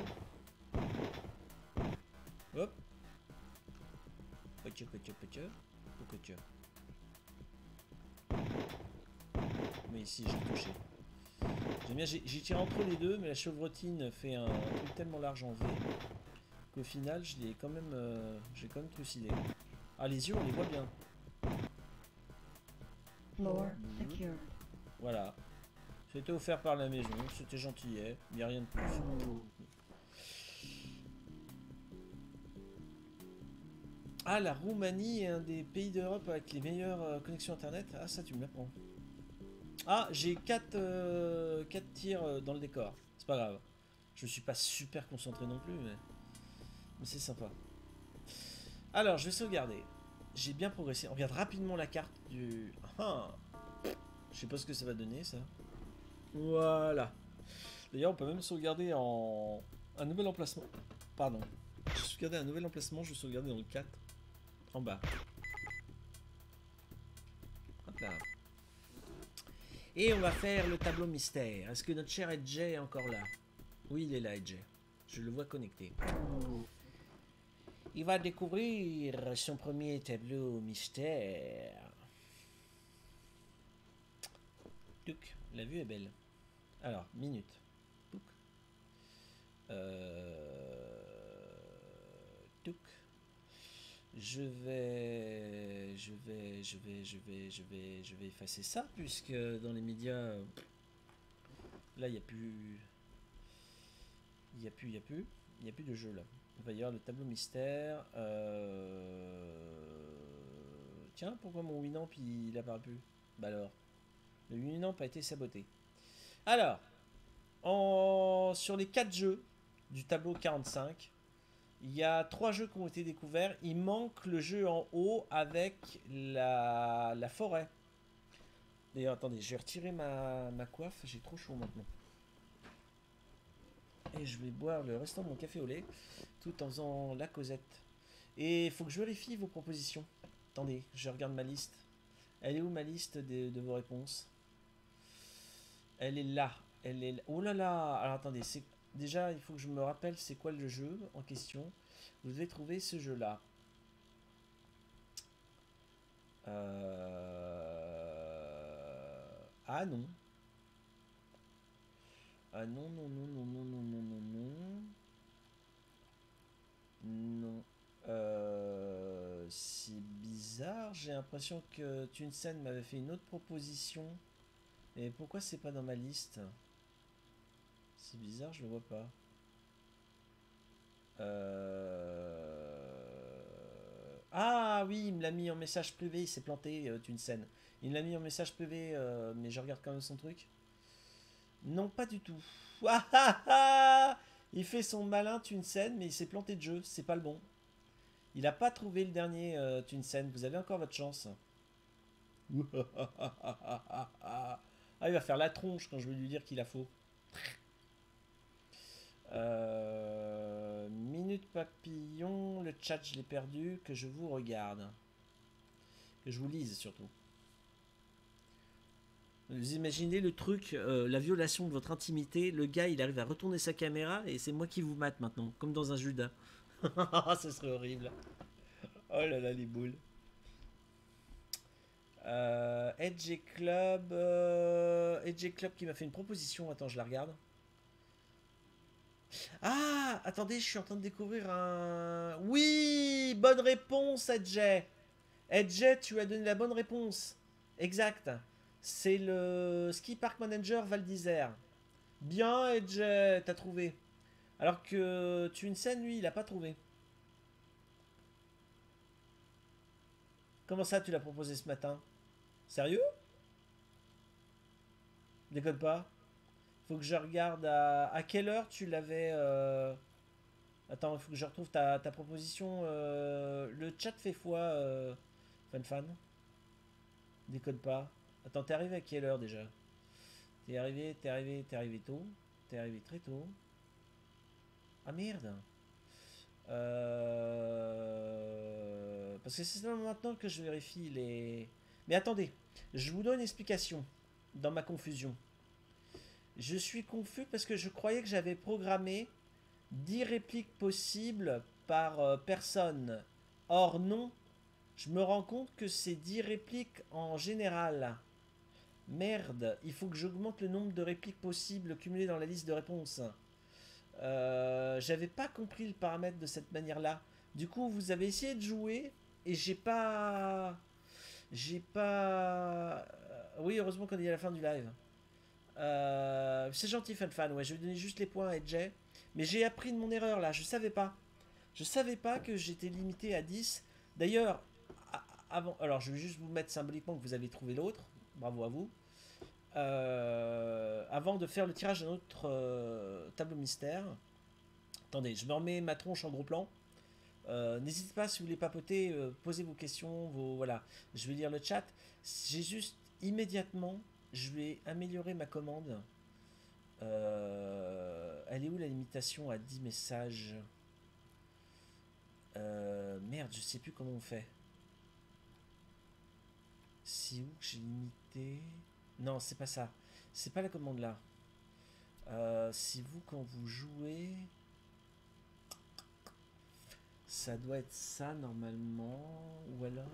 Hop. Pocha, pocha, pocha. Pocha. Mais ici, j'ai touché. J'aime bien, j'ai tiré entre les deux, mais la chevrotine fait un truc tellement large en V. Qu'au final, je l'ai quand même, j'ai quand même trucidé. Ah, les yeux, on les voit bien. Voilà. C'était offert par la maison, c'était gentillet, il n'y a rien de plus. Ah, la Roumanie est un des pays d'Europe avec les meilleures connexions internet. Ah, ça, tu me l'apprends. Ah, j'ai 4 tirs dans le décor. C'est pas grave. Je suis pas super concentré non plus, mais c'est sympa. Alors, je vais sauvegarder. J'ai bien progressé. On regarde rapidement la carte du... Ah, je sais pas ce que ça va donner, ça. Voilà. D'ailleurs, on peut même sauvegarder en... un nouvel emplacement. Pardon. Je sauvegarder un nouvel emplacement, je vais sauvegarder dans le 4. En bas. Hop là. Et on va faire le tableau mystère. Est-ce que notre cher Edge est encore là? Oui, il est là, Edge. Je le vois connecté. Il va découvrir son premier tableau mystère. Tuc, la vue est belle. Alors, minute. Tuc. Tuc. Je vais effacer ça puisque dans les médias, là il n'y a plus, il n'y a plus de jeu là. Il va y avoir le tableau mystère. Tiens, pourquoi mon Winamp il apparaît plus? Bah alors, le Winamp a été saboté. Alors, sur les 4 jeux du tableau 45. Il y a 3 jeux qui ont été découverts. Il manque le jeu en haut avec la forêt. D'ailleurs, attendez, je vais retirer ma coiffe. J'ai trop chaud maintenant. Et je vais boire le restant de mon café au lait tout en faisant la causette. Et il faut que je vérifie vos propositions. Attendez, je regarde ma liste. Elle est où ma liste de vos réponses? Elle est là. Elle est là. Oh là là. Alors attendez, c'est... Déjà, il faut que je me rappelle c'est quoi le jeu en question. Vous devez trouver ce jeu-là. Ah non. Ah non, non, non, non, non, non, non, non, non. Non. C'est bizarre. J'ai l'impression que Tunsen m'avait fait une autre proposition. Et pourquoi c'est pas dans ma liste? C'est bizarre, je le vois pas. Ah oui, il me l'a mis en message privé, il s'est planté, Tunsen. Il me l'a mis en message privé, mais je regarde quand même son truc. Non, pas du tout. Ah, ah, ah, il fait son malin, Tunsen, mais il s'est planté de jeu, c'est pas le bon. Il a pas trouvé le dernier, Tunsen, vous avez encore votre chance. Ah, il va faire la tronche quand je vais lui dire qu'il a faux. Minute papillon, le chat je l'ai perdu, que je vous regarde. Que je vous lise surtout. Vous imaginez le truc, la violation de votre intimité, le gars il arrive à retourner sa caméra et c'est moi qui vous mate maintenant, comme dans un Judas. Ce serait horrible. Oh là là les boules. Edge Club qui m'a fait une proposition, attends je la regarde. Ah, attendez, je suis en train de découvrir un... Oui, bonne réponse, Edge. Edge, tu as donné la bonne réponse. Exact. C'est le Ski Park Manager Val d'Isère. Bien, Edge, t'as trouvé. Alors que Tunsen, lui, il a pas trouvé. Comment ça, tu l'as proposé ce matin? Sérieux? Déconne pas. Faut que je regarde à quelle heure tu l'avais... Attends, il faut que je retrouve ta proposition. Le chat fait foi, fan. Décode pas. Attends, t'es arrivé à quelle heure déjà? T'es arrivé tôt. T'es arrivé très tôt. Ah merde. Parce que c'est seulement maintenant que je vérifie les... Mais attendez, je vous donne une explication dans ma confusion. Je suis confus parce que je croyais que j'avais programmé 10 répliques possibles par personne. Or non, je me rends compte que c'est 10 répliques en général. Merde, il faut que j'augmente le nombre de répliques possibles cumulées dans la liste de réponses. J'avais pas compris le paramètre de cette manière-là. Du coup, vous avez essayé de jouer et j'ai pas... Oui, heureusement qu'on est à la fin du live. C'est gentil, fan. Ouais, je vais donner juste les points à Edge. Mais j'ai appris de mon erreur là, je savais pas. Je savais pas que j'étais limité à 10. D'ailleurs, avant, alors je vais juste vous mettre symboliquement que vous avez trouvé l'autre. Bravo à vous. Avant de faire le tirage d'un autre tableau mystère. Attendez, je me remets ma tronche en gros plan. N'hésitez pas si vous voulez papoter, posez vos questions, voilà. Je vais lire le chat. J'ai juste immédiatement, je vais améliorer ma commande. Elle est où la limitation à 10 messages? Merde, je sais plus comment on fait. C'est où que j'ai limité? Non, c'est pas ça. C'est pas la commande là. C'est vous quand vous jouez. Ça doit être ça normalement. Ou alors.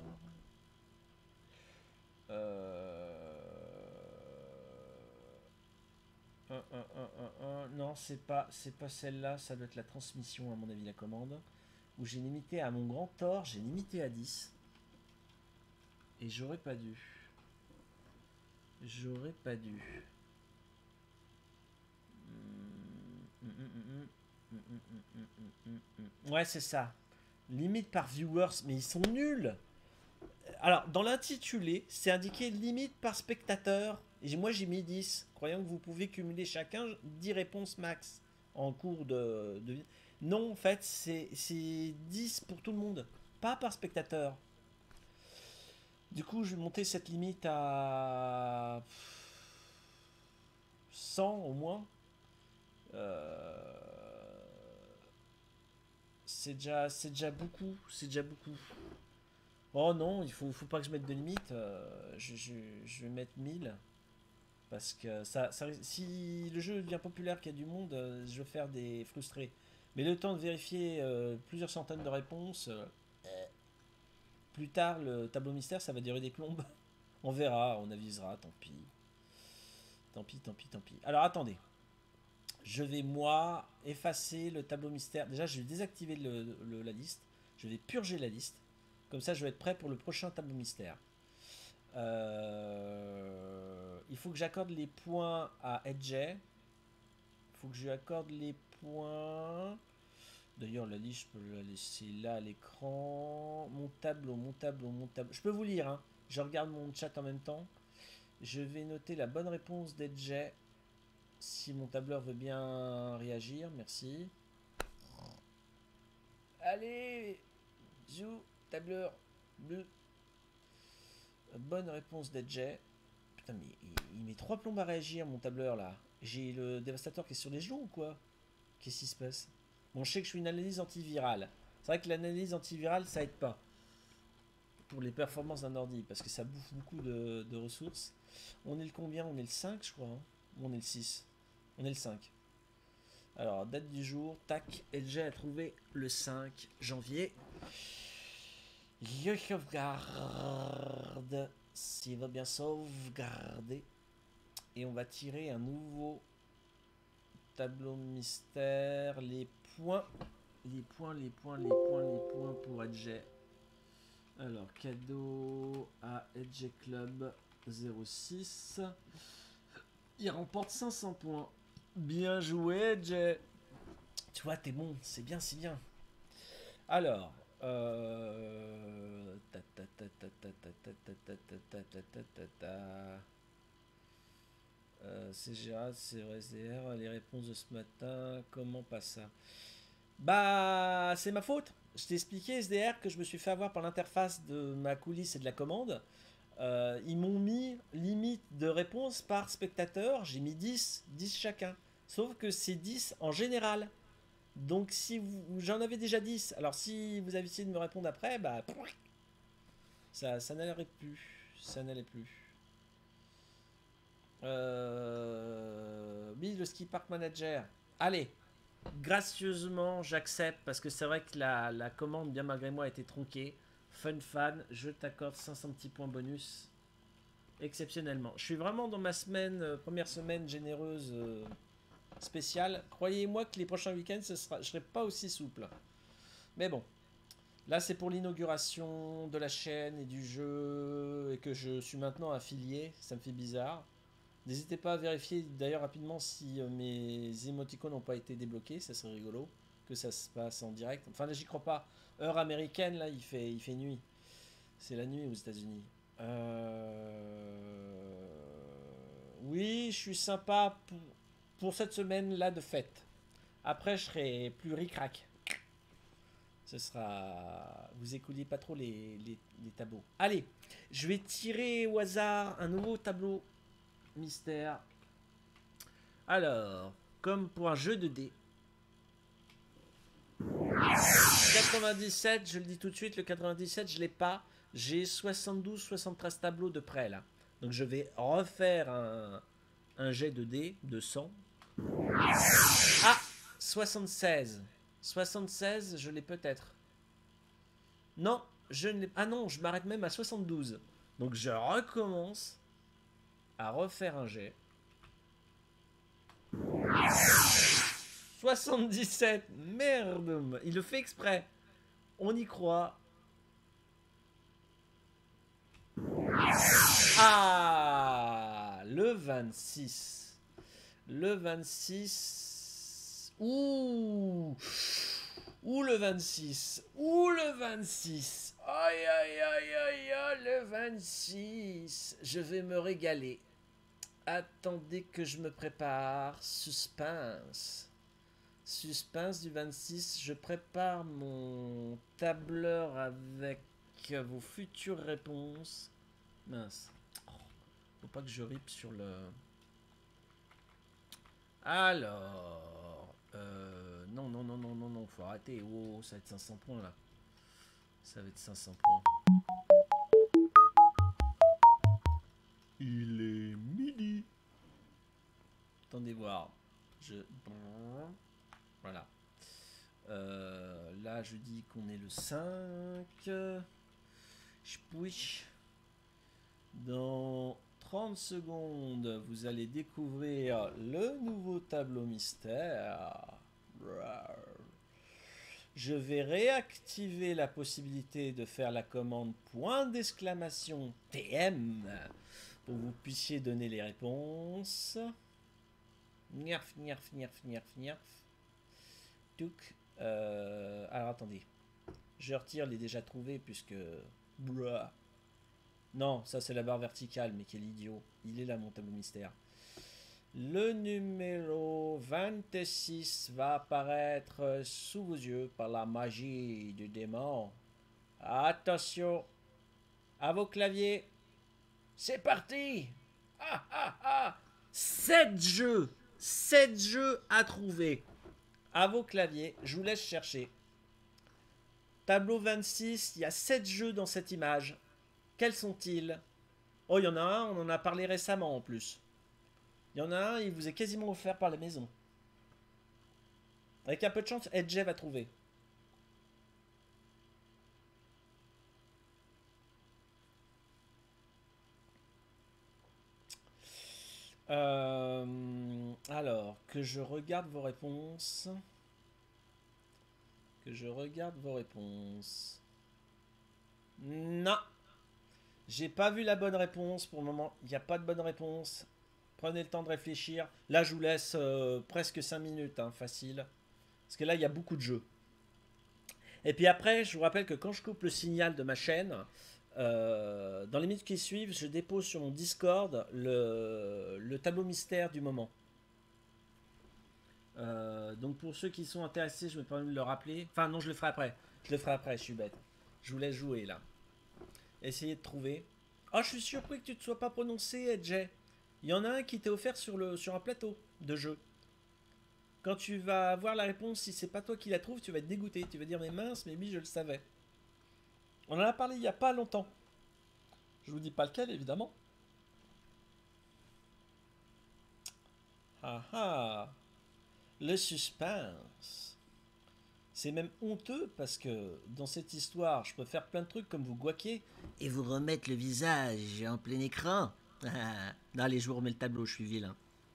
Non, c'est pas celle-là. Ça doit être la transmission, à mon avis, la commande. Où j'ai limité à mon grand tort, j'ai limité à 10. Et j'aurais pas dû. J'aurais pas dû. Ouais, c'est ça. Limite par viewers, mais ils sont nuls. Alors, dans l'intitulé, c'est indiqué limite par spectateur. Et moi, j'ai mis 10, croyant que vous pouvez cumuler chacun 10 réponses max en cours de... Non, en fait, c'est 10 pour tout le monde, pas par spectateur. Du coup, je vais monter cette limite à 100 au moins. C'est déjà beaucoup. C'est déjà beaucoup. Oh non, il faut pas que je mette de limite. Je vais mettre 1000. Parce que si le jeu devient populaire, qu'il y a du monde, je vais faire des frustrés. Mais le temps de vérifier plusieurs centaines de réponses, plus tard, le tableau mystère, ça va durer des plombes. On verra, on avisera, tant pis. Tant pis, tant pis, tant pis. Alors attendez. Je vais, moi, effacer le tableau mystère. Déjà, je vais désactiver la liste. Je vais purger la liste. Comme ça, je vais être prêt pour le prochain tableau mystère. Il faut que j'accorde les points à Edge. Il faut que je lui accorde les points. D'ailleurs, la liste, je peux la laisser là à l'écran. Mon tableau. Je peux vous lire, hein. Je regarde mon chat en même temps. Je vais noter la bonne réponse d'Edge. Si mon tableur veut bien réagir, merci. Allez, zou, tableur bleu. Bonne réponse d'Edge. Putain, mais il met 3 plombes à réagir, mon tableur là. J'ai le dévastateur qui est sur les genoux ou quoi? Qu'est-ce qui se passe? Bon, je sais que je suis une analyse antivirale. C'est vrai que l'analyse antivirale, ça aide pas pour les performances d'un ordi parce que ça bouffe beaucoup de ressources. On est le combien? On est le 5, je crois. Hein, ou on est le 6? On est le 5. Alors, date du jour, tac, LG a trouvé le 5 janvier. Je sauvegarde, s'il va bien sauvegarder. Et on va tirer un nouveau tableau mystère. Les points pour Edge. Alors, cadeau à Edge Club 06. Il remporte 500 points. Bien joué, Edge. Tu vois, t'es bon, c'est bien, c'est bien. Alors, c'est Gérard, c'est RSDR, les réponses de ce matin, comment pas ça? Bah, c'est ma faute. Je t'ai expliqué, SDR, que je me suis fait avoir par l'interface de ma coulisse et de la commande. Ils m'ont mis limite de réponse par spectateur. J'ai mis 10 chacun. Sauf que c'est 10 en général. Donc si j'en avais déjà 10, alors si vous avez essayé de me répondre après, bah ça n'allait plus. Ça n'allait plus. Oui, le ski park manager. Allez, gracieusement, j'accepte parce que c'est vrai que la commande, bien malgré moi, a été tronquée. Fun fan, je t'accorde 500 petits points bonus. Exceptionnellement. Je suis vraiment dans ma semaine, première semaine généreuse spéciale. Croyez-moi que les prochains week-ends, je serai pas aussi souple. Mais bon. Là, c'est pour l'inauguration de la chaîne et du jeu et que je suis maintenant affilié. Ça me fait bizarre. N'hésitez pas à vérifier d'ailleurs rapidement si mes émoticônes n'ont pas été débloqués. Ça serait rigolo que ça se passe en direct. Enfin, là, j'y crois pas. Heure américaine, là, il fait nuit. C'est la nuit aux États-Unis. Oui, je suis sympa pour cette semaine-là de fête. Après, je serai plus ric-rac. Ce sera... Vous écoutez pas trop les tableaux. Allez, je vais tirer au hasard un nouveau tableau mystère. Alors, comme pour un jeu de dés. 97, je le dis tout de suite, le 97, je l'ai pas. J'ai 72, 73 tableaux de près là. Donc je vais refaire un jet de dés de 100. Ah, 76. 76, je l'ai peut-être. Non, je ne l'ai... Ah non, je m'arrête même à 72. Donc je recommence à refaire un jet. 77, merde, il le fait exprès. On y croit. Ah, le 26. Le 26. Ouh. Ouh, le 26. Ouh, le 26. Aïe, aïe, aïe, aïe, aïe, le 26. Je vais me régaler. Attendez que je me prépare. Suspense. Suspense du 26. Je prépare mon tableur avec vos futures réponses. Mince. Oh, faut pas que je ripe sur le... Alors... non, non, non, non, non, non. Faut arrêter. Oh, ça va être 500 points, là. Ça va être 500 points. Il est midi. Attendez voir. Voilà. Là, je dis qu'on est le 5. Je puis. Dans 30 secondes, vous allez découvrir le nouveau tableau mystère. Je vais réactiver la possibilité de faire la commande point d'exclamation TM pour que vous puissiez donner les réponses. Nierf, nierf, nierf, nierf, nierf. Touk. Alors attendez. Je retire les déjà trouvés puisque... Non, ça c'est la barre verticale, mais quel idiot. Il est là mon tableau mystère. Le numéro 26 va apparaître sous vos yeux par la magie du démon. Attention à vos claviers. C'est parti. 7 jeux. 7 jeux à trouver. À vos claviers, je vous laisse chercher. Tableau 26, il y a 7 jeux dans cette image. Quels sont-ils? Oh, il y en a un, on en a parlé récemment en plus. Il y en a un, il vous est quasiment offert par la maison. Avec un peu de chance, Edge va trouver. Alors, que je regarde vos réponses. Que je regarde vos réponses. Non. J'ai pas vu la bonne réponse pour le moment. Il n'y a pas de bonne réponse. Prenez le temps de réfléchir. Là, je vous laisse presque 5 minutes, hein, facile. Parce que là, il y a beaucoup de jeux. Et puis après, je vous rappelle que quand je coupe le signal de ma chaîne, dans les minutes qui suivent, je dépose sur mon Discord le tableau mystère du moment. Donc pour ceux qui sont intéressés, je me permets de le rappeler. Enfin non, je le ferai après. Je le ferai après, je suis bête. Je vous laisse jouer là. Essayez de trouver. Oh, je suis surpris que tu ne te sois pas prononcé, Edge. Il y en a un qui t'est offert sur un plateau de jeu. Quand tu vas voir la réponse, si c'est pas toi qui la trouves, tu vas être dégoûté. Tu vas dire, mais mince, mais oui, je le savais. On en a parlé il n'y a pas longtemps. Je vous dis pas lequel, évidemment. Ah ah. Le suspense. C'est même honteux parce que dans cette histoire, je peux faire plein de trucs comme vous guaquer et vous remettre le visage en plein écran. Non, allez, je vous remets le tableau, je suis vilain.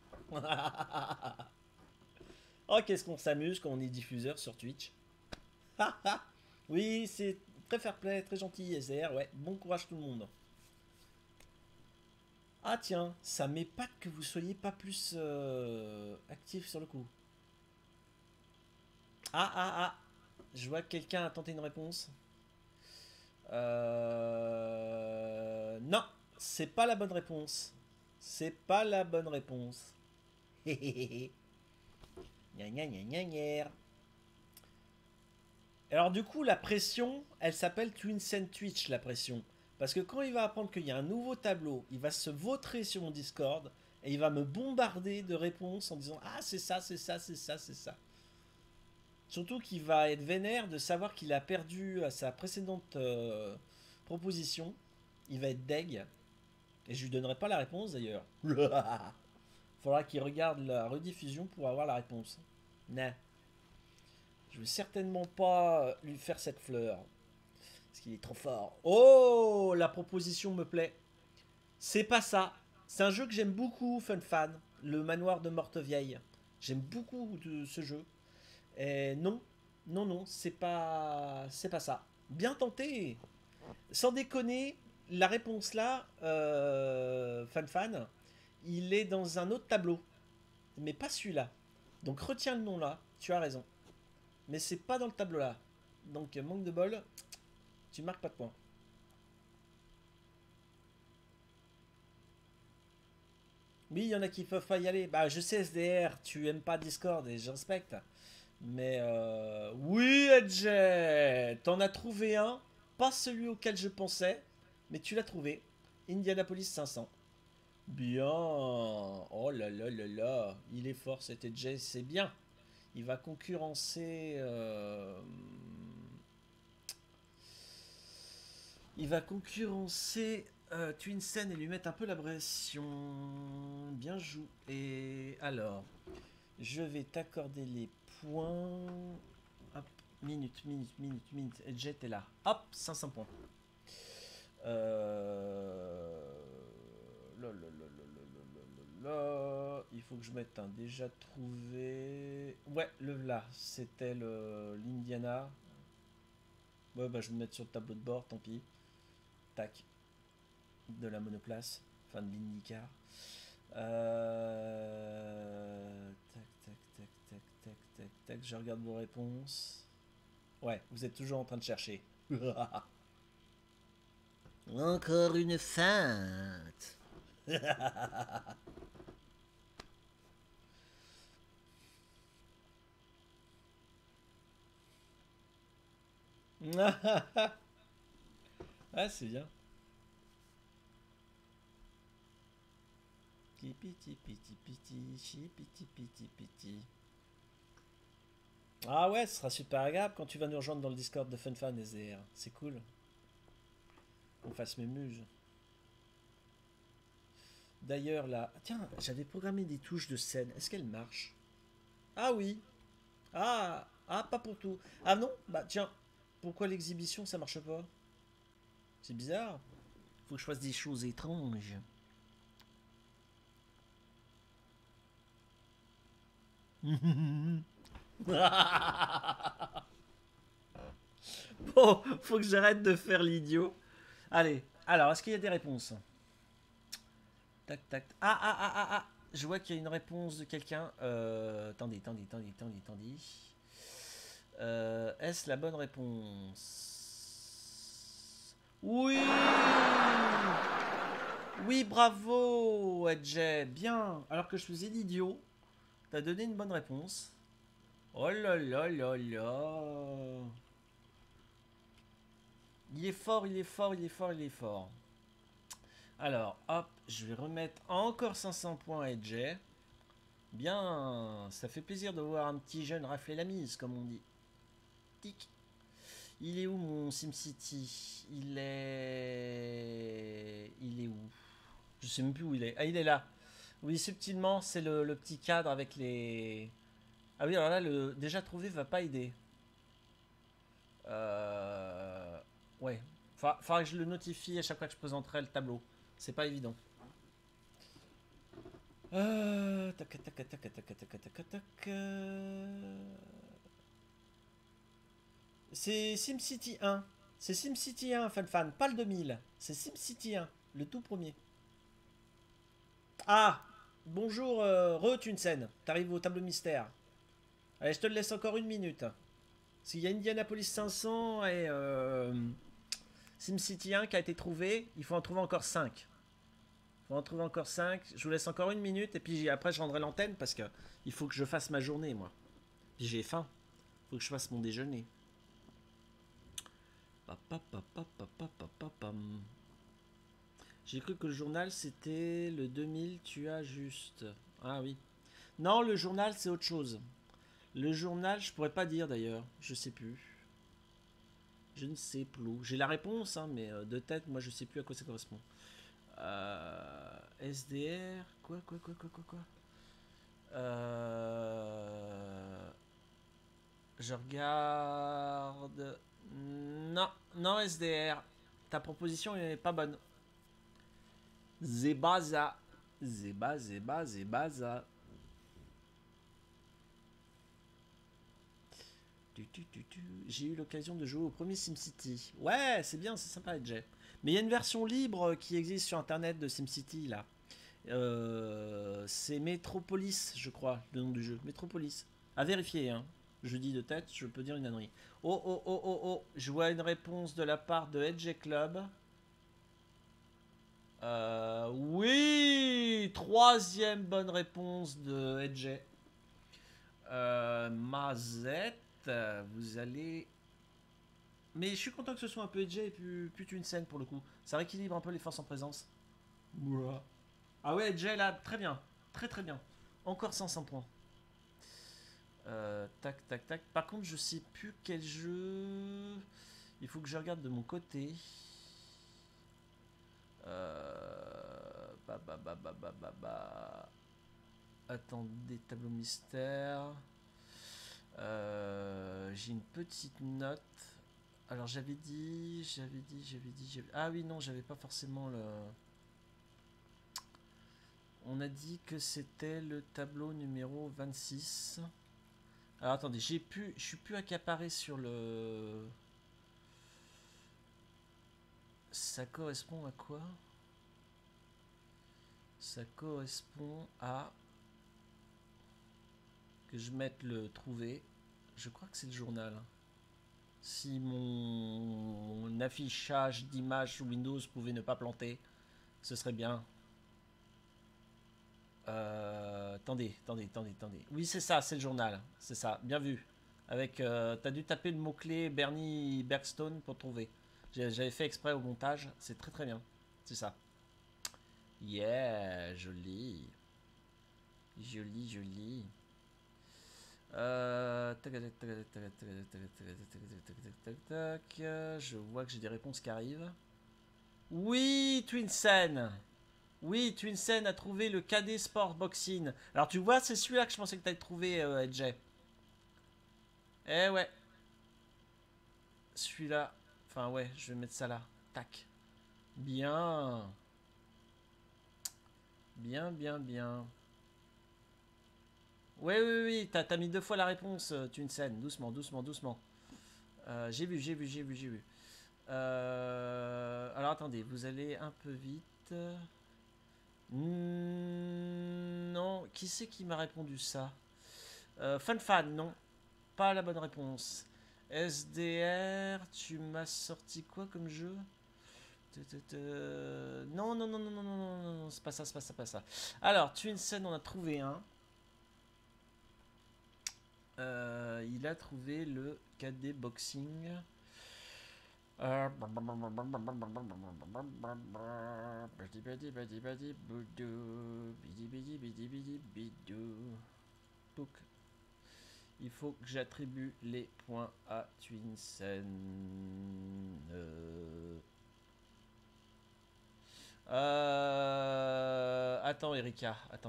Oh, qu'est-ce qu'on s'amuse quand on est diffuseur sur Twitch. Oui, c'est très fair play, très gentil, SR. Ouais, bon courage tout le monde. Ah tiens, ça m'épate que vous soyez pas plus actif sur le coup. Ah, je vois que quelqu'un a tenté une réponse. Non, c'est pas la bonne réponse. C'est pas la bonne réponse. Gna gna gna gna gna. Alors du coup, la pression, elle s'appelle Twinsen Twitch, la pression. Parce que quand il va apprendre qu'il y a un nouveau tableau, il va se vautrer sur mon Discord et il va me bombarder de réponses en disant « Ah, c'est ça, c'est ça, c'est ça, c'est ça ». Surtout qu'il va être vénère de savoir qu'il a perdu à sa précédente proposition. Il va être deg. Et je lui donnerai pas la réponse d'ailleurs. Faudra qu'il regarde la rediffusion pour avoir la réponse. Nah. Je vais certainement pas lui faire cette fleur. Parce qu'il est trop fort. Oh, la proposition me plaît. C'est pas ça. C'est un jeu que j'aime beaucoup, Fun Fan. Le manoir de Morte-Vieille. J'aime beaucoup de ce jeu. Et non, non, non, c'est pas ça. Bien tenté. Sans déconner, la réponse là, Fan Fan, il est dans un autre tableau. Mais pas celui-là. Donc retiens le nom là, tu as raison. Mais c'est pas dans le tableau là. Donc manque de bol, tu marques pas de points. Oui, il y en a qui peuvent pas y aller. Bah je sais SDR, tu aimes pas Discord et je respecte. Mais oui Edge, t'en as trouvé un. Pas celui auquel je pensais, mais tu l'as trouvé. Indianapolis 500. Bien. Oh là là là là. Il est fort cet Edge, c'est bien. Il va concurrencer... Il va concurrencer Twinsen et lui mettre un peu la pression. Bien joué. Et alors, je vais t'accorder les points. Hop, minute, minute, minute, minute. Edge est là. Hop, 500 points. Il faut que je mette un déjà trouvé. Ouais, le là, c'était l'Indiana. Ouais, bah je vais me mettre sur le tableau de bord, tant pis. Tac. De la monoplace. Enfin de l'IndyCar. Tac, tac, tac, tac, tac, tac, tac. Je regarde vos réponses. Ouais, vous êtes toujours en train de chercher. Encore une feinte. Ah, c'est bien. Piti piti piti, piti piti piti. Ah ouais, ce sera super agréable quand tu vas nous rejoindre dans le Discord de FunFan SDR. C'est cool. Qu'on fasse mes muses. D'ailleurs là, tiens, j'avais programmé des touches de scène. Est-ce qu'elles marchent? Ah oui. Ah, pas pour tout. Ah non, bah tiens, pourquoi l'exhibition ça marche pas? C'est bizarre. Faut que je fasse des choses étranges. Bon, faut que j'arrête de faire l'idiot. Allez, alors, est-ce qu'il y a des réponses? Tac, tac. Ah. Je vois qu'il y a une réponse de quelqu'un. Attendez. Est-ce la bonne réponse? Oui. Oui, bravo, Edge. Bien. Alors que je faisais l'idiot, t'as donné une bonne réponse. Oh là là là là. Il est fort, il est fort, il est fort, il est fort. Alors, hop, je vais remettre encore 500 points à Edge. Bien, ça fait plaisir de voir un petit jeune rafler la mise, comme on dit. Tic. Il est où mon SimCity? Il est où? Je sais même plus où il est. Ah, il est là. Oui, subtilement, c'est le petit cadre avec les... Ah oui, alors là, le déjà trouvé va pas aider. Ouais. Faudra que je le notifie à chaque fois que je présenterai le tableau. C'est pas évident. Tac. C'est SimCity 1. C'est SimCity 1, fan. Pas le 2000. C'est SimCity 1. Le tout premier. Ah! Bonjour, Tunsen. T'arrives au tableau mystère. Allez, je te le laisse encore une minute. S'il y a Indianapolis 500 et SimCity 1 qui a été trouvé, il faut en trouver encore 5. Il faut en trouver encore 5. Je vous laisse encore une minute et puis après je rendrai l'antenne parce que il faut que je fasse ma journée, moi. Puis j'ai faim. Il faut que je fasse mon déjeuner. J'ai cru que le journal c'était le 2000, tu as juste. Ah oui. Non, le journal c'est autre chose. Le journal, je pourrais pas dire d'ailleurs. Je sais plus. Je ne sais plus. J'ai la réponse, hein, mais de tête, moi, je sais plus à quoi ça correspond. SDR. Quoi. Je regarde. Non, non, SDR. Ta proposition est pas bonne. Zebaza. Zebaza. J'ai eu l'occasion de jouer au premier SimCity. Ouais, c'est bien, c'est sympa, Jay. Mais il y a une version libre qui existe sur internet de SimCity là. C'est Metropolis, je crois, le nom du jeu. Metropolis. À vérifier, hein. Je dis de tête, je peux dire une ânerie. Oh. Je vois une réponse de la part de Edge Club. Oui, troisième bonne réponse de Edge. Mazette, vous allez. Mais je suis content que ce soit un peu Edge et plus une scène pour le coup. Ça rééquilibre un peu les forces en présence. Ouah. Ah ouais, Edge là, très bien. Très bien. Encore 500 points. Tac. Par contre, je sais plus quel jeu. Il faut que je regarde de mon côté. Attendez, tableau mystère. J'ai une petite note. Alors j'avais dit. Ah oui, non, j'avais pas forcément le. On a dit que c'était le tableau numéro 26. Alors attendez, je suis plus accaparé sur le. Ça correspond à quoi? Ça correspond à. Que je mette le trouver. Je crois que c'est le journal. Si mon affichage d'image sous Windows pouvait ne pas planter, ce serait bien. Attendez. Oui, c'est ça, c'est le journal. C'est ça, bien vu. Avec, t'as dû taper le mot-clé Bernie Bergstone pour trouver. J'avais fait exprès au montage. C'est très bien. C'est ça. Yeah, joli. Joli. Je vois que j'ai des réponses qui arrivent. Oui, Twinsen. Oui, Twinsen a trouvé le KD Sport Boxing. Alors tu vois, c'est celui-là que je pensais que tu allais trouver, Edge. Eh ouais. Celui-là. Enfin ouais, je vais mettre ça là. Tac. Bien. Bien. Oui, t'as mis 2 fois la réponse, Twinsen. Doucement. J'ai vu. Alors attendez, vous allez un peu vite. Non, qui c'est qui m'a répondu ça? Fan, non. Pas la bonne réponse. SDR, tu m'as sorti quoi comme jeu? Non, c'est pas ça. Alors, Twinsen, on a trouvé un. Il a trouvé le KD Boxing. Il faut que j'attribue les points à Twinsen. Attends, Erika. Attends.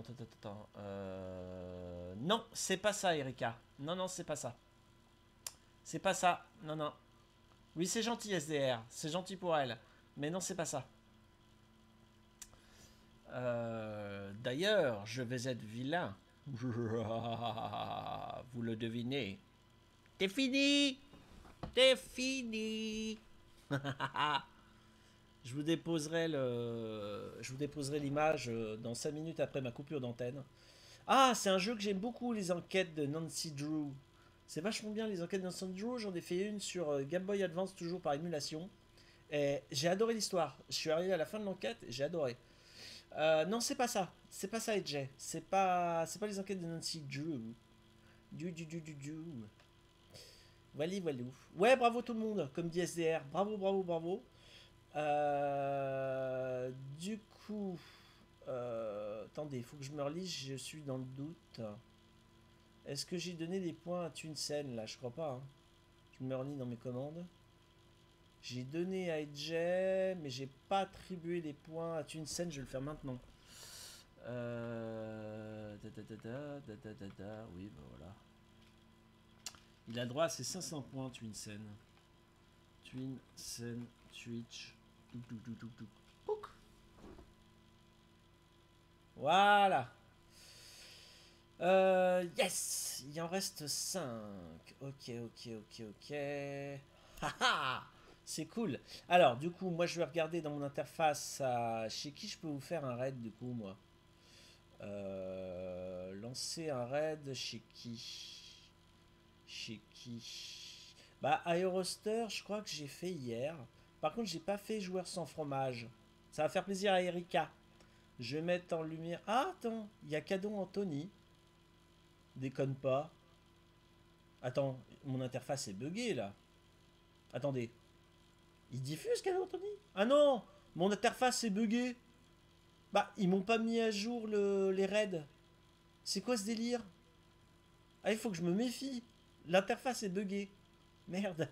Non, c'est pas ça, Erika. Non, c'est pas ça. C'est pas ça. Non. Oui, c'est gentil, SDR. C'est gentil pour elle. Mais non, c'est pas ça. D'ailleurs, je vais être vilain. Vous le devinez. T'es fini. Je vous déposerai l'image dans 5 minutes après ma coupure d'antenne. Ah, c'est un jeu que j'aime beaucoup, les enquêtes de Nancy Drew. C'est vachement bien, les enquêtes de Nancy Drew. J'en ai fait une sur Game Boy Advance, toujours par émulation. Et j'ai adoré l'histoire. Je suis arrivé à la fin de l'enquête et j'ai adoré. Non, c'est pas ça. C'est pas ça, Edge. C'est pas les enquêtes de Nancy Drew. Voilou. Ouais, bravo tout le monde, comme dit SDR. Bravo. Du coup, attendez, il faut que je me relise, je suis dans le doute. Est-ce que j'ai donné des points à Twinsen là? Je crois pas. Hein. Je me relis dans mes commandes. J'ai donné à Edge, mais j'ai pas attribué les points à Twinsen. Je vais le faire maintenant. Oui, bah voilà. Il a droit à ses 500 points, Twinsen. Twinsen, Twitch. Pouc. Voilà. Yes. Il en reste 5. Ok. Haha. C'est cool. Alors, du coup, moi, je vais regarder dans mon interface chez qui je peux vous faire un raid, du coup, moi. Lancer un raid chez qui? Chez qui? Bah, Aeroster, je crois que j'ai fait hier. Par contre, j'ai pas fait joueur sans fromage. Ça va faire plaisir à Erika. Je vais mettre en lumière... Ah, attends, il y a cadeau Anthony. Déconne pas. Attends, mon interface est buggée, là. Attendez. Il diffuse cadeau Anthony? Ah non, mon interface est buggée. Bah, ils m'ont pas mis à jour les raids. C'est quoi ce délire? Ah, il faut que je me méfie. L'interface est buggée. Merde.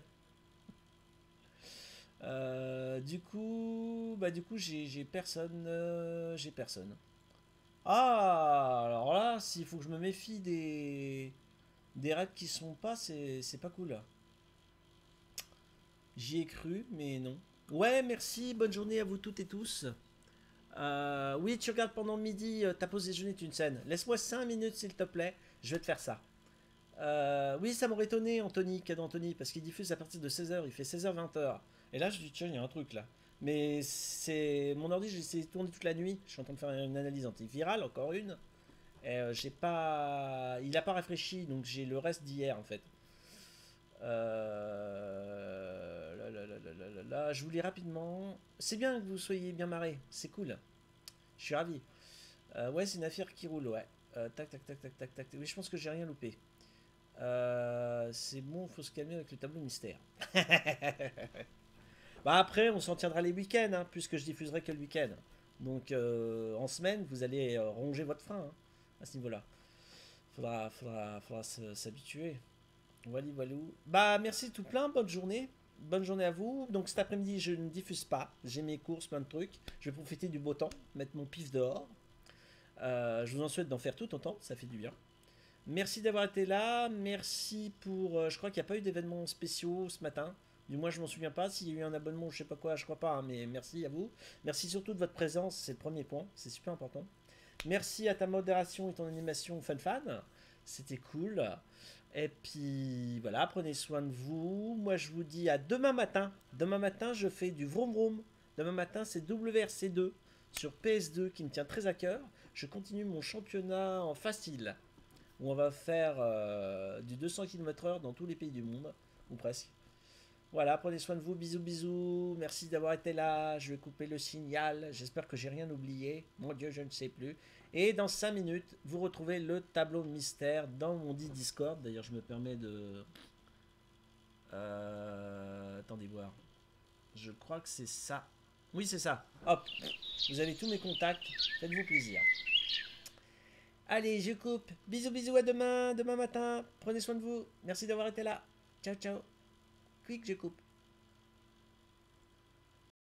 Du coup, j'ai personne. J'ai personne. Ah, alors là, s'il faut que je me méfie des raids qui sont pas, c'est pas cool. J'y ai cru, mais non. Ouais, merci. Bonne journée à vous toutes et tous. Oui, tu regardes pendant midi ta pause déjeuner est une scène. Laisse-moi 5 minutes s'il te plaît, je vais te faire ça. Oui, ça m'aurait étonné, Anthony, cadeau Anthony, parce qu'il diffuse à partir de 16h, il fait 16h-20h. Et là, je dis, tiens, il y a un truc là. Mais c'est mon ordi, j'ai essayé de tourner toute la nuit. Je suis en train de faire une analyse antivirale, encore une. Et j'ai pas. Il a pas rafraîchi, donc j'ai le reste d'hier en fait. Je vous lis rapidement. C'est bien que vous soyez bien marrés, c'est cool. Je suis ravi. Ouais, c'est une affaire qui roule, ouais. Tac. Oui, je pense que j'ai rien loupé. C'est bon, faut se calmer avec le tableau mystère. Bah après, on s'en tiendra les week-ends, hein, puisque je diffuserai que le week-end. Donc en semaine, vous allez ronger votre frein hein, à ce niveau-là. Faudra s'habituer. Voilou. Bah merci tout plein, bonne journée. Bonne journée à vous. Donc cet après-midi, je ne diffuse pas. J'ai mes courses, plein de trucs. Je vais profiter du beau temps, mettre mon pif dehors. Je vous en souhaite d'en faire tout autant, ça fait du bien. Merci d'avoir été là. Merci pour... je crois qu'il n'y a pas eu d'événements spéciaux ce matin. Du moins, je m'en souviens pas. S'il y a eu un abonnement, je sais pas quoi, je crois pas. Hein, mais merci à vous. Merci surtout de votre présence. C'est le premier point. C'est super important. Merci à ta modération et ton animation fan. C'était cool. Et puis voilà, prenez soin de vous. Moi, je vous dis à demain matin. Demain matin, je fais du vroom vroom. Demain matin, c'est WRC2 sur PS2 qui me tient très à cœur. Je continue mon championnat en facile où on va faire du 200 km/h dans tous les pays du monde, ou presque. Voilà, prenez soin de vous, bisous. Merci d'avoir été là. Je vais couper le signal. J'espère que j'ai rien oublié. Mon Dieu, je ne sais plus. Et dans 5 minutes, vous retrouvez le tableau mystère dans mon dit Discord. D'ailleurs, je me permets de... attendez voir. Je crois que c'est ça. Oui, c'est ça. Hop. Vous avez tous mes contacts. Faites-vous plaisir. Allez, je coupe. Bisous à demain matin. Prenez soin de vous. Merci d'avoir été là. Ciao. Quick, je coupe.